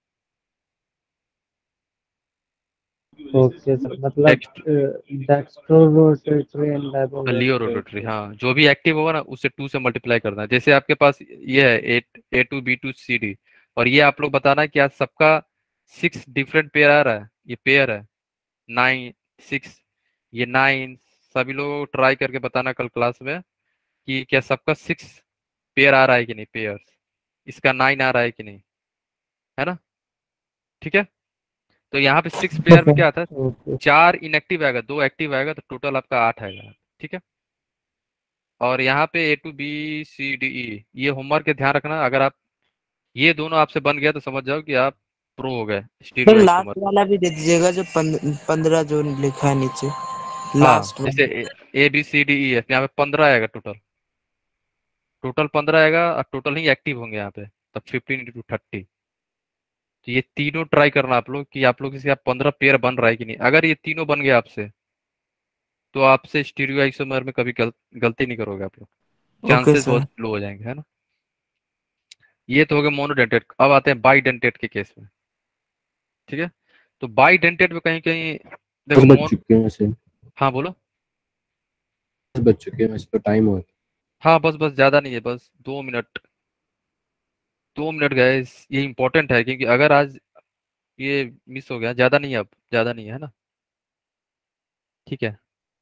ओके सर, मतलब dextro rotatory and levo
leo rotatory,
rotatory.
हाँ, जो भी एक्टिव होगा ना उसे 2 से मल्टीप्लाई करना है। जैसे आपके पास ये है A2B2CD, और ये आप लोग बताना कि आज सबका 6 डिफरेंट पेयर आ रहा है, ये पेयर है 9 6, ये 9। सभी लोग ट्राई करके बताना कल क्लास में कि क्या सबका 6 पेयर आ रहा है कि नहीं, पेयर इसका 9 आ रहा है कि नहीं, है ना। ठीक है, तो यहाँ पे 6 पेयर में क्या आता है?
ओके।
4 इनएक्टिव आएगा, 2 एक्टिव आएगा, तो टोटल आपका 8 आएगा। ठीक है, और यहाँ पे A2B C D E, ये होमवर्क के ध्यान रखना, अगर आप ये दोनों आपसे बन गया तो समझ जाओ कि आप प्रो हो गए
सर
स्टीरियो
लास्ट
आइसोमर।
वाला भी दे दीजिएगा जो 15 जो लिखा है नीचे,
हाँ,
लास्ट
जैसे
वाला।
ABCDE है, यहाँ पे 15 आएगा टोटल। टोटल 15 आएगा, और टोटल ही एक्टिव होंगे यहाँ पे, तब 15 × 30। तो ये तीनों ट्राई करना आप लोग, कि आप लोग इसके 15 पेयर बन रहा है कि नहीं। अगर ये तीनों बन गए आपसे, तो आपसे स्टीरियो आइसोमर में कभी गलती नहीं करोगे आप लोग,
ओके
चांसेस
सर।
बहुत लो हो जाएंगे, है ना। ये तो हो गया मोनोडेंटेट। अब आते हैं बाईडेंटेट के केस में। ठीक है, तो बाईडेंटेट में कहीं कहीं देखो
बज चुके हैं वैसे,
हाँ बोलो।
बज चुके हैं वैसे तो टाइम हो।
हाँ, बस बस ज्यादा नहीं है, बस 2 मिनट। 2 मिनट गए, ये इंपॉर्टेंट है, क्योंकि अगर आज ये मिस हो गया, ज्यादा नहीं है, अब ज्यादा नहीं है ना। ठीक है,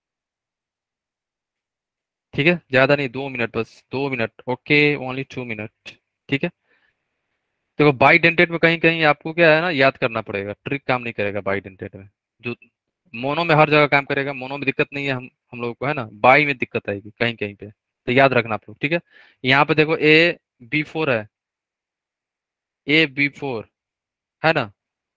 ठीक है, ज्यादा नहीं, 2 मिनट, बस 2 मिनट, ओके, ओनली 2 मिनट। ठीक है, देखो बाईडेंटेट में कहीं कहीं आपको क्या है ना, याद करना पड़ेगा, ट्रिक काम नहीं करेगा बाईडेंटेट में। जो मोनो में हर जगह काम करेगा, मोनो में दिक्कत नहीं है, हम लोगों को, है ना, बाई में दिक्कत आएगी कहीं कहीं पे, तो याद रखना आप लोग। ठीक है, यहाँ पे देखो A B4 है, A B4, है ना।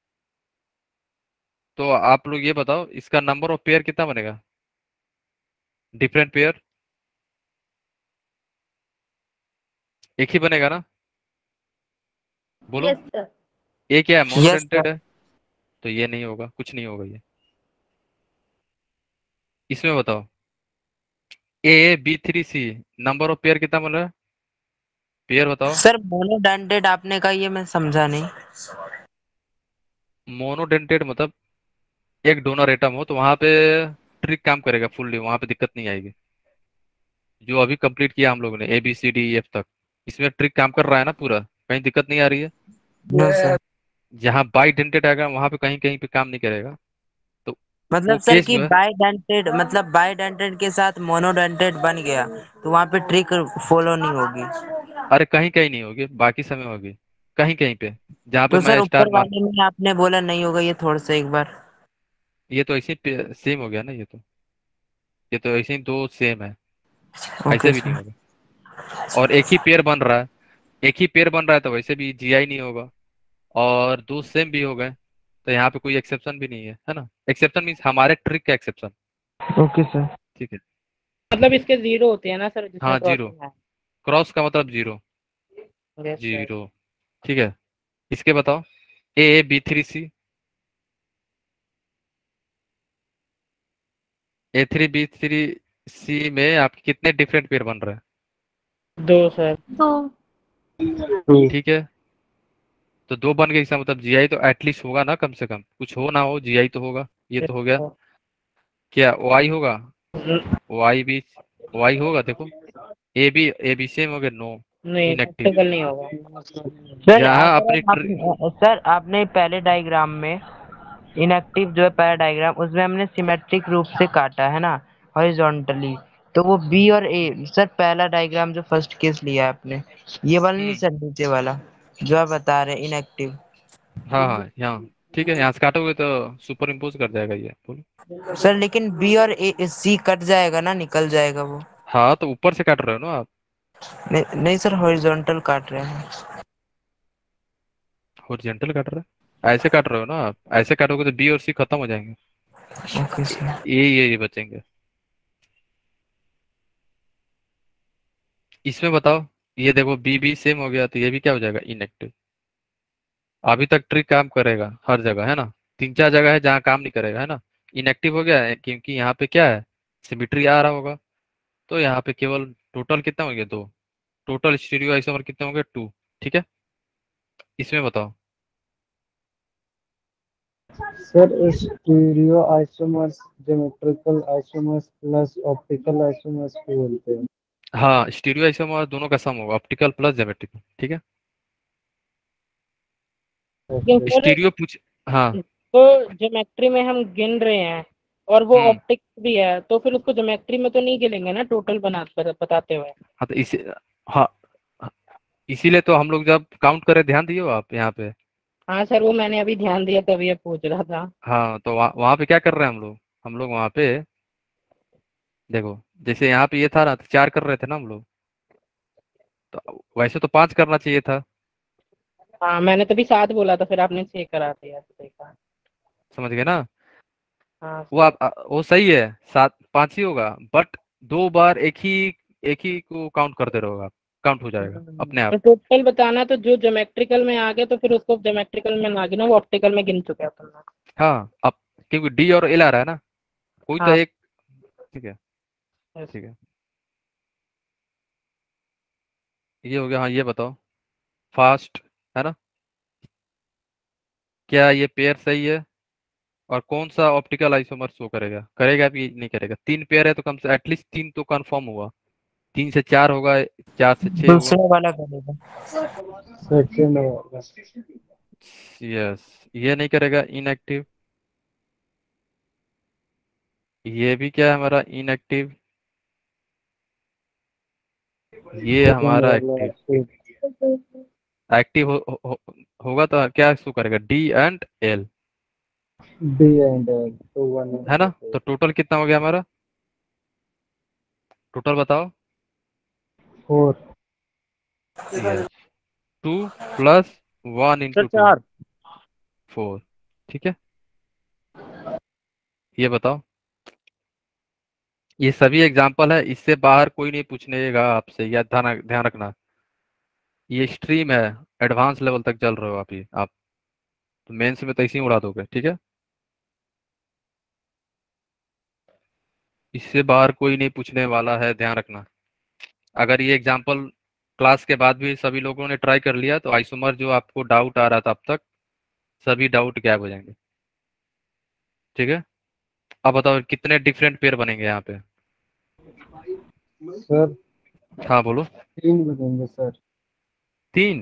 तो आप लोग ये बताओ इसका नंबर ऑफ पेयर कितना बनेगा, डिफरेंट पेयर? एक ही बनेगा ना, बोलो।
Yes sir.
ए क्या है,
यस
मोनोडेंटेड
सर।
है, तो ये नहीं होगा, कुछ नहीं होगा ये। इसमें बताओ, A B3C number of pair कितना बन रहा है, पेयर बताओ।
सर मोनोडेंटेड आपने कहा, ये मैं समझा नहीं।
मोनोडेंटेड मतलब एक डोनर एटम हो तो वहां पे ट्रिक काम करेगा फुल्ली, वहां पे दिक्कत नहीं आएगी। जो अभी कंप्लीट किया हम लोगों ने ABCDEF तक, इसमें ट्रिक काम कर रहा है ना पूरा, कहीं दिक्कत नहीं आ रही है।
No sir.
जहाँ बाई डेंटेड आएगा वहां पे कहीं कहीं पे काम नहीं करेगा, तो वो
मतलब सर
केस
कि
जो है,
बाइडेंटेड, मतलब बाइडेंटेड के साथ मोनोडेंटेड बन गया तो वहां पे ट्रिक फॉलो नहीं होगी।
अरे कहीं कहीं नहीं होगी, बाकी समय होगी, कहीं कहीं पे जहाँ पे
तो सर
मैं
ऊपर
स्टार मार्क।
वाले में आपने बोला नहीं होगा, ये थोड़ा सा एक बार।
ये तो ऐसे ही सेम हो गया ना, ये तो ऐसे ही दो सेम है, ऐसे
ओके
भी नहीं
सर।
होगा। और एक ही पेयर बन रहा है, एक ही पेयर बन रहा है तो वैसे भी GI नहीं होगा, और दो सेम भी हो गए तो यहाँ पे कोई एक्सेप्शन भी नहीं है ना। एक्सेप्शन मीन्स हमारे ट्रिक का एक्सेप्शन।
Okay sir.
ठीक है।
मतलब इसके जीरो होते हैं ना सर, जिसमें
हाँ जीरो,
क्रॉसिंग है।
क्रॉस का मतलब जीरो,
यस सर।
जीरो। ठीक है, इसके बताओ, A B3C, A3B3C में आपके कितने डिफरेंट पेयर बन रहे हैं,
दो सर।
तो
ठीक है। तो दो बन गए, इसका मतलब GI तो एटलीस्ट होगा ना, कम से कम कुछ हो ना हो GI तो होगा। ये
यस
तो हो गया।
सर।
क्या OI होगा, OI भी, OI होगा देखो। AB सेम हो गया, नो,
नहीं,
इनएक्टिव।
प्रैक्टिकल नहीं होगा।
सर
जहाँ
अगर
अपनी
सर आपने पहले डायग्राम में इनएक्टिव जो है पहला डायग्राम, उसमें हमने सिमेट्रिक रूप से काटा है ना, हॉरिजॉन्टली। तो वो बी और ए सर, पहला डायग्राम जो फर्स्ट केस लिया है आपने, ये वाला नहीं सर, नीचे वाला जो आप बता रहे हैं इनएक्टिव।
हाँ हाँ यहाँ, ठीक है, यहाँ से काटोगे तो सुपर इम्पोज कर जाएगा ये, बोलो।
सर लेकिन बी और ए सी कट जाएगा ना, निकल जाएगा वो।
हाँ तो ऊपर से काट रहे हो ना आप,
नहीं, नहीं सर, हॉरिजॉन्टल काट रहे हैं।
हॉरिजॉन्टल काट रहे हो, ऐसे काट रहे हो ना आप, ऐसे काटोगे तो B और C खत्म हो जाएंगे,
ओके सर।
ये बचेंगे। इसमें बताओ, ये देखो B सेम हो गया तो ये भी क्या हो जाएगा, इनएक्टिव। अभी तक ट्रिक काम करेगा हर जगह है ना, तीन चार जगह है जहाँ काम नहीं करेगा है ना। इनएक्टिव हो गया है क्योंकि यहाँ पे क्या है, सिमिट्री आ रहा होगा, तो यहाँ पे केवल टोटल कितना हो गया, दो। टोटल स्टीरियो आइसोमर कितने होंगे, टू। ठीक है, इसमें बताओ।
Sir stereo isomers geometrical isomers plus optical isomers को बोलते हैं।
हाँ, स्टीरियो आइसोमर दोनों का सम होगा, ऑप्टिकल प्लस ज्योमेट्रिकल। ठीक है,
लेकिन
ओके।
सर,
स्टीरियो पूछ, हाँ।
तो ज्योमेट्री में हम गिन रहे हैं और वो
हम्म।
ऑप्टिक भी है, तो फिर उसको ज्योमेट्री में तो नहीं गिनेंगे ना, टोटल बताते हुए।
हाँ तो इसी, हाँ, इसीलिए तो हम लोग जब काउंट करें, ध्यान दियो आप यहाँ पे।
हाँ सर, वो मैंने अभी ध्यान दिया तभी ये पूछ रहा था।
हाँ तो वहाँ पे क्या कर रहे हैं हम लोग वहाँ पे देखो, जैसे यहाँ पे ये था ना, तो चार कर रहे थे ना हम लोग, तो वैसे तो पांच करना चाहिए था,
हाँ, मैंने तभी 7 बोला था, फिर आपने 6 करा दिया, तो देखा।
समझ गए ना।
हाँ
वो
सर।
वो सही है, सात पांच ही होगा, बट दो बार एक ही को काउंट करते रहोगे आप, काउंट हो जाएगा अपने
तो
आप।
टोटल बताना, तो जो ज्योमेट्रिकल में आ गया तो फिर उसको ज्योमेट्रिकल में ना गिनो, वो ऑप्टिकल में गिन चुके हैं तुमने।
हाँ, अब क्योंकि D और L आ रहा है ना, कोई तो
हाँ।
एक। ठीक है,
yes।
ठीक है, ये हो गया। हाँ ये बताओ, फास्ट है ना, क्या ये पेयर सही है, और कौन सा ऑप्टिकल आइसोमर शो करेगा, करेगा भी नहीं करेगा। तीन पेयर है तो कम से एटलीस्ट तीन तो कंफर्म हुआ, तीन से चार होगा, चार से छह होगा।
दूसरे वाला करेगा।
सेकंड होगा।
यस, ये नहीं करेगा, इनएक्टिव। ये भी क्या है हमारा, इनएक्टिव। ये
सेकंड
हमारा
वाला
एक्टिव। एक्टिव होगा तो क्या शो करेगा, D and L,
D and तो वन
है ना। तो टोटल कितना हो गया हमारा, टोटल बताओ।
फोर।
Yes, 2 + 1
sir
× 2,
4।
4। ठीक है, ये बताओ, ये सभी एग्जाम्पल है, इससे बाहर कोई नहीं पूछनेगा आपसे, या ध्यान ध्यान रखना। ये स्ट्रीम है, एडवांस लेवल तक चल रहे हो आप, ये आप तो मेंस में तो ऐसे ही उड़ा दोगे, ठीक है। इससे बाहर कोई नहीं पूछने वाला है, ध्यान रखना। अगर ये एग्जाम्पल क्लास के बाद भी सभी लोगों ने ट्राई कर लिया तो आइसोमर जो आपको डाउट आ रहा था अब तक, सभी डाउट गायब हो जाएंगे, ठीक है। अब बताओ कितने डिफरेंट पेयर बनेंगे यहाँ पे।
सर
हाँ बोलो।
3 बनेंगे सर।
3?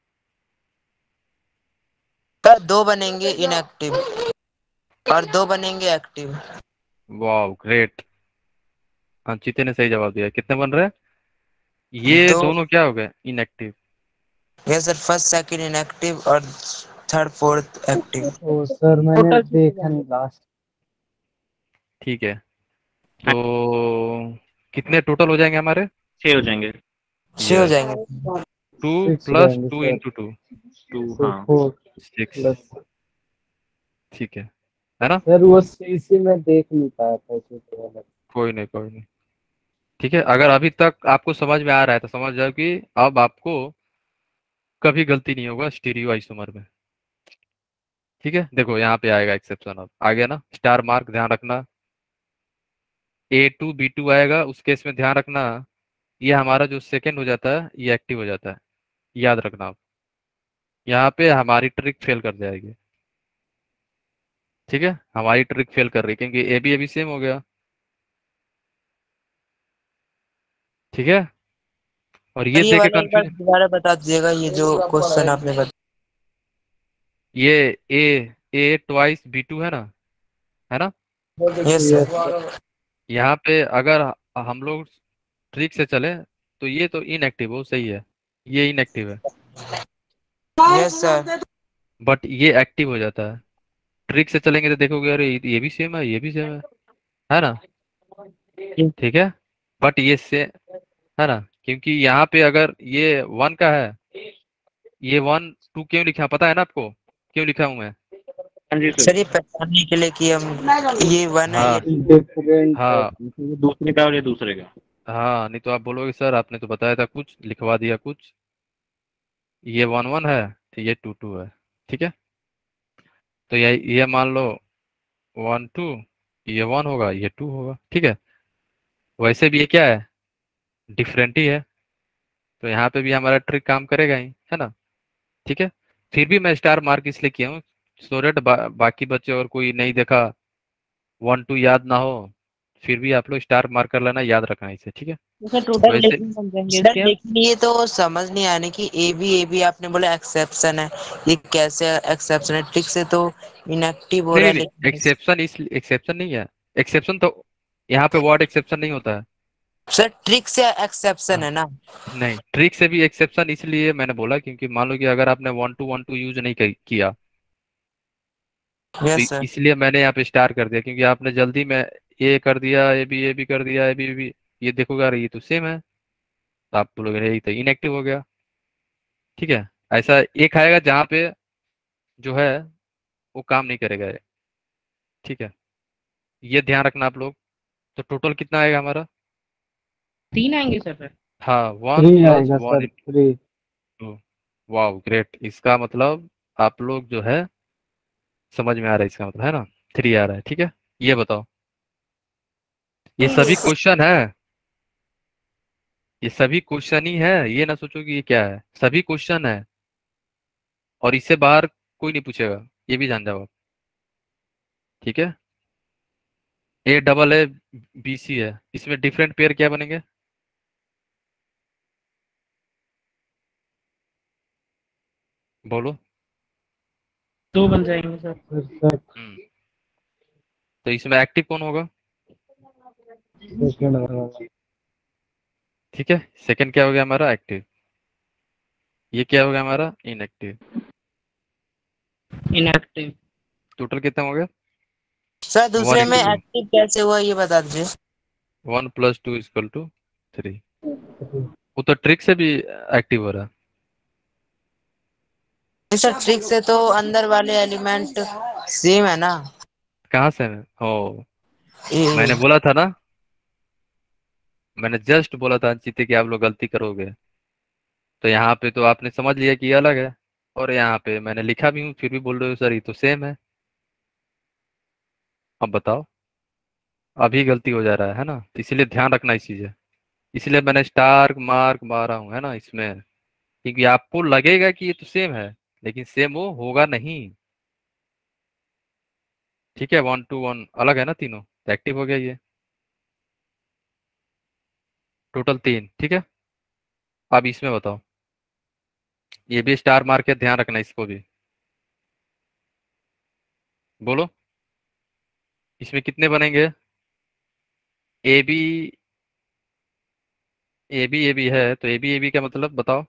सर 2 बनेंगे इनएक्टिव और 2 बनेंगे एक्टिव।
वाह ग्रेट, हाँ चीते ने सही जवाब दिया। कितने बन रहे हैं? ये
2।
दोनों क्या हो गए? इनएक्टिव।
ये सर फर्स्ट सेकंड इनएक्टिव और third fourth active.
Oh sir मैंने देखा नहीं लास्ट।
ठीक है, तो कितने टोटल हो जाएंगे हमारे?
6 हो जाएंगे।
6 हो
यस,
जाएंगे।
2
6
प्लस
जाएंगे
2
सर।
इंटू 2,
2
तो
हाँ
4
6।
प्लस।
ठीक है ना?
सर वो सीसी में देख नहीं पाया था इसलिए वाला।
कोई नहीं कोई नहीं, ठीक है। अगर अभी तक आपको समझ में आ रहा है तो समझ जाओ कि अब आपको कभी गलती नहीं होगा स्टीरियो आइसोमर में, ठीक है। देखो यहाँ पे आएगा एक्सेप्शन, अब आ गया ना, स्टार मार्क, ध्यान रखना। A2B2 आएगा, उस केस में ध्यान रखना ये हमारा जो सेकंड हो जाता है ये एक्टिव हो जाता है, याद रखना आप। यहाँ पे हमारी ट्रिक फेल कर जाएगी, ठीक है। हमारी ट्रिक फेल कर रही है क्योंकि ए बी सेम हो गया, ठीक है। और
सर
ये
ये
देखे
वाला एक बार
कंफ्यूजन,
दोबारा बता दीजिएगा, ये जो क्वेश्चन आपने बताया।
ये ए ट्वाइस B2 है ना।
Yes
yes
sir.
यहाँ पे अगर हम लोग ट्रिक से चले तो ये तो इनएक्टिव हो, सही है, ये इनएक्टिव है,
यस सर।
बट ये एक्टिव हो जाता है। ट्रिक से चलेंगे तो देखोगे अरे ये भी सेम है, ये भी सेम है ना, ठीक है। बट ये से है ना, क्योंकि यहाँ पे अगर ये 1 का है, ये 1 2 क्यों लिखा पता है ना आपको, क्यों लिखा हूं मैं?
हाँ जी
सर
सर।
ये पहचानने के लिए कि हम ये 1 है ये
हाँ
डिफरेंट है।
हाँ
ये दूसरे का और ये दूसरे का।
हाँ, नहीं तो आप बोलोगे सर आपने तो बताया था कुछ, लिखवा दिया कुछ। ये 1 1 है तो ये 2 2 है, ठीक है। तो ये मान लो 1 2, ये 1 होगा, ये 2 होगा, ठीक है। वैसे भी ये क्या है, डिफरेंट ही है, तो यहाँ पे भी हमारा ट्रिक काम करेगा ही, है ना, ठीक है। फिर भी मैं स्टार मार्क इसलिए किया हूँ सो डेट बाकी बच्चे और कोई नहीं देखा 1 2 याद ना हो, फिर भी आप लोग स्टार मार्क कर लेना, याद रखना इसे, ठीक है।
सर टोटल
वैसे
कितने बन जाएंगे
सर
इसके?
लेकिन ये तो समझ नहीं आने की ए बी आपने बोला एक्सेप्शन है, ये कैसे एक्सेप्शन है? ट्रिक से तो इनएक्टिव हो
नहीं
रहा
नहीं
है
नहीं,
लेकिन
एक्सेप्शन इस एक्सेप्शन नहीं है, एक्सेप्शन तो यहाँ पे वर्ड एक्सेप्शन नहीं होता है।
सर ट्रिक से एक्सेप्शन
हाँ,
है ना।
नहीं ट्रिक से भी एक्सेप्शन इसलिए मैंने बोला क्योंकि मान लो कि अगर आपने 1 2 यूज नहीं किया तो
यस सर।
इसलिए मैंने यहाँ पे स्टार कर दिया, क्योंकि आपने जल्दी में ए कर दिया, ए बी कर दिया, ए बी ये देखोगे अरे ये तो सेम है, तो आप बोलोगे ये तो इनएक्टिव हो गया, ठीक है। ऐसा एक आएगा जहाँ पे जो है वो काम नहीं करेगा ये, ठीक है। ये ध्यान रखना आप लोग। तो टोटल कितना आएगा हमारा?
3 आएंगे सर फिर।
हाँ 1
3
प्लस
आएगा
1
सर 3।
इंटू, वाह ग्रेट, इसका मतलब आप लोग जो है समझ में आ रहा है, इसका मतलब है ना 3 आ रहा है, ठीक है। ये बताओ, ये सभी क्वेश्चन है, ये सभी क्वेश्चन ही है, ये ना सोचो कि ये क्या है, सभी क्वेश्चन है और इससे बाहर कोई नहीं पूछेगा, ये भी जान जाओ आप, ठीक है। A AA BC है, इसमें डिफरेंट पेयर क्या बनेंगे? बोलो।
2 बन जाएंगे सर।
सर
तो इसमें एक्टिव कौन होगा?
सेकंड वाला।
ठीक है, सेकंड क्या हो गया हमारा? एक्टिव। ये क्या हो गया हमारा? इनएक्टिव।
इनएक्टिव।
टोटल कितना हो गया?
सर
1
दूसरे में
इंटू
एक्टिव कैसे हुआ ये बता दीजिए।
1 + 2 = 3। वो तो ट्रिक से भी एक्टिव हो रहा है।
नहीं सर ट्रिक से तो अंदर वाले एलिमेंट सेम है ना।
कहाँ से है? हो, मैंने
ये-
बोला था ना, मैंने जस्ट बोला था अंचित कि आप लोग गलती करोगे। तो यहाँ पे तो आपने समझ लिया कि ये अलग है, और यहाँ पे मैंने लिखा भी हूँ फिर भी बोल रहे हो सर ये तो सेम है। अब बताओ, अभी गलती हो जा रहा है ना, तो इसीलिए ध्यान रखना इस चीज़ है। इसलिए मैंने स्टार मार्क मारा हूँ है ना इसमें, क्योंकि आपको लगेगा कि ये तो सेम है, लेकिन सेम वो होगा नहीं। ठीक है, 1 to 1 अलग है ना तीनों, तो एक्टिव हो गया ये, टोटल 3। ठीक है, अब इसमें बताओ, ये भी स्टार मार के ध्यान रखना इसको भी। बोलो, इसमें कितने बनेंगे? ए बी, ए बी है, तो ए बी का मतलब बताओ।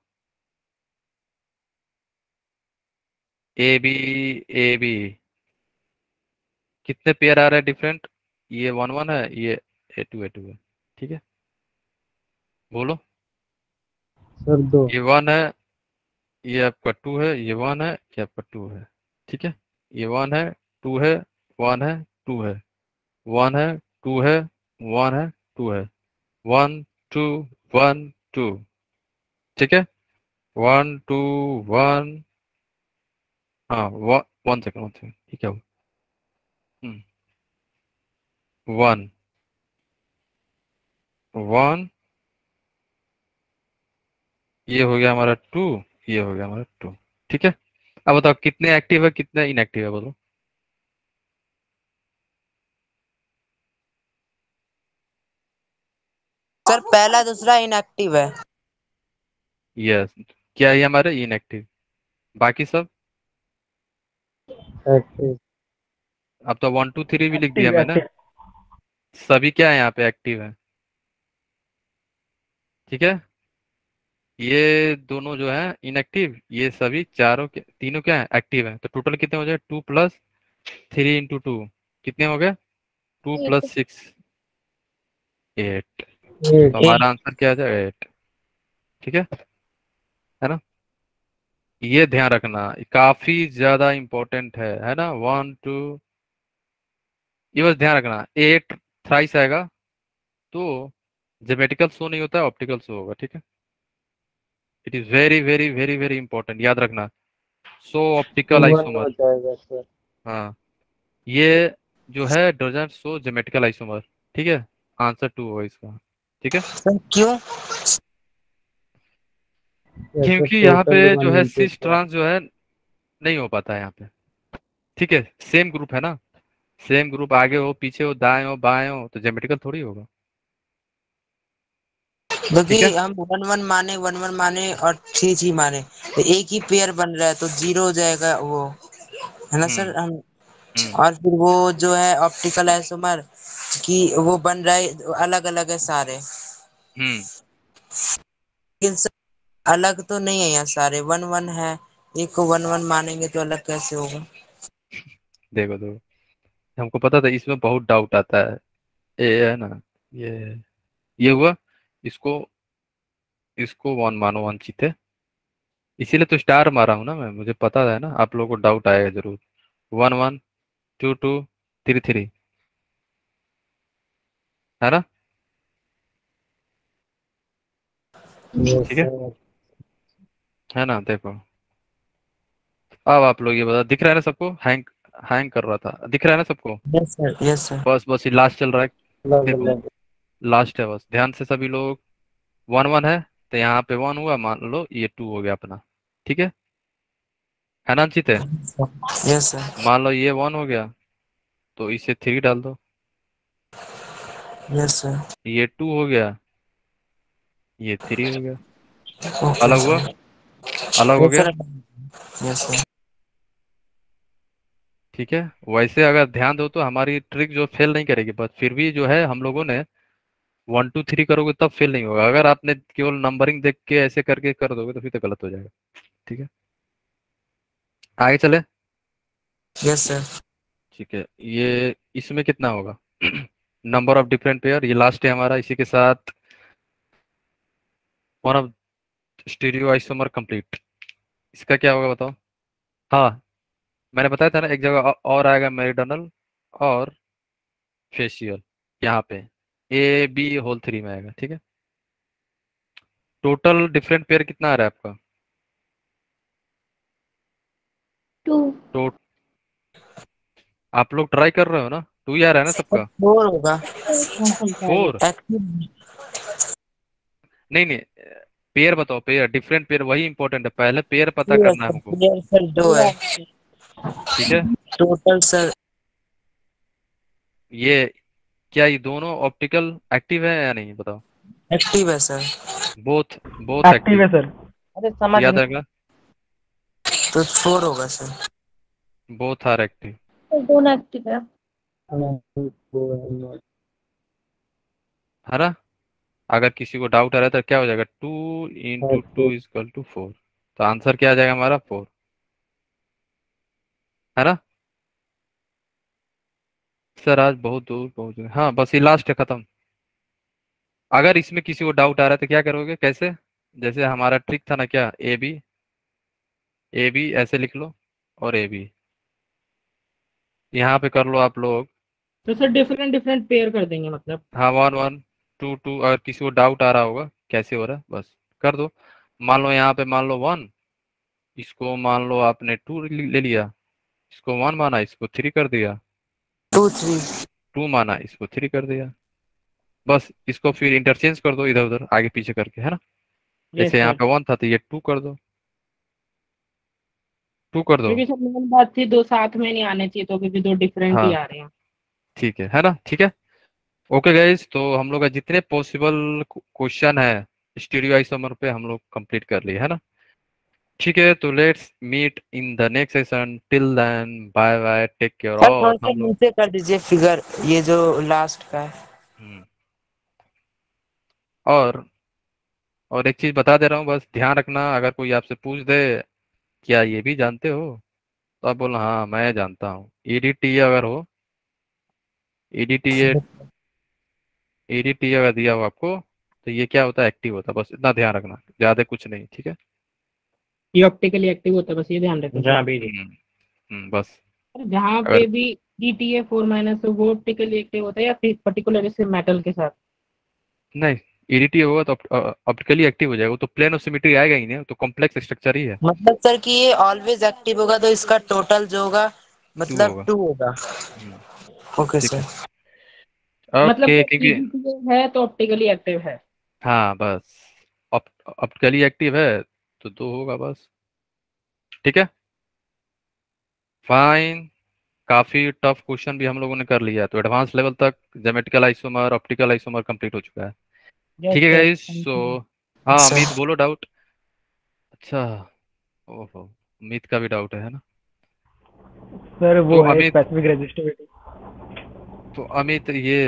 ए बी कितने पेयर आ रहे हैं डिफरेंट? ये 1 1 है, ये ए टू है। ठीक है, बोलो।
सर 2।
ये 1 है, ये आपका 2 है, ये 1 है, ये आपका 2 है। ठीक है, ये 1 है, 2 है, 1 है, 2 है, 1 है, 2 है, 1 है, 2 है, 1 2 1 2। ठीक है, 1 2 1। हाँ, 1 सेकंड 1 सेकंड, ठीक है। 1 1, ये हो गया हमारा 2, ये हो गया हमारा 2। ठीक है, अब बताओ कितने एक्टिव है कितने इनएक्टिव है, बोलो।
सर पहला दूसरा इनएक्टिव है।
यस, क्या है हमारे इनएक्टिव, बाकी सब।
एक्टिव।
अब तो 1 2 3 भी लिख दिया
एक्टिव
मैंने,
एक्टिव।
सभी क्या है यहाँ पे एक्टिव है। ठीक है, ये दोनों जो है इनएक्टिव, ये सभी चारों के तीनों क्या है एक्टिव है। तो टोटल कितने हो जाए? 2 + 3 × 2 कितने हो गए? 2 + 6 8। तो
8।
हमारा आंसर क्या आ जाएगा? 8। ठीक है ना, ये ध्यान रखना, ये काफी ज्यादा इंपॉर्टेंट है ना। 1 2, ये बस ध्यान रखना, 8 थ्राइस आएगा तो ज्योमेट्रिकल शो नहीं होता है, ऑप्टिकल शो होगा। ठीक है, it is very very very very important, याद रखना। सो ऑप्टिकल
1
आइसोमर,
हो जाएगा सर।
हाँ, ये जो है डजंट शो ज्योमेट्रिकल आइसोमर। ठीक है, आंसर 2 होगा इसका। ठीक है,
सर क्यों?
ऐसे
क्योंकि यहाँ पे
टोटली
जो है 6
1
ट्रांस जो है नहीं हो पाता है यहाँ पे। ठीक है, सेम ग्रुप है ना, सेम ग्रुप आगे हो पीछे हो दाएं हो बाएं हो, तो ज्योमेट्रिकल थोड़ी होगा।
क्योंकि
ठीक है,
हम 1 1 माने और 3 3 माने, तो एक ही पेयर बन रहा है तो 0 हो जाएगा वो, है ना
हम्म
सर हम।
हम्म
और फिर वो जो है ऑप्टिकल आइसोमर की वो बन रहा है अलग अलग है सारे,
हम्म
लेकिन सर अलग तो नहीं है यहाँ सारे 1 1 है। एक को 1 1 मानेंगे तो अलग कैसे होगा?
देखो देखो, हमको पता था इसमें बहुत डाउट आता है। ये है ना, ये ये हुआ, इसको इसको 1 मानो, 1 चीते, इसीलिए तो स्टार मारा हूं ना मैं, मुझे पता है ना आप लोगों को डाउट आएगा जरूर। 1 1 2 2 3 3, है ना।
यस
ठीक है
सर।
है ना, देखो अब आप लोग ये बता, दिख रहा है ना सबको? हैंग हैंग कर रहा था, दिख रहा है ना सबको?
Yes sir yes sir.
बस बस ये लास्ट चल रहा है,
अलग
देखो
अलग।
लास्ट है, बस ध्यान से सभी लोग। 1 1 है, तो यहाँ पे 1 हुआ, मान लो ये 2 हो गया अपना। ठीक है ना अंचित है?
यस सर
मान लो ये 1 हो गया, तो इसे 3 डाल दो।
Yes sir.
ये 2 हो गया, ये 3 हो गया।
ओके
अलग हुआ,
सर।
अलग हो
यस
गया।
Sir yes sir.
ठीक है, वैसे अगर ध्यान दो तो हमारी ट्रिक जो फेल नहीं करेगी, बस फिर भी जो है हम लोगों ने 1 2 3 करोगे तब फेल नहीं होगा। अगर आपने केवल नंबरिंग देख के ऐसे करके कर दोगे तो फिर तो गलत हो जाएगा। ठीक है, आगे चले।
Yes sir.
ठीक है, ये इसमें कितना होगा? नंबर ऑफ डिफरेंट पेयर, ये लास्ट है हमारा, इसी के साथ one of stereo isomer complete. इसका क्या होगा बताओ? हाँ, मैंने बताया था ना, एक जगह और आएगा मेरिडनल और फेशियल, यहाँ पे ए बी होल 3 में आएगा। ठीक है, टोटल डिफरेंट पेयर कितना आ रहा है आपका?
2।
तो आप लोग ट्राई कर रहे हो ना? 2 ही आ रहा है ना सबका?
4 होगा
4?
एक्टिव।
नहीं नहीं, पेयर बताओ, पेयर डिफरेंट पेयर वही इंपॉर्टेंट है, पहले पेयर पता
ये
करना है
सर
हमको।
प्लेयर सर 2 है
ठीक है,
टोटल सर।
ये क्या ये दोनों ऑप्टिकल एक्टिव है या नहीं बताओ?
एक्टिव है सर।
बोथ बोथ
एक्टिव है
एक्टिव,
सर। अरे समझ
याद
नहीं।
रखना,
तो 4 होगा सर।
बोथ आर एक्टिव,
दोनों एक्टिव है।
है ना? अगर किसी को डाउट आ रहा है तो क्या हो जाएगा, 2 × 2 = 4, तो आंसर क्या आ जाएगा हमारा 4, है ना? सर आज बहुत दूर पहुंच गए, हाँ बस ये लास्ट है, खत्म। अगर इसमें किसी को डाउट आ रहा है तो क्या करोगे, कैसे? जैसे हमारा ट्रिक था ना, क्या ए बी ऐसे लिख लो, और ए बी यहाँ पे कर लो आप लोग।
तो सर डिफरेंट डिफरेंट पेयर कर देंगे मतलब।
हाँ 1 1 2 2, अगर किसी को डाउट आ रहा होगा कैसे हो रहा है बस कर दो। मान लो यहाँ पे मान लो 1, इसको मान लो आपने 2 ले लिया, इसको 1 माना, इसको 3 कर दिया,
2 3
2 माना, इसको 3 कर दिया, बस इसको फिर इंटरचेंज कर दो इधर उधर आगे पीछे करके, है ना?
यस
जैसे यहाँ
सर।
पे 1 था तो ये 2 कर दो, 2 कर दो।
क्योंकि सर मेन बात थी दो साथ में नहीं आने चाहिए, तो क्योंकि दो डिफरेंट ही
हाँ
आ रहे हैं।
ठीक है ना? ठीक है, ओके गाइस, तो हम लोग का जितने पॉसिबल क्वेश्चन है स्टीरियो आइसोमर पे हम लोग कंप्लीट कर लिए, है ना? ठीक है, तो let's meet in the next session, till then bye bye, take care.
Sir
और
थोड़ा सा
हम लोग
नीचे कर दीजिए फिगर, ये जो लास्ट का है।
हम्म, और एक चीज बता दे रहा हूँ, बस ध्यान रखना, अगर कोई आपसे पूछ दे क्या ये भी जानते हो, तो आप बोलना हाँ मैं जानता हूँ। ईडीटी अगर हो, ईडीटी ईडीटी अगर दिया हो आपको, तो ये क्या होता है, एक्टिव होता है, बस इतना ध्यान रखना, ज्यादा कुछ नहीं, ठीक है?
ये ऑप्टिकली एक्टिव होता है, बस ये ध्यान रखें।
जहाँ भी
बस
सर जहाँ पे
अगर
भी DTA 4- हो वो ऑप्टिकली एक्टिव होता है या फिर पर्टिकुलर से मेटल के साथ?
नहीं, ईडीटी होगा तो ऑप्टिकली एक्टिव हो जाएगा, वो तो प्लेन ऑफ सिमेट्री आएगा ही नहीं, तो कॉम्प्लेक्स स्ट्रक्चर ही है।
मतलब सर कि ये ऑलवेज एक्टिव होगा, तो इसका टोटल जो होगा
2
मतलब
होगा।
2 होगा।
हम्म,
ओके
ठीक
सर।
है,
मतलब
ओके,
सर
क्योंकि
EDTA है तो ऑप्टिकली एक्टिव है।
हाँ बस ऑप्टिकली एक्टिव है तो 2 होगा बस, ठीक है, फाइन। काफी टफ क्वेश्चन भी हम लोगों ने कर लिया, तो एडवांस लेवल तक geometrical isomer optical isomer complete हो चुका है।
यस
ठीक है
sir,
guys,
thank
so
you.
हाँ
सर
अमित बोलो डाउट। अच्छा, ओहो, अमित का भी डाउट है ना?
सर
तो
वो है
अमित
स्पेसिफिक रेजिस्टिविटी।
तो अमित ये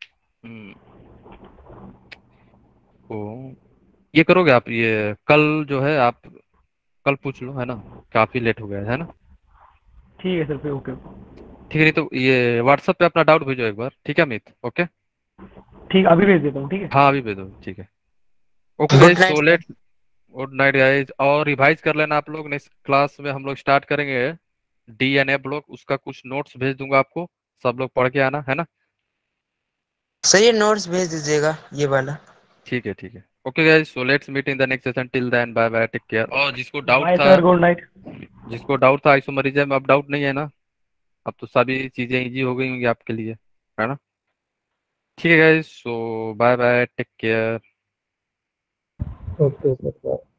ओ ये करोगे आप, ये कल जो है आप कल पूछ लो, है ना? काफी लेट हो गया है ना?
ठीक है सर, फिर ओके।
ठीक है, नहीं तो ये व्हाट्सएप पे अपना डाउट भेजो एक बार, ठीक है अमित? ओके,
ठीक, अभी भेज देता हूँ, ठीक है।
हाँ अभी भेजो, ठीक है, okay
good
guys,
night
so
sir.
Late good night guys, और रिवाइज कर लेना आप लोग, नेक्स्ट क्लास में हम लोग स्टार्ट करेंगे डीएनए ब्लॉक, उसका कुछ नोट्स भेज दूंगा आपको, सब लोग पढ़ के आना, है ना?
सर ये नोट्स भेज दीजिएगा ये वाला।
ठीक है, okay guys, so let's meet in the next session, till then bye bye, take care. और
बाय सर, गुड नाइट।
जिसको डाउट था आइसोमरिज्म में, अब डाउट नहीं है ना? अब तो सभी चीजें इजी हो गई होंगी आपके लिए, है ना? ठीक है guys, so bye bye, take care.
Okay sir.